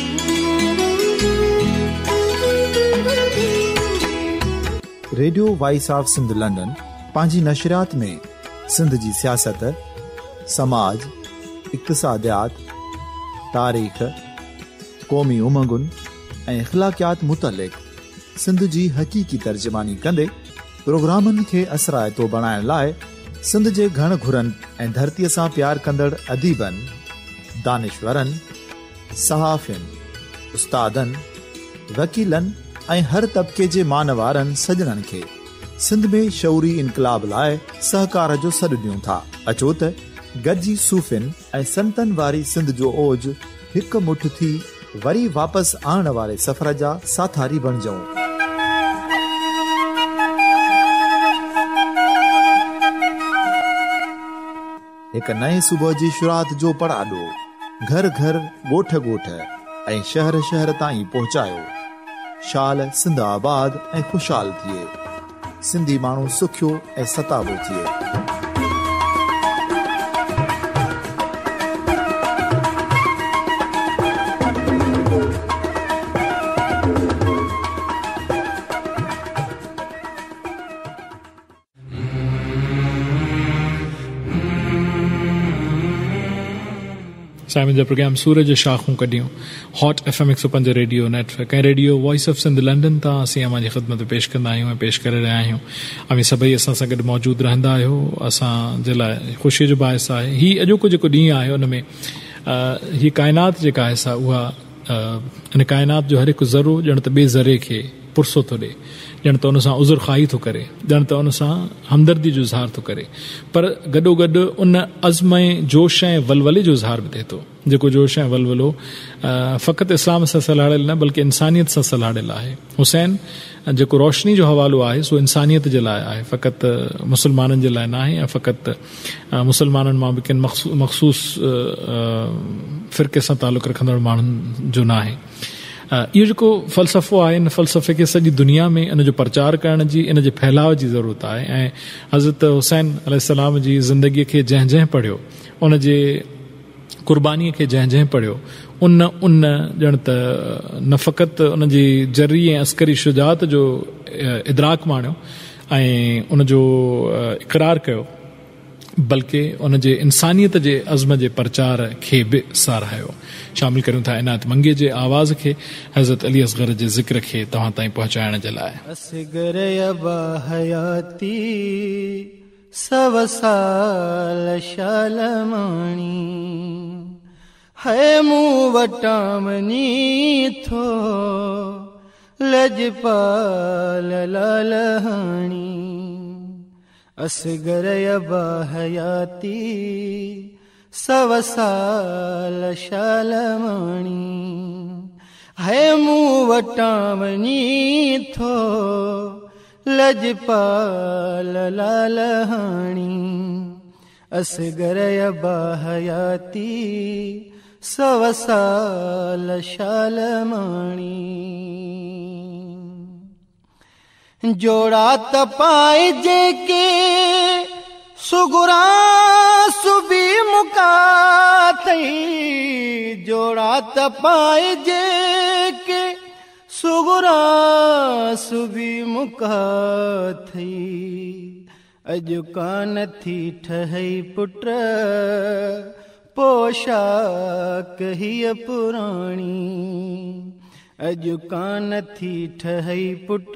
radio voice of Sindh London पंहिंजी नशरियात में सिंध जी सियासत समाज इक़्तिसादियात तारीख़ क़ौमी उमंगुनि ऐं अख़लाक़ियात मुतलिक़ सिंध जी हक़ीक़ी तर्जमानी कंदे प्रोग्रामनि खे असराइतो बणाइण लाइ सिंध जे घण घुरनि ऐं धरतीअ सां प्यार कंदड़ अदीबनि, दानिशवरनि, सहाफ़ियुनि, उस्तादनि, वकीलनि ऐं हर तबिके जे मानवारनि सजणनि खे सिंध में शऊरी इनकलाब लाइ सहकार जो सॾु ॾियूं था। अचो त गॾिजी सूफ़ियुनि ऐं संतनि वारी सिंध जो ओज हिकु मुठ थी वरी वापसि आणण वारे सफ़र जा साथारी बणिजऊं। हिकु नए सुबुह जी शुरूआत जो पड़ाॾो घर घर ॻोठ ॻोठ ऐं शहर शहर ताईं पहुचायो। शाल सिंध आबाद ऐं ख़ुशहाल थिए, सिंधी माण्हू सुखियो ऐं सताबो थिए। साइमन जा प्रोग्राम सूरज शाखूं कढियूं हॉट एफ एम एक सौ पंज रेडियो नेटवर्क ऐं radio voice of Sindh London तां असीं अव्हां जी ख़िदमत पेश कंदा आहियूं ऐं पेश करे रहिया आहियूं। अमी सभई असां सां गॾु मौजूदु रहंदा आहियो। असांजे लाइ ख़ुशीअ जो बाहिस आहे हीउ अॼोको जेको ॾींहुं आहे उन में हीअ काइनात जेका आहे सा उहा इन काइनात जो हर हिकु ज़रो ॼण त ॿिए ज़रे खे पुरसो थो ॾे। ॼण त उन सां उज़ुर ख़ाही थो करे, ॼण त उन सां हमदर्दी जो इज़हार थो करे, पर गॾोगॾु उन अज़्म ऐं जोश ऐं वलवले जो इज़हार बि थिए थो, जेको जोश ऐं वलवलो फ़क़ति इस्लाम सां सलाहियल न बल्कि इंसानियत सां सलाहियल आहे। हुसैन जेको रोशनी जो हवालो आहे सो इंसानियत जे लाइ आहे, फ़क़ति मुस्लमाननि जे लाइ न आहे ऐं फ़क़ति मुस्लमाननि मां बि किन मख़सूस फ़िरक़े सां तालुक़ रखंदड़ माण्हुनि जो न आहे। इहो जेको फ़लसफ़ो आहे, इन फ़लसफ़े खे सॼी दुनिया में इन जो प्रचार करण जी, इन जे फैलाव जी ज़रूरत आहे। ऐं हज़रत हुसैन अलैहिस्सलाम जी ज़िंदगीअ खे जंहिं जंहिं पढ़ियो, उन जे क़ुर्बानीअ खे जंहिं जंहिं पढ़ियो, उन उन ॼण त न फ़क़ति उन जी जरी ऐं अस्करी शुजात जो इदराक माणियो ऐं उन जो इक़रार कयो, बल्कि उन जे इंसानियत जे अज़्म जे प्रचार खे बि साराहियो। शामिल करियूं था इनायत मंगे जे आवाज़ खे हज़रत अली असगर जे ज़िक्र खे तव्हां ताईं पहुचाइण जे लाइ। असगर अबा हयाती सव साल शालमाणी है मूं वटां वञी थो लजपाल लालहाणी। असगर अबा हयाती सव साल शालमाणी है मूं वटां वञी थो लजपाल लालहाणी। असगर अबा हयाती सव साल शालमाणी। जोड़ा तपाए जेके सुगुरा सुबी मुका थई, जोड़ा तपाए जेके सुगुरा सुबी मुका थई। अॼु कान थी ठहई पुट पोशाक हीअ पुराणी। अॼु कान थी ठहई पुट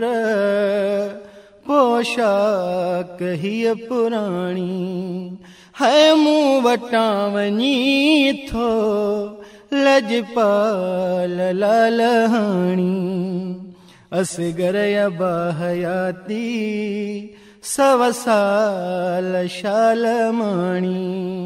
पोशाक हीअ पुराणी। है मूं वटां वञी थो लजपाल लालहाणी। असगर अबा हयाती सव साल शालमाणी।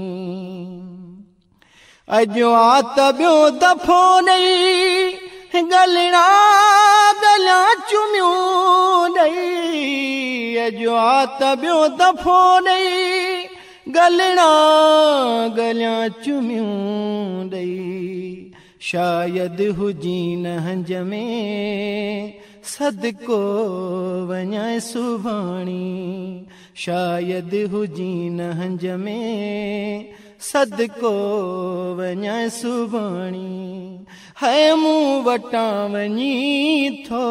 अॼु आत ॿियो दफ़ो ॾई गलणा गला चुमियूं ॾई। अॼु आत ॿियो दफ़ो ॾई गलणा गला चुमियूं ॾई। शायदि हुजी न हंज में सदको वञाए सुभाणी। शायदि हुजी न हंज में सदको वञाए सुभाणी। है मूं वटां वञी थो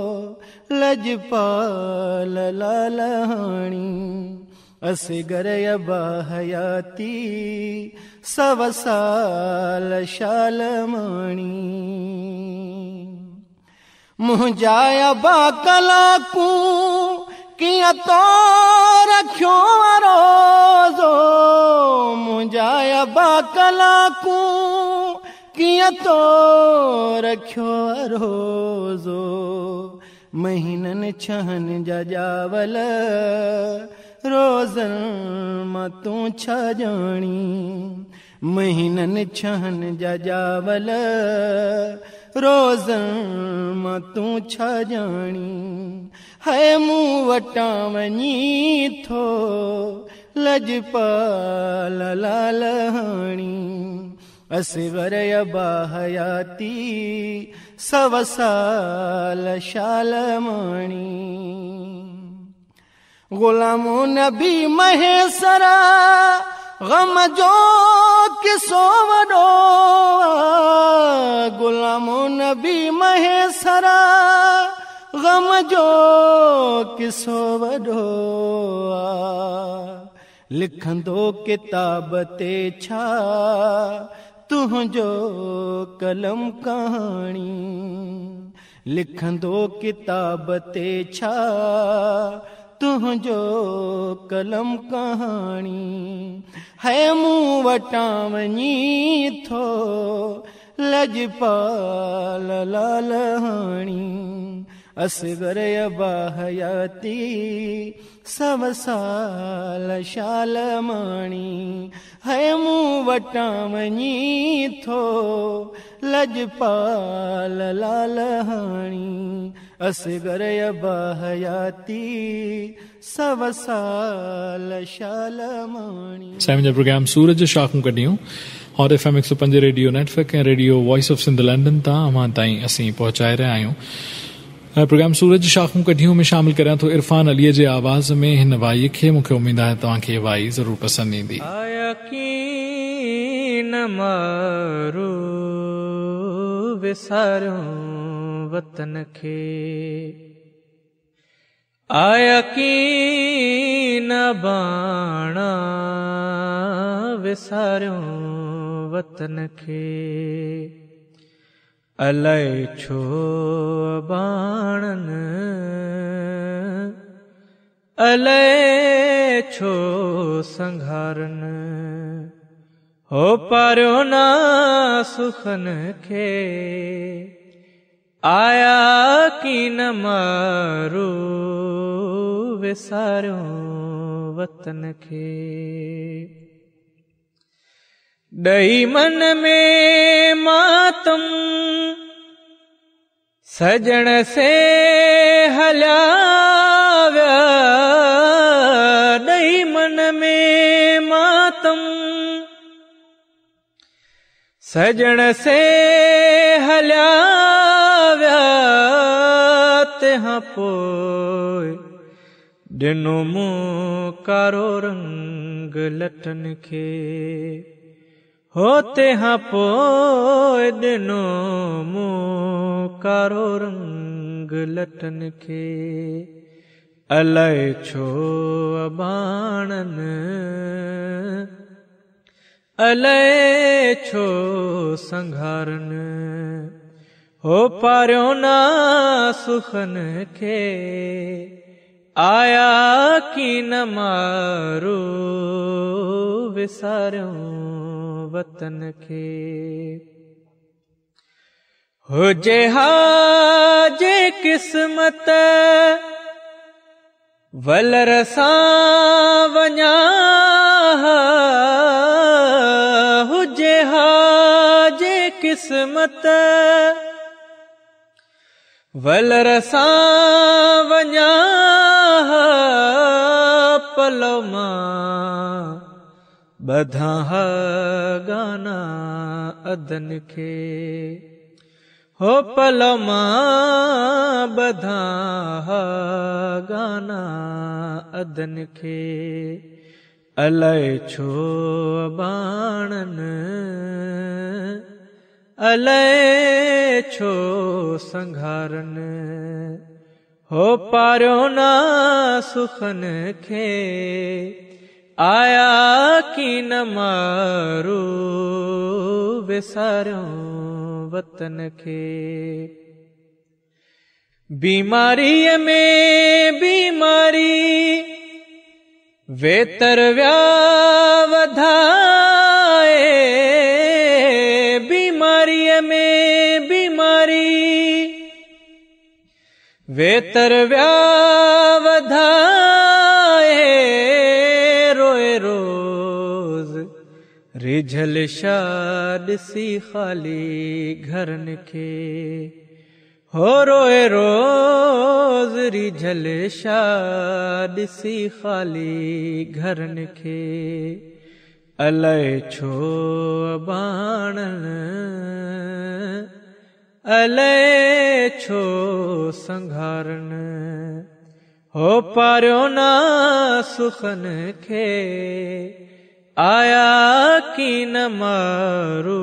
लजपाल लालहाणी। असगर अबा हयाती सव साल शालमाणी। मुंहिंजा अबा कलाकूं कीअं तो रखियो रोज़ो। मुंहिंजा अबा कलाकूं कीअं तो रखियो रोज़ो। महीननि छहनि जा ॼावल रोज़नि मां तूं छा ॼाणी। महीननि छहनि जा ॼावल रोज़नि मां तूं छा ॼाणी। है मूं वटां वञी थो लजपाल लालहाणी। असगर अबा हयाती सव साल शालमाणी। गुलामो नबी महेसरा गम जो किसो वॾो। गुलामो नबी महेसरा गम जो किसो वॾो। लिखंदो किताब ते छा तुंहिंजो कलम कहाणी। लिखंदो किताब ते छा तुंहिंजो कलम कहाणी। है मूं वटां वञी थो लजपाल लालहाणी। असगर अबा हयाती सव साल शाल माणी है मूं वटां वञी थो लजपाल लाल हाणी असगर अबा हयाती सव साल शाल माणी। साईं जा प्रोग्राम सूरज शाखूं कढियूं और एफ एम एक सौ पंज रेडियो नेटवर्क ऐं radio voice of Sindh London तां अवां ताईं असीं पहुचाए रहिया आहियूं। प्रोग्राम सूरज शाखूं कढियूं में शामिल करियां थो इरफान अलीअ जे आवाज़ में हिन वाई खे। मूंखे उमेद आहे तव्हांखे वाई ज़रूरु पसंदि ईंदी। यकीन मारू विसारियो वतन खे यकीन बाणा विसारियो वतन खे अलाए छो बाणन अलाए छो संघारन हो पारियो ना सुखन खे आया की न मारू विसारियो वतन खे ॾही मन में मातम सजण से हलिया विया ॾही मन में मातम सजण से हलिया विया तंहिं पोइ ॾिनो मूं कारो रंग लटन खे हो तंहिं पोइ ॾिनो मूं कारो रंग लटन खे अलाए छो बाणन अलाए छो संघारन हो पारियो ना सुखन खे आया की न मारू विसारियो वतन खे हुजे हाजे किस्मत वलर सां वञा हुजे हाजे किस्मत वलर सां वञा पलो मां ॿधा गाना अदन खे हो पलो मां ॿधा गाना अदन खे अलाए छो बाणन अलाए छो संघारन हो पारियो ना सुखन खे आया की न मारू विसारियो वतन खे बीमारीअ में बीमारी वेतर विया वधाए बीमारीअ में बीमारी वेतर विया वधाए रोए रोज रिझल शाह ॾिसी ख़ाली घरन खे हो रोए रोज रिझल शाह ॾिसी ख़ाली घरन खे अलाए छो बाणन अलाए छो संघारन हो पारियो ना सुखन खे आया की न मारू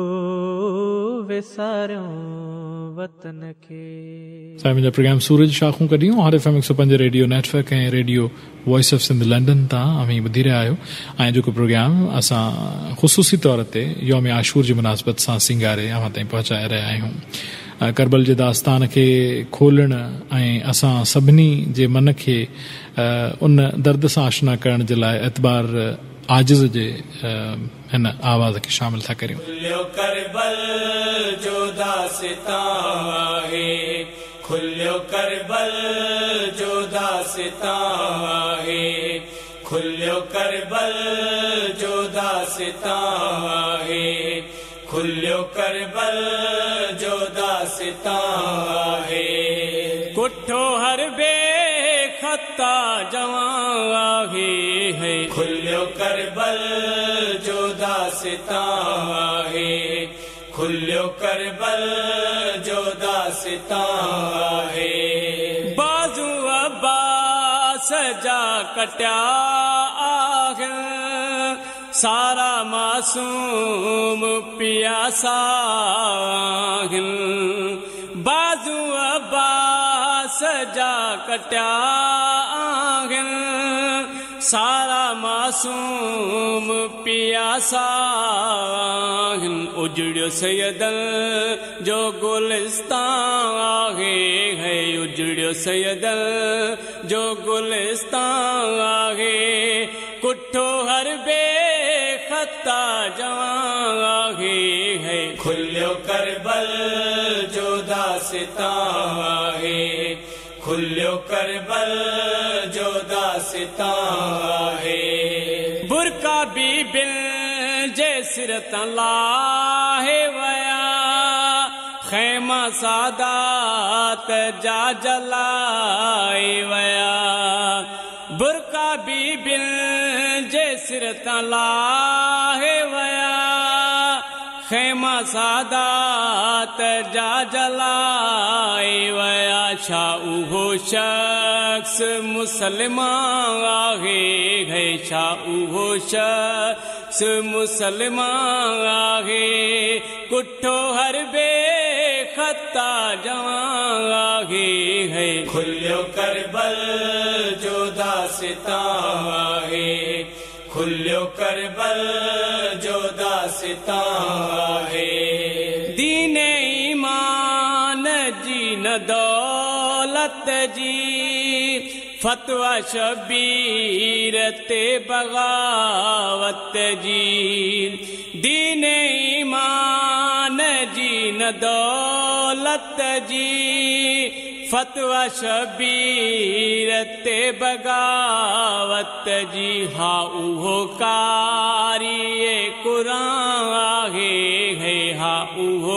विसारियो वतन खे। साईं मुंहिंजा प्रोग्राम सूरज शाखूं कढियूं हर एफ एम एक सौ पंज रेडियो नेटवर्क ऐं radio voice of Sindh London तां अवी ॿुधी रहिया आहियो ऐं जेको प्रोग्राम असां ख़ुसूसी तौर ते यौम आशूर जी मुनासिबत सां सिंगारे अवां ताईं पहुचाए रहिया आहियूं। करबल जे दास्तान खे खोलण ऐं असां सभिनी जे मन खे उन दर्द सां आशना करण जे लाइ एतबार आजिज़ जे हिन आवाज़ खे शामिल था करियूं। करबल जो दास्तां आहे खुल्यो करबल जो दास्तां आहे खुल्यो करबल जो दास्तां आहे खुल्यो करबल जो दास्तां आहे कुठो हर बे खता जवां आहे है खुल्यो करबल जो दास्तां आहे खुल्यो करबल जो दास्तां आहे बाज़ू अब्बास जा कटिया आहिनि सारा मासूम पियासा आहिनि बाज़ू अब्बास जा कटिया आहिनि सारा मासूम पियासा आहिनि उजड़ियो सैयदन जो गुलिस्तान आहे है उजड़ियो सैयदन जो गुलिस्तान आहे कुठो हर बे खता जवां आहे है खुल्यो करबल जो दास्तां आहे खुल्यो करबल जो दास्तां आहे बुरका बीबिन जे सिर तां लाहे वया खैमा सादात जा जलाए वया बुरका बीबिन जे सिर तां लाहे वया खैमा सादात जा जलाए वया छा उहो शख्स मुसलमान आहे है छा उहो शख्स मुसलमान आहे कुठो हर बे खता जवां आहे है खुल्यो करबल जो दास्तां आहे खुल्यो करबल जो दास्तां आहे दीन ईमान जी न दौलत जी फतवा शबीर ते बगावत जी दीन ईमान जी न दौलत जी फतवा शबीर ते बगावत जी हा उहो कारिए कुरान आहे है हा उहो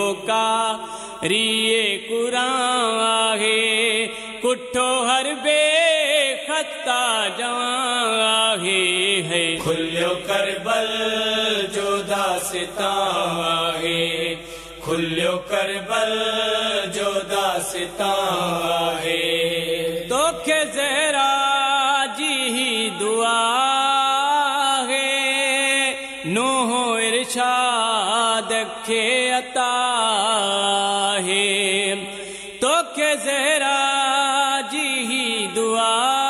कारिए कुरान आहे कुठो हर बे खता जवां आहे है खुल्यो करबल जो दास्तां आहे खुल्यो करबल जो दास्तां आहे तोखे ज़हरा जी ही दुआ है नूह इरशाद खे अता है तोखे ज़हरा जी ही दुआ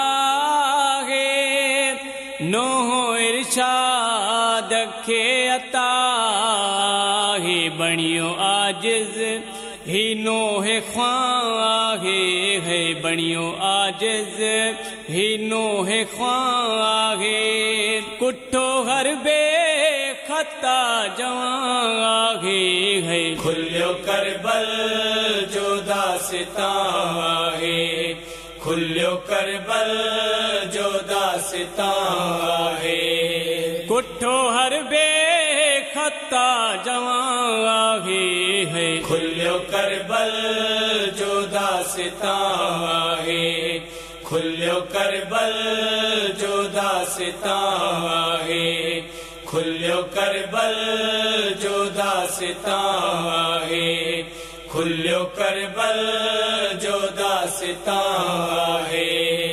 है नूह इरशाद खे अता है बणियो आजिज़ ही नूह ख्वां है है बणियो आजिज़ ही नूह ख्वां है कुठो हर बे खता जवां आहे है खुल्यो करबल जो दास्तां आहे खुल्यो करबल जो दास्तां आहे कुठो हर बे खता जवां आहे है खुल्यो करबल जो दास्तां आहे खुल्यो करबल जो दास्तां आहे खुल्यो करबल जो दास्तां आहे खुल्यो करबल जो दास्तां आहे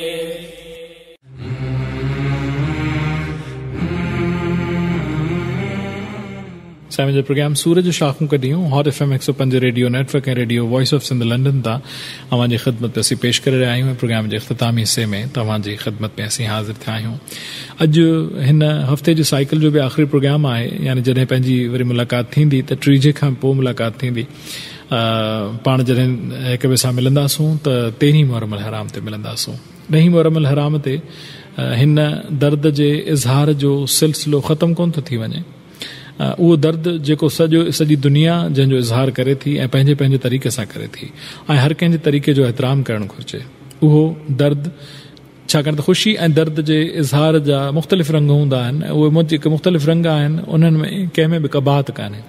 साईं जो प्रोग्राम सूरज शाखूं कढियूं हॉट एफ एम एक सौ पंज रेडियो नेटवर्क ऐं radio voice of Sindh London तां अवांजी ख़िदमत में असीं पेश करे रहिया आहियूं प्रोग्राम जे इख़्तितामी हिस्से में तव्हांजी ख़िदमत में असीं हाज़िर थिया आहियूं अॼु हिन हफ़्ते जे साइकिल जो बि आख़िरी प्रोग्राम आहे यानी जॾहिं पंहिंजी वरी मुलाक़ात थींदी त टीजे खां पोइ मुलाक़ात थींदी पाण जॾहिं हिक ॿिए सां मिलंदासूं त तेरहीं मुहर्रम हराम ते मिलंदासूं ॾहीं मुहर्रम हराम ते हिन दर्द जे इज़हार जो सिलसिलो ख़तमु कोन थो थी वञे उहो दर्द जेको सॼो सॼी दुनिया जंहिंजो इज़हार करे थी ऐं पंहिंजे पंहिंजे तरीक़े सां करे थी ऐं हर कंहिंजे तरीक़े जो एतिराम करणु घुरिजे, उहो दर्द, छाकाणि त ख़ुशी ऐं दर्द जे इज़हार जा मुख़्तलिफ़ रंग हूंदा आहिनि, उहे जेके मुख़्तलिफ़ रंग आहिनि उन्हनि में कंहिं में बि कबाहत कान्हे।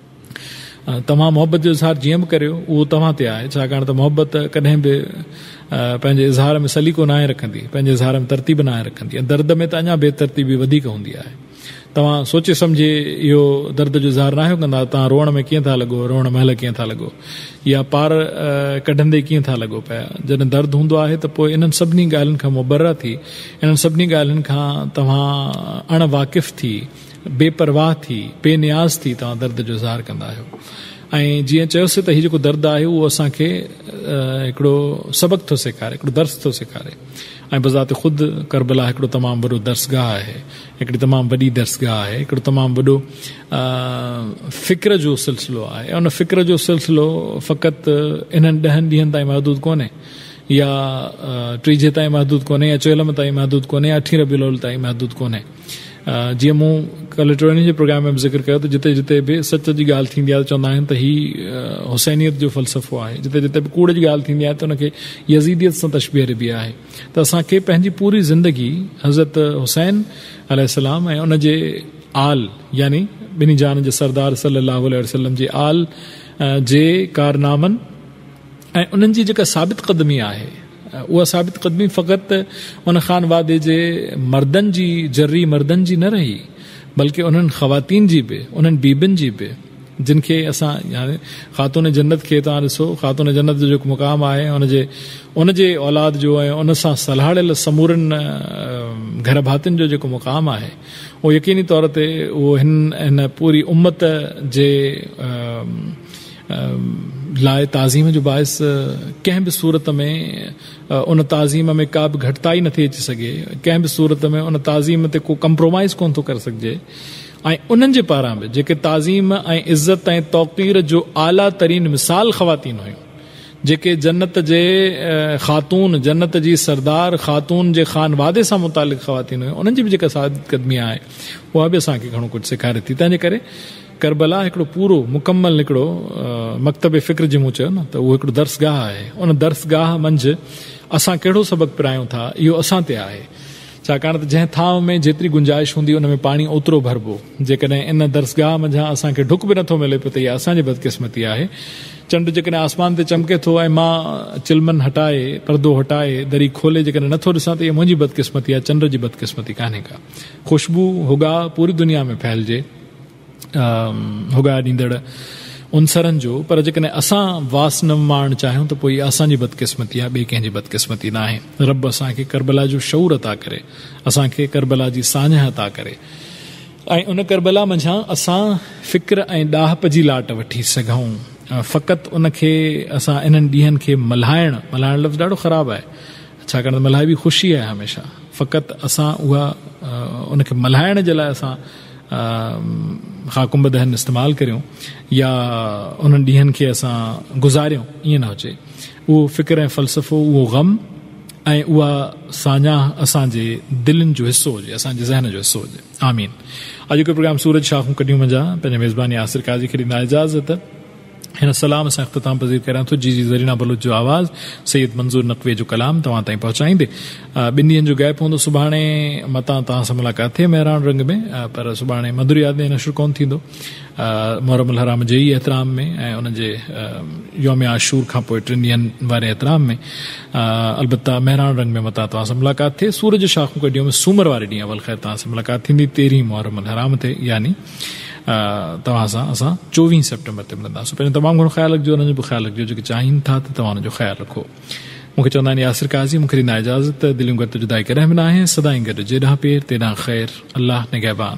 तव्हां मोहबत जो इज़हार जीअं बि करियो उहो तव्हां ते आहे, छाकाणि त मोहबत कॾहिं बि पंहिंजे इज़हार में सलीक़ो न आहे रखंदी, पंहिंजे इज़हार में तरतीब न आहे रखंदी, ऐं दर्द में त अञा बेतरतीबी वधीक हूंदी आहे। तव्हां सोचे सम्झे इहो दर्द जो इज़हार नाहे कंदा, तव्हां रोअण में कीअं था लॻो, रोअण महिल कीअं था लॻो, या पार कढंदे कीअं था लॻो पिया। जॾहिं दर्द हूंदो आहे त पोइ इन्हनि सभिनी ॻाल्हियुनि खां मुबर्रा थी, इन्हनि सभिनी ॻाल्हियुनि खां तव्हां अण वाक़िफ़ थी, बेपरवाह थी, बेनियाज़ थी तव्हां दर्द जो इज़हार कंदा आहियो। ऐं जीअं चयोसीं त हीउ जेको दर्द आहे उहो असांखे हिकिड़ो सबक़ु थो सेखारे, हिकिड़ो दर्स थो सेखारे, ऐं बज़ात ख़ुदि करबला हिकिड़ो तमामु वॾो दर्सगाह आहे, हिकिड़ी तमामु वॾी दर्सगाह आहे, हिकिड़ो तमामु वॾो फ़िक्र जो सिलसिलो आहे। उन फ़िक्र जो सिलसिलो फ़क़ति इन्हनि ॾहनि ॾींहंनि ताईं महदूद कोन्हे, या टीजे ताईं महदूद कोन्हे, या चोलम ताईं महदूद कोन्हे, या अठी रबीउल अव्वल ताईं महदूद कोन्हे। जीअं मूं कल्ह टियों जे प्रोग्राम में बि ज़िक्र कयो त जिते जिते बि सच जी ॻाल्हि थींदी आहे त चवंदा आहिनि त हीउ हुसैनियत जो फ़लसफ़ो आहे, जिते जिते बि कूड़ जी ॻाल्हि थींदी आहे त उनखे यज़ीदियत सां तशबीह बि आहे। त असांखे पंहिंजी पूरी ज़िंदगी हज़रत हुसैन अलैहिस्सलाम ऐं उन जे आल, यानी ॿिनी जान जे सरदार सल्लल्लाहु अलैहि वसल्लम जे आल जे कारनामनि ऐं उन्हनि जी जेका साबित क़दमी आहे, उहा साबित क़दमी फ़क़ति उन ख़ान वादे जे मर्दनि जी, जर्री मर्दनि जी न रही, बल्कि उन्हनि ख़वातीन जी बि, उन्हनि बीबियुनि जी बि, जिन खे असां यानी ख़ातून जन्नत खे तव्हां ॾिसो, ख़ातून जन्नत जो जेको मुक़ाम आहे उनजे उनजे औलाद जो ऐं उन सां सलाहियल समूरनि घर भातियुनि जो जेको मुक़ाम आहे, उहो यकीनी तौर ते उहो हिन हिन पूरी उम्मत जे लाइ ताज़ीम जो बाइस कंहिं बि सूरत में उन ताज़ीम में का बि घटिताई नथी अची सघे, कंहिं बि सूरत में उन ताज़ीम ते को कंप्रोमाइज़ कोन थो करे सघिजे। ऐं उन्हनि जे पारां बि जेके ताज़ीम ऐं इज़त ऐं तौक़ीर जो आला तरीन मिसाल ख़वातीन हुयूं, जेके जन्नत जे ख़ातून, जन्नत जी सरदार ख़ातून जे ख़ान वादे सां मुतालिक़ ख़वातीन हुयूं, उन्हनि जी बि जेका साबित क़दमी आहे उहा बि असांखे घणो कुझु सेखारे थी। तंहिंजे करे करबला हिकिड़ो पूरो मुकमल हिकिड़ो मकतब फ़िक्र जी मूं चयो न त उहो हिकिड़ो दर्सगाह आहे। उन दर्सगाह मंझि असां कहिड़ो सबक़ु पिरायूं था इहो असां ते आहे, छाकाणि त जंहिं थांव में जेतिरी गुंजाइश हूंदी उन में पाणी ओतिरो भरबो। जेकॾहिं इन दर्सगाह मंझां असांखे डुक बि नथो मिले पियो त इहा असांजी बदकिस्मती आहे। चंड जेकॾहिं आसमान ते चमके थो ऐं मां चिलमन हटाए, परदो हटाए, दरी खोले जेकॾहिं नथो ॾिसां त इहा मुंहिंजी बदकिस्मती आहे, चंड जी बदकिस्मती कान्हे का। ख़ुशबू हुगा पूरी दुनिया में फैलिजे, हुगा ॾींदड़ उनसरनि जो, पर जेकॾहिं असां वास न माणणु चाहियूं त पोइ इहा असांजी बदकिस्मती आहे, ॿिए कंहिंजी बदकिस्मती न आहे। रब असांखे करबला जो शऊर अता करे, असांखे करबला जी साञह अता करे, ऐं उन करबला मंझां असां फ़िक्र ऐं ॾाहप जी लाट वठी सघूं। फ़क़ति उनखे असां इन्हनि ॾींहंनि खे मल्हाइण, मल्हाइण लफ़्ज़ ॾाढो ख़राबु आहे, छाकाणि त मल्हाइबी ख़ुशी आहे हमेशह। फ़क़ति असां उहा उनखे मल्हाइण जे लाइ असां ख़ाकुंब दहन इस्तेमालु करियूं या उन्हनि ॾींहंनि खे असां गुज़ारियूं, ईअं न हुजे। उहो फ़िक्र ऐं फ़लसफ़ो, उहो ग़म ऐं उहा साञा असांजे दिलनि जो हिसो हुजे, असांजे ज़हन जो हिसो हुजे। आमीन। अॼु जो प्रोग्राम सूरज शाखूं कढियूं मंझां पंहिंजे मेज़बानी आसिर काज़ी खे ॾींदा इजाज़त। हिन सलाम सां इख़्तिताम पज़ीर करां थो। जी जी ज़रीना बलूच जो आवाज़ सैयद मंज़ूर नक़वी जो कलाम तव्हां ताईं पहुचाईंदे। ॿिनि ॾींहंनि जो गैप हूंदो, सुभाणे मतां तव्हां सां मुलाक़ात थिए मेहरान रंग में, पर सुभाणे मधुर यादि नशर कोन थींदो मुहर्रम हराम जे ई एहतराम में ऐं उनजे यौम आशूर खां पोइ टिनि ॾींहंनि वारे एहतराम में। अलबत्ता मेहरान रंग में मतां तव्हां सां मुलाक़ात थिए। सूरज शाखूं कढियूं में सूमर वारे ॾींहुं अवल ख़ैर तव्हां सां मुलाक़ात थींदी तेरहीं मुहर्रम हराम ते, यानी तव्हां सां असां चोवीह सेप्टेम्बर ते मिलंदासीं। पहिरियों तमामु घणो ख़्यालु रखिजो, हुनजो बि ख़्यालु रखिजो जेके चाहिनि था त तव्हां हुनजो ख़्यालु रखो। मूंखे चवंदा आहिनि यासिर काज़ी, मूंखे ॾींदा इजाज़त। दिलियूं गॾु जुदाई करे रहंदा आहिनि, सदाई गॾु जेॾां पेर तेॾां ख़ैर। अल्लाह निगहबान।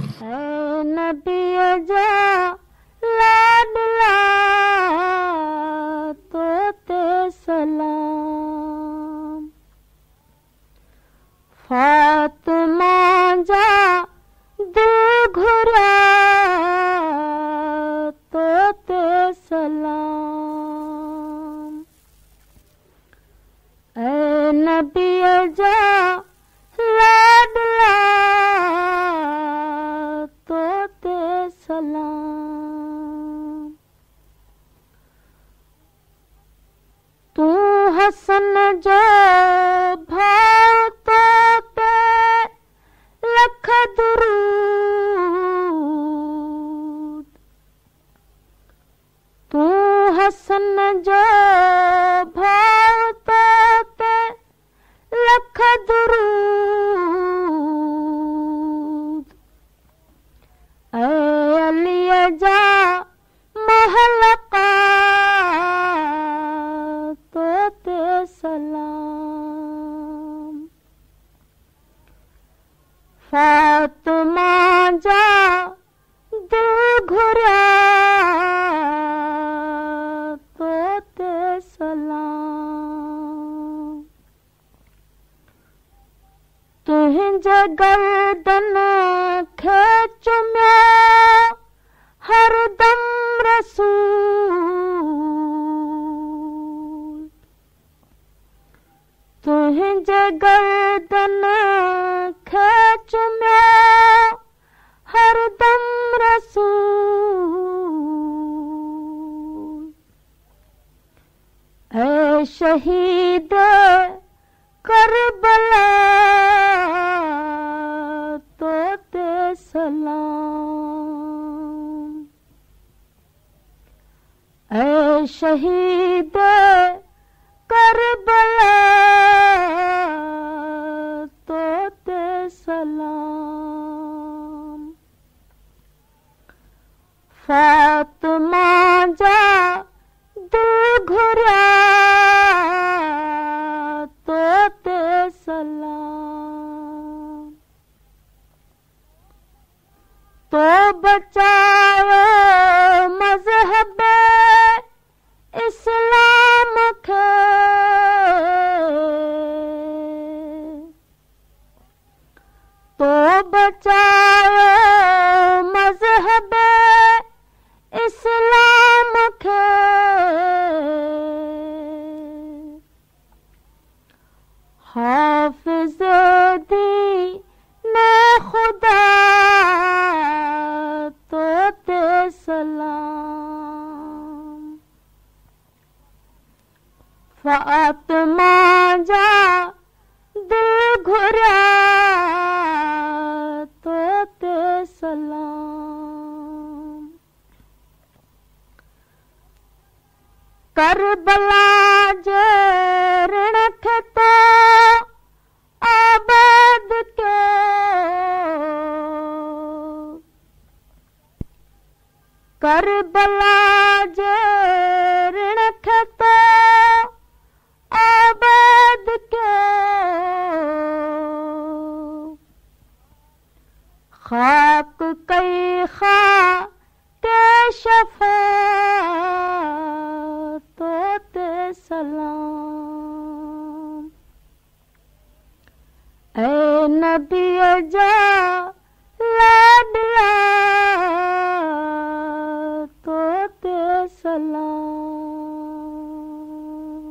फातिमा जा दिल घुरा तो ते सलाम, ऐ नबी जा लाडला तो ते सलाम। फातिमा जा दिल घुरिया तो ते सलाम तुंहिंजे गर्दन खे चुमियो हरदम रसूल तुंहिंजे गर्दन खे चुमियो हरदम रसूल ऐ शहीद करबला तो ते सलाम ऐ शहीद करबला तो ते सलाम फातिमा जा दिल घुरिया तो ते सलाम तो बचाओ मज़हब इस्लाम खे तो बचाओ मज़हब इस्लाम खे हाफ़िज़ दीन खुदा तो ते सलाम फातिमा जा दिल घुरिया तो ते सलाम करबला जे ऋण खे तो आबाद के करबला जे ऋण खे तो आबाद के खाक कई खा के शफा तो ते सलाम ऐ नबी जा लाडला तो ते सलाम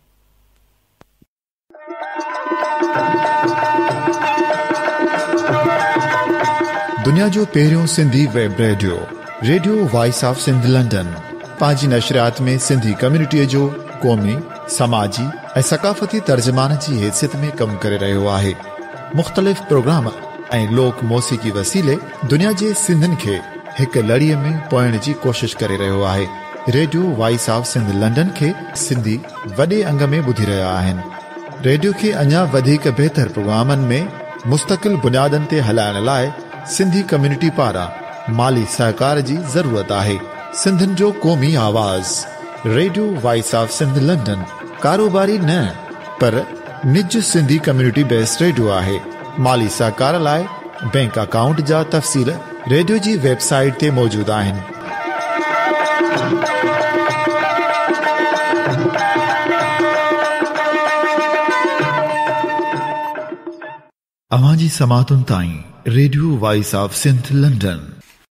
दुनिया जो पहिरियों Sindhi web radio radio voice of Sindh London पंहिंजी नशरियात में सिंधी कम्युनिटीअ जो क़ौमी समाजी ऐं सक़ाफ़ती तर्जुमान जी हैसियत में कमु करे रहियो आहे। मुख़्तलिफ़ प्रोग्राम ऐं लोक मौसीक़ी वसीले दुनिया जे सिंधियुनि खे हिक लड़ीअ में पोइण जी कोशिश करे रहियो आहे। Radio voice of Sindh London खे सिंधी वॾे अंग में ॿुधी रहिया आहिनि। रेडियो खे अञा वधीक बहितर प्रोग्रामनि में मुस्तक़िल बुनियादनि ते हलाइण लाइ सिंधी कम्युनिटी पारां माली सहकार जी ज़रूरत आहे। सिंधियुनि जो क़ौमी आवाज़ radio voice of Sindh London कारोबारी न पर निज सिंधी कम्युनिटी बेस्ड रेडियो आहे। माली सहकार लाइ बैंक अकाउंट जा तफ़सील रेडियो जी वेबसाइट ते मौजूद आहिनि। अवां जी समातुनि ताईं radio voice of Sindh London